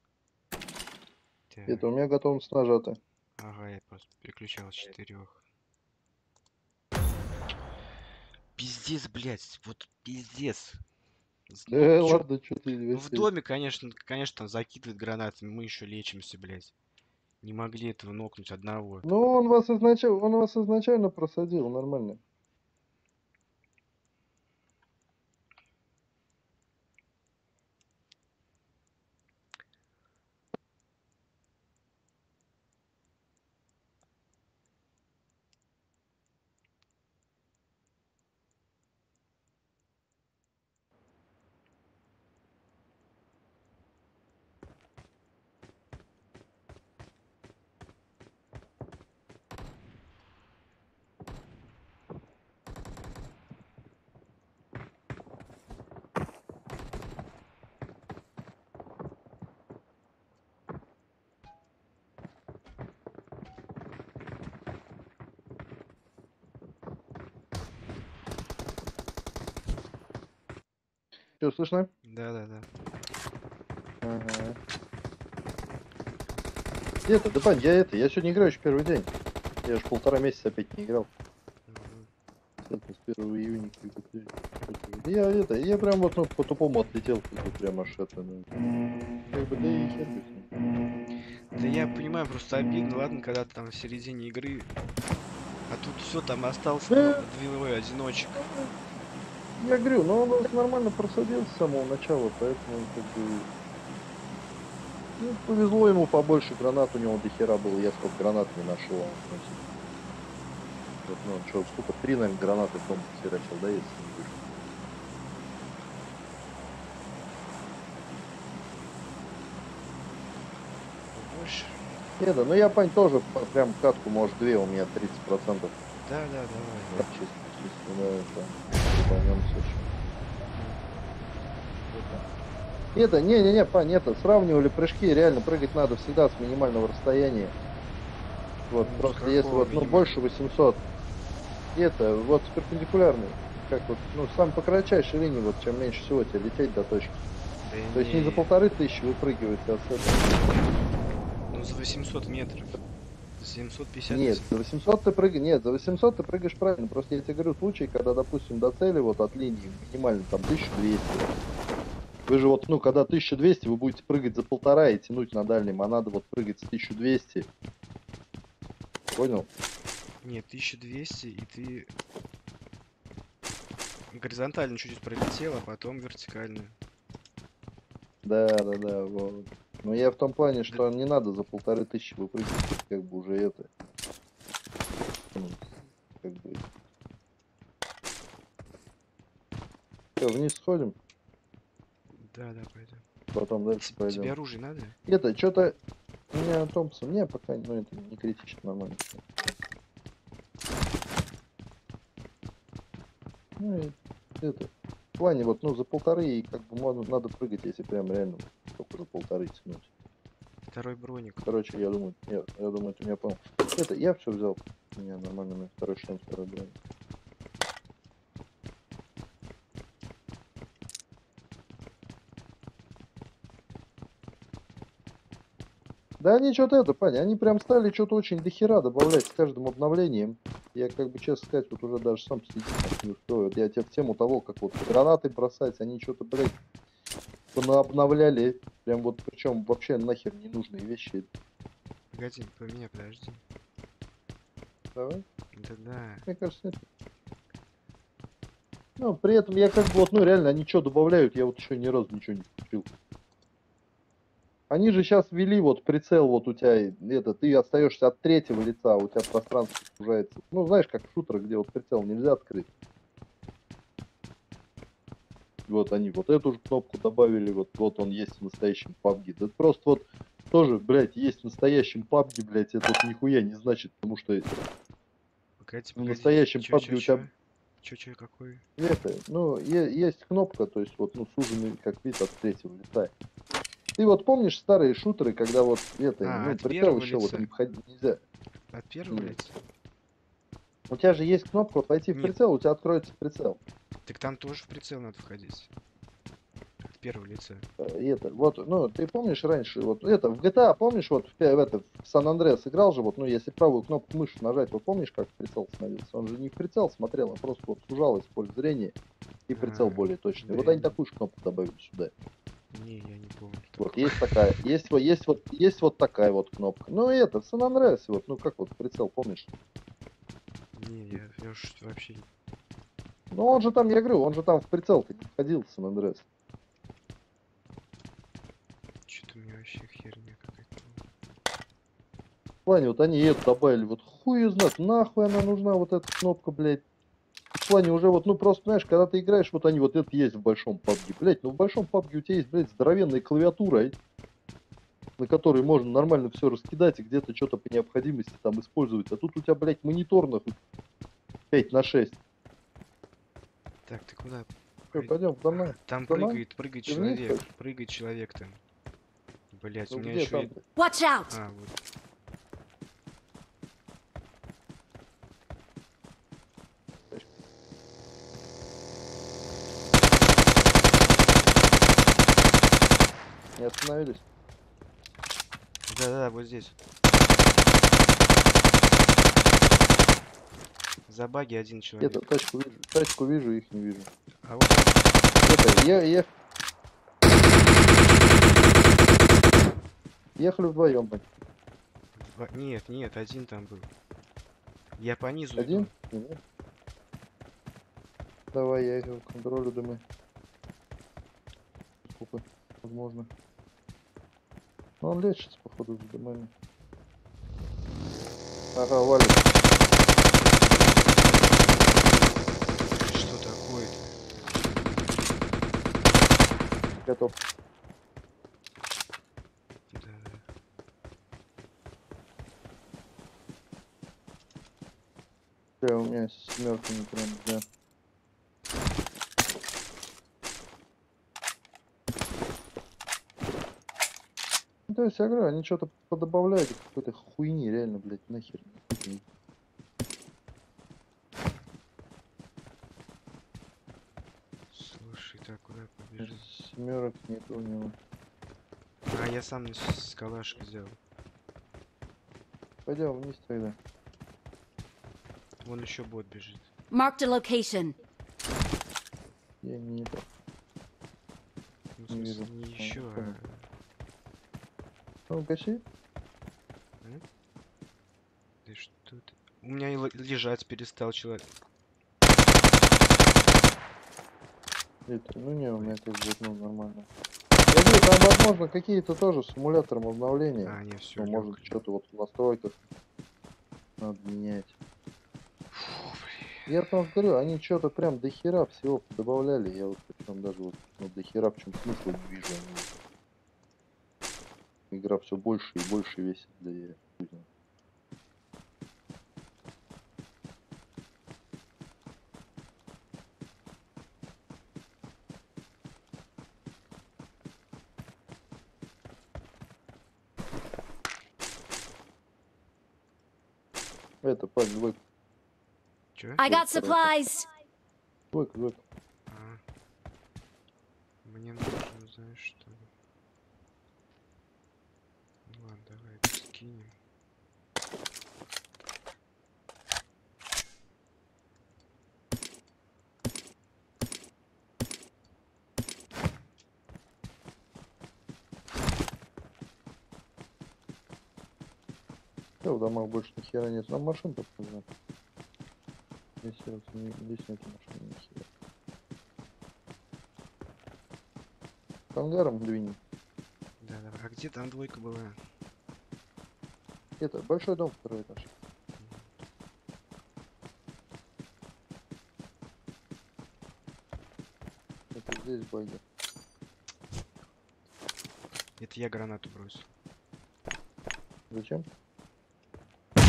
D: Так,
J: Это у меня готовность нажата.
D: ага, я просто переключал с четырех. Пиздец, блядь, вот пиздец. З-
J: Да
D: Ну, чё-
J: ладно, что ты
D: ну, в
J: вообще.
D: доме, конечно, конечно, там закидывает гранатами, мы еще лечимся, блядь. Не могли этого нокнуть одного.
J: Ну, он вас изначально, он вас изначально просадил, нормально. Что, слышно?
D: Да-да-да.
J: Ага. Это, да, пань, я это, я сегодня играю еще первый день. Я же полтора месяца опять не играл.
D: Мгм.
J: Это с первого июня. как бы, ты- это, Я это, я прям вот ну, по-тупому отлетел, как бы, прям аж это, ну, как бы, да и хер бы с ним.
D: Да я понимаю, просто обидно, ладно, когда ты там в середине игры, а тут все, там остался
J: Да.
D: дво- двое одиночек.
J: Я говорю, но он вас нормально просадил с самого начала, поэтому как бы... Ну, повезло ему побольше, гранат у него дохера было, я сколько гранат не нашел. он носит. Вот, ну, он что, сколько, три, наверное, гранаты в дом херачил, да, если не выше.
D: Больше.
J: Это, ну я, пань, тоже п- прям катку, может, две, у меня тридцать процентов.
D: Да, да, давай.
J: Да, чисто, чисто, да, это, ебанемся еще. Это, не-не-не, пань, это, сравнивали прыжки, реально прыгать надо всегда с минимального расстояния. Вот,
D: Ну, с
J: просто если
D: какого
J: вот, ну,
D: минимального?
J: больше восемьсот, это, вот, с перпендикулярной, как вот, ну, сам по кратчайшей линии, вот, чем меньше всего тебе лететь до точки.
D: Да
J: То есть не за полторы тысячи выпрыгиваете, а с этого.
D: Ну, за восемьсот метров. За семьсот пятьдесят.
J: Нет, за восемьсот ты прыгаешь, нет, за восемьсот ты прыгаешь правильно, просто я тебе говорю, случай, когда, допустим, до цели, вот, от линии, минимально, там, тысяча двести. Вы же вот, ну, когда тысяча двести, вы будете прыгать за полтора и тянуть на дальнем, а надо вот прыгать с тысяча двести. Понял?
D: Нет, тысяча двести, и ты горизонтально чуть-чуть пролетел, а потом вертикально.
J: Да, да, да, вот. Но я в том плане, что не надо за полторы тысячи выпрыгивать, как бы уже это. Ну, как бы. Всё, вниз сходим,
D: Да, да, пойдем.
J: потом дальше
D: Тебе
J: пойдем.
D: оружие надо?
J: Это, что-то... У меня Томпсон, мне пока, ну, это не критично, нормально. всё. Ну, и это... В плане, вот, ну, за полторы, и как бы можно, надо прыгать, если прям реально только за полторы тянуть.
D: Второй броник.
J: Короче, я думаю, я, я думаю, ты меня понял. Это, я все взял. У меня нормально, у меня второй шлем, второй бронь. Да они что-то это, Паня, они прям стали что-то очень дохера добавлять с каждым обновлением. Я как бы, честно сказать, вот уже даже сам следить так не успел. Вот я тебе в тему того, как вот гранаты бросать, они что-то, блядь, понаобновляли. Прям вот, причем вообще нахер ненужные вещи.
D: Погоди, поменяй, подожди.
J: Давай.
D: Да-да.
J: Мне кажется, нет. Ну, при этом я как бы вот, ну реально, они что добавляют, я вот еще ни разу ничего не купил. Они же сейчас ввели вот прицел, вот у тебя, это, ты остаешься от третьего лица, у тебя пространство сужается. Ну, знаешь, как в шутерах, где вот прицел нельзя открыть. вот они вот эту же кнопку добавили, вот, вот он есть в настоящем пабге. Да просто вот тоже, блядь, есть в настоящем пабге, блядь, это вот нихуя не значит, потому что
D: Погоди,
J: в
D: погоди.
J: настоящем
D: Чё,
J: пабге
D: чё,
J: у тебя
D: чё? Чё, чё, какой?
J: это, ну, е- есть кнопка, то есть вот, ну, суженный, как вид от третьего лица. Ты вот помнишь старые шутеры, когда вот это,
D: А,
J: ну,
D: от
J: прицел
D: первого
J: еще вот
D: лица.
J: не входить нельзя.
D: От первого
J: Нет.
D: лица?
J: У тебя же есть кнопка вот войти в
D: Нет.
J: прицел, у тебя откроется прицел.
D: Так там тоже в прицел надо входить. От первого лица.
J: Э, И это, вот, ну, ты помнишь раньше, вот это, в джи ти эй, помнишь, вот в, пе- в это, в Сан Андреас играл же, вот, ну, если правую кнопку мыши нажать, вот помнишь, как прицел становился? Он же не в прицел смотрел, а просто вот сужалось в поле зрения, и прицел
D: А,
J: более точный.
D: да
J: Вот
D: я
J: они
D: не-
J: такую же кнопку добавили сюда.
D: Не, я не помню.
J: Вот
D: такого.
J: есть такая, есть, вот- есть вот, есть вот такая вот кнопка. Ну, и это, в Сан Андреасе, вот, ну, как вот прицел, помнишь?
D: Не, я, я уж вообще...
J: Ну, он же там, я говорю, он же там в прицел-то не входил, в Сан Андреас.
D: Что-то у меня вообще херня какая-то.
J: В плане, вот они это добавили, вот хуй её знает, нахуй она нужна, вот эта кнопка, блядь. В плане уже вот, ну просто, знаешь, когда ты играешь, вот они вот это есть в большом пабге. Блядь, ну в большом пабге у тебя есть, блядь, здоровенная клавиатура, э, на которой можно нормально все раскидать и где-то что-то по необходимости там использовать. А тут у тебя, блядь, монитор нахуй пять на шесть.
D: Так, ты куда?
J: Все,
D: Пой-
J: пойдем за мной.
D: Там
J: За мной?
D: прыгает, прыгает
J: Ты вниз
D: человек.
J: хочешь?
D: Прыгает человек там. Блять,
J: Ну
D: у меня
J: где
D: еще...
J: там?
D: и-
C: Watch out!
D: А, вот.
J: Не остановились?
D: Да-да, вот здесь. За баги один человек.
J: Это, тачку вижу, тачку вижу, их не вижу.
D: А вот
J: Это, я, я... Ехали вдвоем, блядь.
D: два- Нет, нет, один там был. Я по низу
J: Один?
D: иду.
J: Нет. Давай, я его контролю, думаю. Сколько возможно. Ну, он лечится, походу, с дымами. Ага, валит.
D: Что такое-то?
J: Готов.
D: Да, да.
J: Да, у меня семерка не прям, да. Ну, то есть, я говорю, они что-то подобавляют, какой-то хуйни, реально, блядь, нахер.
D: Слушай, так, куда побежим?
J: Семерок нет у него.
D: А, я сам на с с калашкой сделал.
J: Пойдем вниз тогда.
D: Вон еще бот бежит.
C: Marked a location.
J: Я не это.
D: Ну, в
J: Не
D: смысле,
J: вижу.
D: не
J: А,
D: еще,
J: понял.
D: а...
J: Ну, гаси.
D: Да что ты? У меня и л- лежать перестал человек.
J: Это, ну не, у меня как бы, ну, нормально. Я говорю, там, возможно, какие-то тоже с эмулятором обновления.
D: А, не, все.
J: Ну, может, что-то вот в настройках надо менять. Я потому что говорю, они что-то прям до хера всего добавляли. Я вот причем даже вот ну, до хера в чем смысла не вижу. Они... Игра все больше и больше весит для Путина. Это, парень, двойка,
D: Че?
C: I got
J: Sorry.
C: supplies.
J: двойка, двойка.
D: А. Мне нужно, знаешь что? Ну ладно, давай это скинем.
J: Все, в домах больше ни хера нет. Нам машин только нужна. Здесь, вот, не, здесь нет машин, ни хера. К ангарам двинем.
D: Да, давай. А где там двойка была?
J: Это, большой дом, второй этаж. Это здесь. здесь баги.
D: Это я гранату бросил.
J: Зачем?
D: Да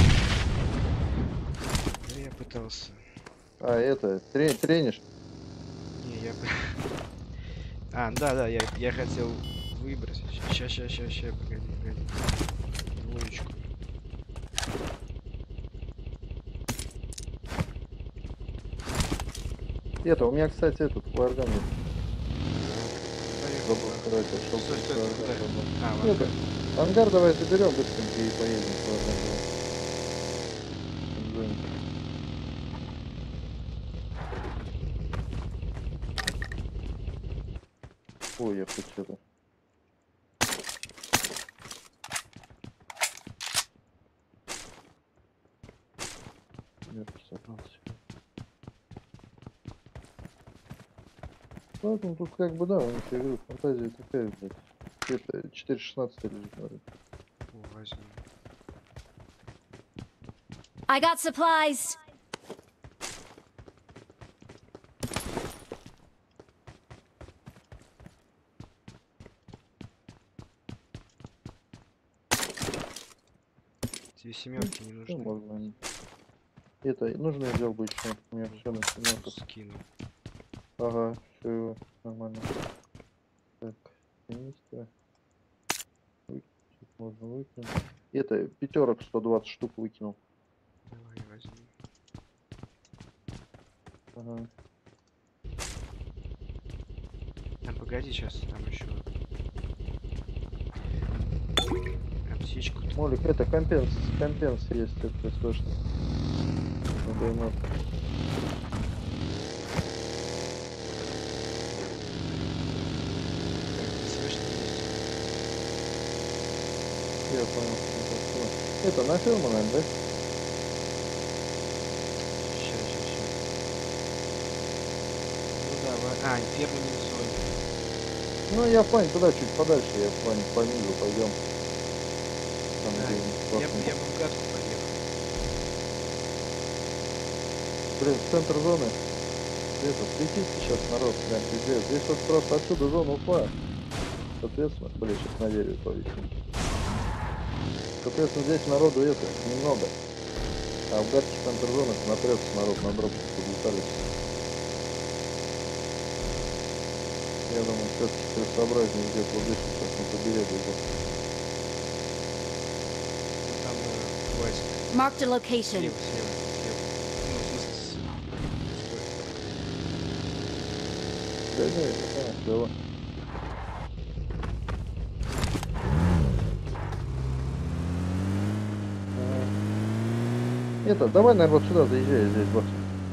D: я пытался.
J: А, это, трен тренишь?
D: Не, я... А, да, да, я, я хотел выбросить. Ща, ща, ща, ща, погоди, погоди. Двоечку.
J: Это, у меня, кстати, этот фларган есть. Забыл
D: Поехали.
J: сказать, а что
D: Стой, стой,
J: фларган
D: куда?
J: забыл.
D: А, в
J: Это,
D: ангар.
J: ангар давай заберем быстренько и поедем в фларган. Давай. Ой, я хоть это. Мерки собрался. Поэтому тут как бы да, у них, я говорю, фантазия такая, блядь. Это четыре шестнадцать лежит, наверное.
D: О, возьму.
C: I got supplies.
D: Тебе семерки не
J: Ну,
D: нужны.
J: можно они. Это, нужно я взял бы еще. У меня все на семерках.
D: Скину.
J: Ага, все нормально. Так, министра. Выкинуть, можно выкинуть. Это, пятерок сто двадцать штук выкинул.
D: Давай, возьму.
J: Ага.
D: Там погоди, сейчас там еще. Аптечку.
J: Молик, это компенс, компенс есть, это слышно. ВДМФ.
D: Слышно?
J: Я понял. Это на ферму, наверное, да?
D: Ща, ща, ща. Ну давай. А, ферму не в зоне.
J: Ну, я в плане туда чуть подальше, я в плане понизу пойдем. Там,
D: Да,
J: где
D: я, бы- я бы в гадку поехал.
J: блин, в центр зоны. Это, светит сейчас народ, прям пиздец. Здесь вот просто отсюда зона ушла. Соответственно, блин, сейчас на вере повесим. Соответственно, здесь народу это немного. А в гадке центр зоны напрется народ на дроп подлутались. Я думаю, все-таки целесообразнее где-то вот здесь сейчас на побережье. Да.
D: Ну там э, хватит.
C: Marked a location.
D: Слева, слева, слева. Ну, в смысле, с... Стой.
J: Да, да, это понял, слева. Ага. Это, давай, наверное, вот сюда заезжай, здесь вот.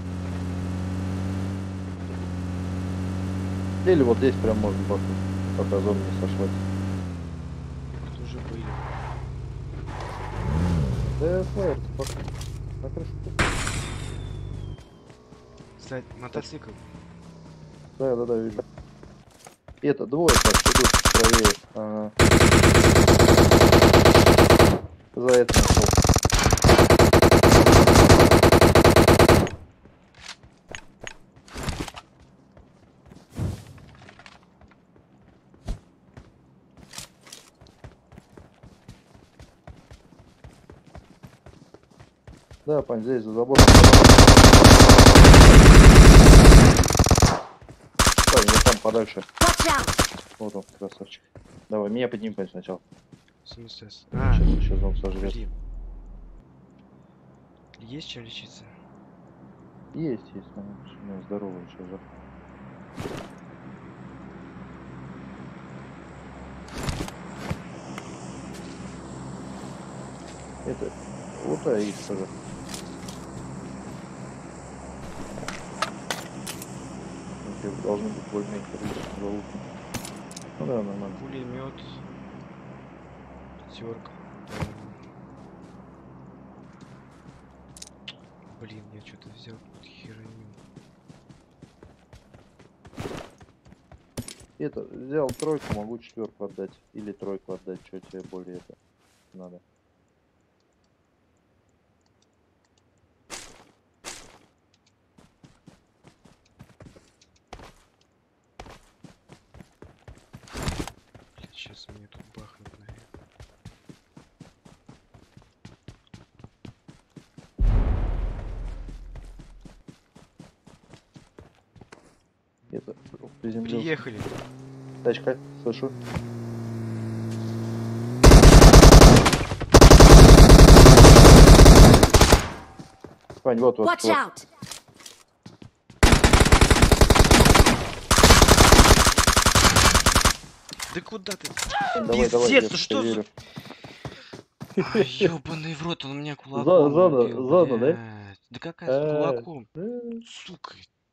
J: Или вот здесь прям можно бахнуть, пока зона не сошлась.
D: Тут уже были.
J: Да, флайер, пока. На крышу.
D: Кстати, мотоцикл.
J: Да, да, да, вижу. Это, двое так идут правее. Ага. За это нашел. Да, пань, здесь за забором. Пань, я там подальше.
C: Watch out.
J: Вот он, красавчик. Давай, меня подними, пань, сначала.
D: В смысле? с- А,
J: Сейчас, сейчас он сожрет.
D: блин. Есть чем лечиться?
J: Есть, есть, он у меня здоровый сейчас же. Это, вот а есть тоже. Должны быть более-менее количество лука. Ну да, нормально.
D: Пулемет. Пятерка. Блин, я что-то взял какую-то херню.
J: Это, взял тройку, могу четверку отдать. Или тройку отдать, что тебе более это надо.
D: Сейчас мне тут бахнут, наверное.
J: Это, приземлился.
D: Приехали.
J: Тачка, слышу. Вань, вот, вот,
C: Watch
J: вот.
C: out!
D: Да куда ты?
J: Давай, давай,
D: Пиздец,
J: я
D: ну
J: тебе
D: что за...
J: верю.
D: Ай, ёбаный в рот, он меня
J: Зо-
D: кулаком
J: Зона,
D: убил,
J: зона, да?
D: блядь. Да какая с
J: А,
D: кулаком?
J: э,
D: Сука.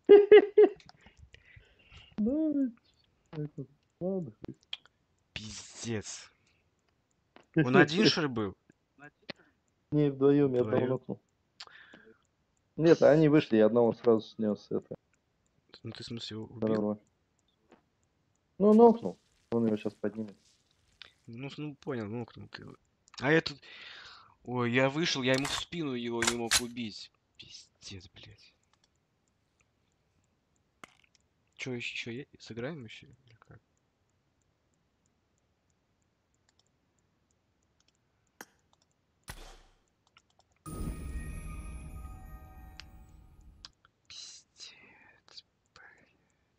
J: ну, это, ладно.
D: Пиздец. Он один, что ли, был?
J: Не, вдвоем я одного
D: Вдвоем?
J: нокнул. Нет, они вышли, я одного сразу снес. Это
D: Ну ты, в смысле, его убил?
J: второго. Ну, нокнул. Он его сейчас поднимет.
D: Ну, ну понял, ну ты. А этот... Ой, я вышел, я ему в спину его не мог убить. Пиздец, блядь. Чё, еще сыграем еще? Или как? Пиздец, блядь.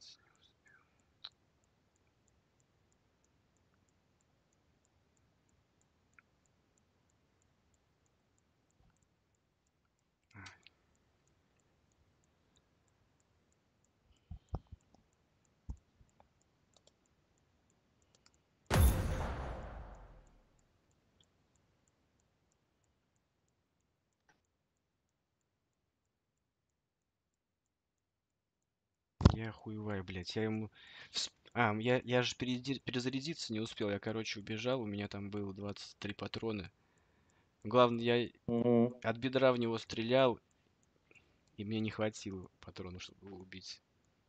D: Я охуеваю, блядь. Я ему... вс- А, я, я же переди- перезарядиться не успел. Я, короче, убежал. У меня там было двадцать три патрона. Главное, я
J: Мгм.
D: от бедра в него стрелял, и мне не хватило патронов, чтобы его убить.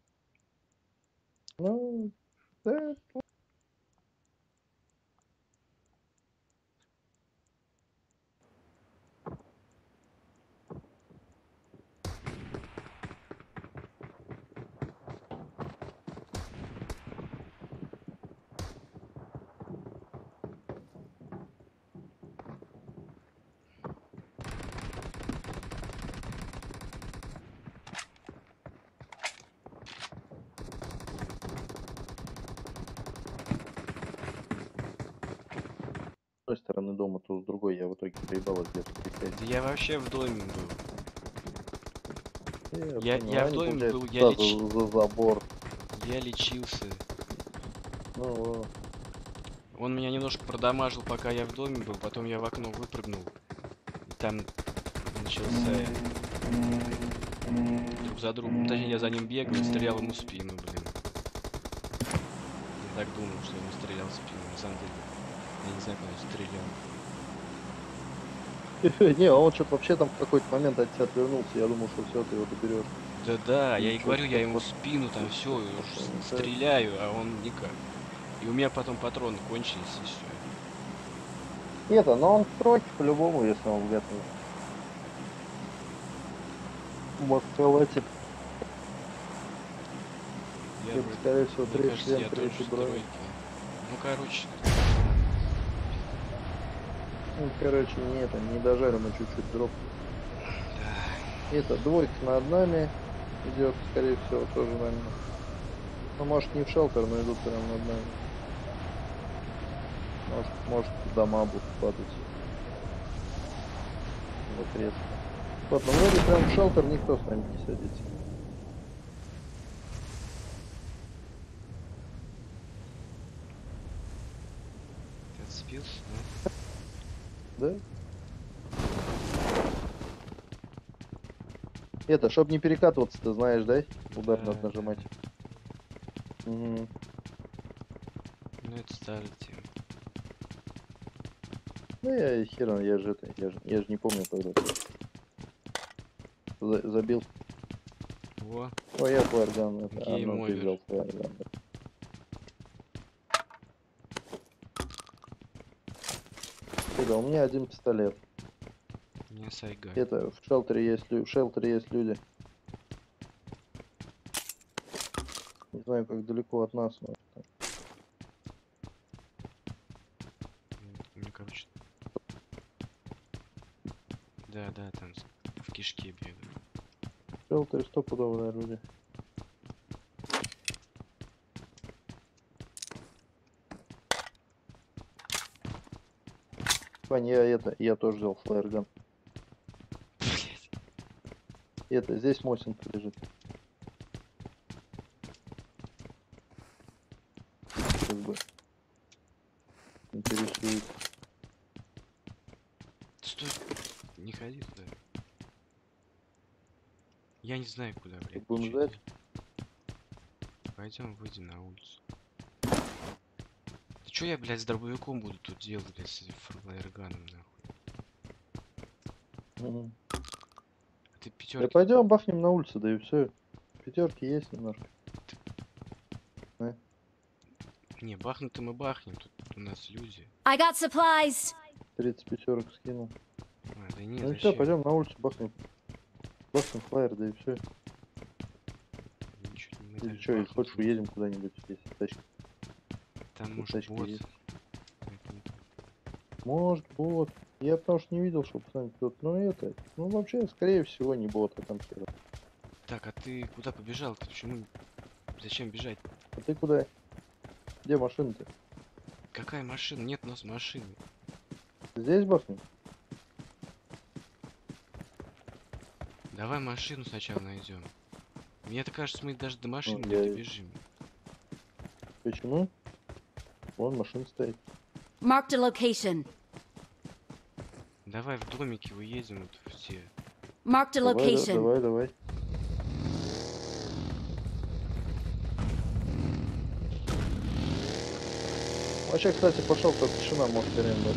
J: Ну, да. С той стороны дома, то с другой. Я в итоге проебал где-то
D: Да я вообще в доме был.
J: Я,
D: Я,
J: понял.
D: я в
J: Они,
D: доме
J: получается,
D: был, я,
J: туда
D: леч...
J: за, за забор.
D: я лечился.
J: Ну, вот.
D: Он меня немножко продамажил, пока я в доме был, потом я в окно выпрыгнул. И там начался друг за другом. Точнее, я за ним бегал и стрелял ему в спину, блин. Я так думал, что ему стрелял в спину. На самом деле, я не знаю, куда он стрелял.
J: Не, он что-то вообще там в какой-то момент от тебя отвернулся. Я думал, что все, ты его доберешь.
D: Да-да, я и
J: Ничего
D: говорю, я
J: себе,
D: ему в
J: вот.
D: спину там все,
J: Вот,
D: стреляю, а он никак. И у меня потом патроны кончились, и все.
J: Это, но он в тройке по-любому, если он готов. Маскалатик.
D: Я
J: Это,
D: вроде-
J: скорее всего,
D: мне
J: третий
D: кажется,
J: член,
D: я тоже
J: третий
D: в
J: бронь.
D: тройке. Ну, короче,
J: Ну, короче, не это, не дожарим, а чуть-чуть дроп.
D: да.
J: Это, двойка над нами идет, скорее всего, тоже нами. Ну, может, не в шелтер, но идут прям над нами. Может, может, дома будут падать. Вот резко. Вот, но вроде прям в шелтер никто с нами не садится.
D: Ты отцепился, да?
J: Да? Это, чтоб не перекатываться, ты знаешь, да? Удар
D: Да,
J: надо нажимать. Угу.
D: Ну, это старая тема.
J: Ну я и хером, я же это, я же, я же не помню, когда ты За- забил.
D: Во,
J: Ой, я флайрган, это, а,
D: Game
J: ну ты
D: over.
J: взял флайрган. Это, у меня один пистолет.
D: не сайгай.
J: Это, в шелтере есть, лю- в шелтере есть люди. Не знаю, как далеко от нас, но... это-
D: да, там в кишке бегают.
J: Желтые стопудовые люди. Вань, я это, я тоже взял флайерган.
D: Блять.
J: Это, здесь Мосинка лежит. Как бы интересует.
D: Стой. Не ходи туда. Я не знаю, куда, блядь.
J: Будем
D: чё
J: ждать?
D: делать. Пойдем, выйдем на улицу. Ты чё я, блядь, с дробовиком буду тут делать, блядь, с этим флайерганом, нахуй?
J: Угу.
D: А ты
J: Да
D: пятерки.
J: пойдем бахнем на улицу, да и все. Пятерки есть немножко.
D: Не, бахнутым мы бахнем, тут у нас люди.
C: I got supplies.
J: тридцать пятерок скинул.
D: А, да нет,
J: Ну все,
D: зачем?
J: пойдем на улицу бахнем. Бахнем флайер, да и все.
D: Ничего, мы
J: Или
D: даже
J: что, или
D: бахнуть
J: хочешь
D: не-
J: уедем куда-нибудь, если тачка.
D: Там
J: тут
D: может
J: тачка
D: бот.
J: есть.
D: Это не-
J: Может, бот. Я потому что не видел, что пацан кто-то. Ну это. Ну вообще, скорее всего, не бот, а там хер.
D: Так, а ты куда побежал? Ты почему? Зачем бежать?
J: А ты куда? Где машина-то?
D: Какая машина? Нет у нас машины.
J: Здесь бахнем?
D: Давай машину сначала найдем. Мне так кажется, мы даже до машины
J: Ну,
D: не
J: я-
D: добежим.
J: Почему? Вон машина стоит.
C: Marked a location.
D: Давай в домике уедем вот все.
C: Marked a
J: Давай, да-
C: location.
J: давай, давай. Вообще, кстати, пошел, только тишина, может, перейдем.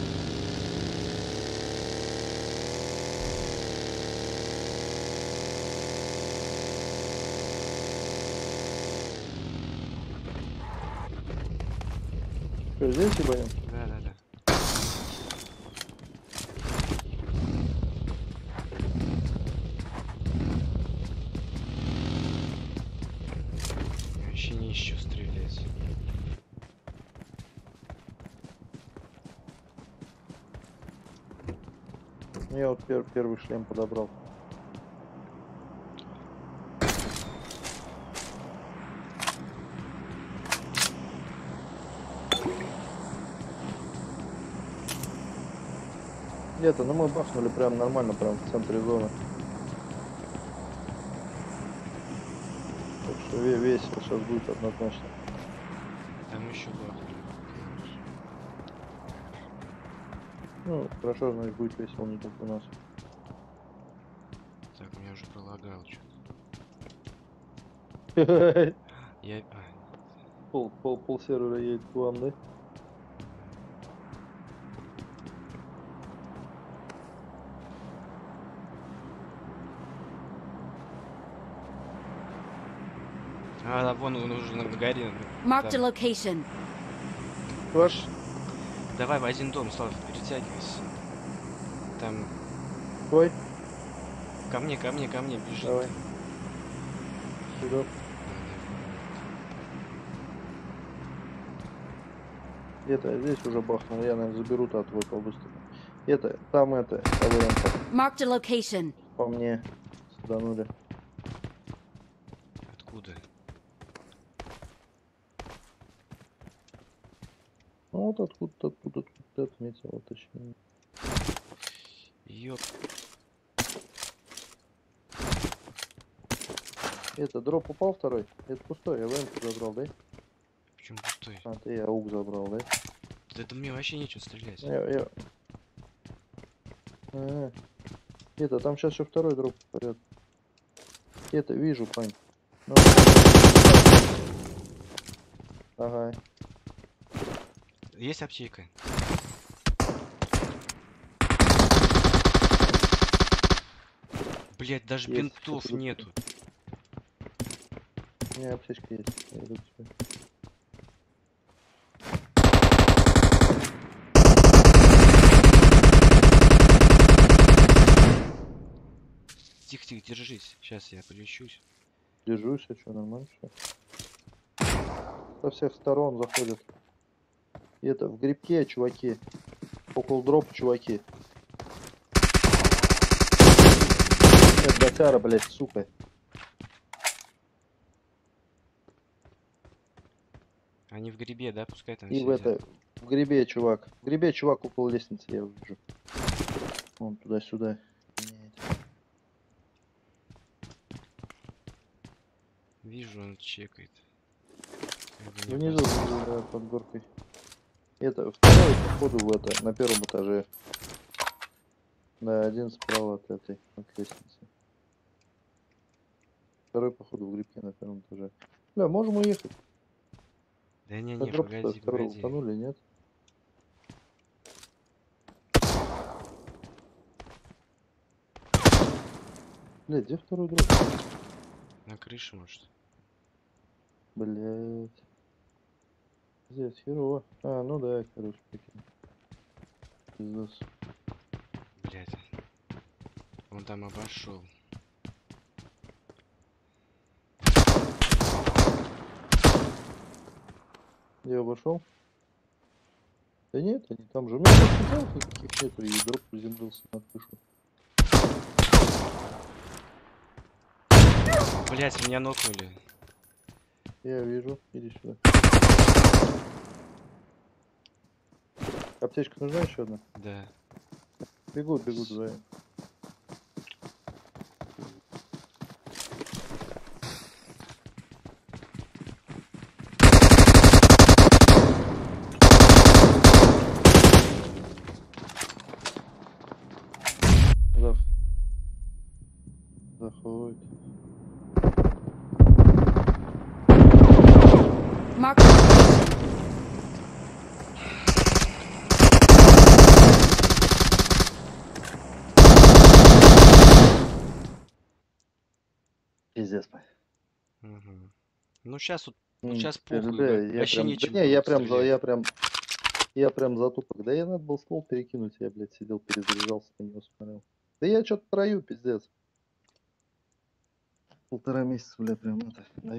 J: Что, здесь ебанем?
D: Да, да, да. Вообще не ищу стрелять.
J: Ну, я вот пер- первый шлем подобрал. Нет, ну мы бахнули прям нормально, прям в центре зоны. Так что ве- весело сейчас будет однозначно.
D: Там еще бахнули.
J: Ну, хорошо, значит, будет весело, не только у нас.
D: Так, меня уже пролагал что-то. Я... А,
J: Пол, пол, пол сервера едет к вам, да?
D: а, да, вон он уже на, на горе.
C: Marked a
D: Там.
C: location.
J: Ваш?
D: Давай в один дом, Слав, перетягивайся. Там...
J: Твой?
D: Ко мне, ко мне, ко мне, бежит.
J: Давай. Сюда. Это здесь уже бахнул, я, наверное, заберу-то отвыкал быстро. Это, там это, КВМ-ка.
C: Marked a location.
J: По мне саданули.
D: Откуда?
J: Ну вот откуда-то, откуда-то, откуда-то отметил, точнее.
D: Ёп.
J: Это, дроп упал второй? Это пустой, я ВМ забрал, да?
D: Почему пустой?
J: А, ты аук забрал, да?
D: Да это мне вообще нечего стрелять.
J: Я, я... А, это, там сейчас еще второй дроп попадет. Это, вижу, Пань. Ну. Ага.
D: Есть аптека? Блять, даже
J: Есть,
D: бинтов
J: что-то
D: нету.
J: У меня аптечка есть. Я иду к тебе.
D: Тихо, тихо, держись. Сейчас я полечусь.
J: Держусь, а что, нормально все? Со всех сторон заходят. И это, в грибке, чуваки. Около дропа, чуваки. Гусяра, блядь, сука.
D: Они в грибе, да? Пускай там
J: И в
D: сидят.
J: это, в грибе, чувак. В грибе, чувак, около лестницы я его вижу. Вон туда-сюда.
D: Вижу, он чекает. Я его не
J: Внизу,
D: опасаюсь.
J: внизу, да, под горкой. Это, второй, походу, в это, на первом этаже. Да, один справа от этой, от лестницы. Второй, походу, в грибке на первом этаже. Бля, можем уехать.
D: Да не,
J: На
D: не,
J: дроп
D: погоди,
J: второй
D: погоди.
J: утонули, нет? Бля, где второй дроп?
D: На крыше, может.
J: Блять. Здесь херово. А, ну да, короче, прикинь. Пиздос.
D: Блять. Он там обошел.
J: Я обошел? Да нет, они там же. У меня материалов никаких нету, и дроп приземлился на крышу.
D: Блять, меня нокнули.
J: Я вижу. Иди сюда. Аптечка нужна еще одна?
D: Да.
J: Бегут, бегут за. Зах. Заходит.
C: Mark.
J: Пиздец.
D: Угу. Ну сейчас вот, вот
J: М,
D: сейчас
J: теперь,
D: похуй,
J: бля,
D: во-
J: я
D: вообще
J: прям, да
D: нечем
J: не, я
D: будет
J: прям, за,
D: стрелять.
J: я прям, я прям затупок. Да я надо был ствол перекинуть, я, блядь, сидел, перезаряжался, на него смотрел. Да я что-то трою, пиздец. Полтора месяца, бля, прям это. на-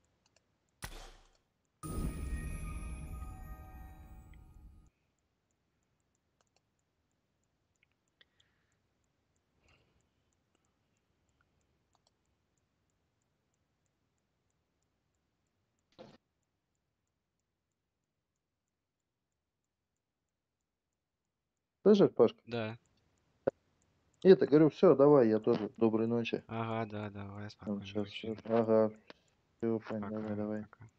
J: Слышишь, Пашка?
D: Да.
J: Это, говорю, все, давай, я тоже. Доброй ночи.
D: Ага, да, давай, спокойной
J: Сейчас,
D: ночи.
J: ага, все, Пань, давай,
D: Пока,
J: давай.
D: пока.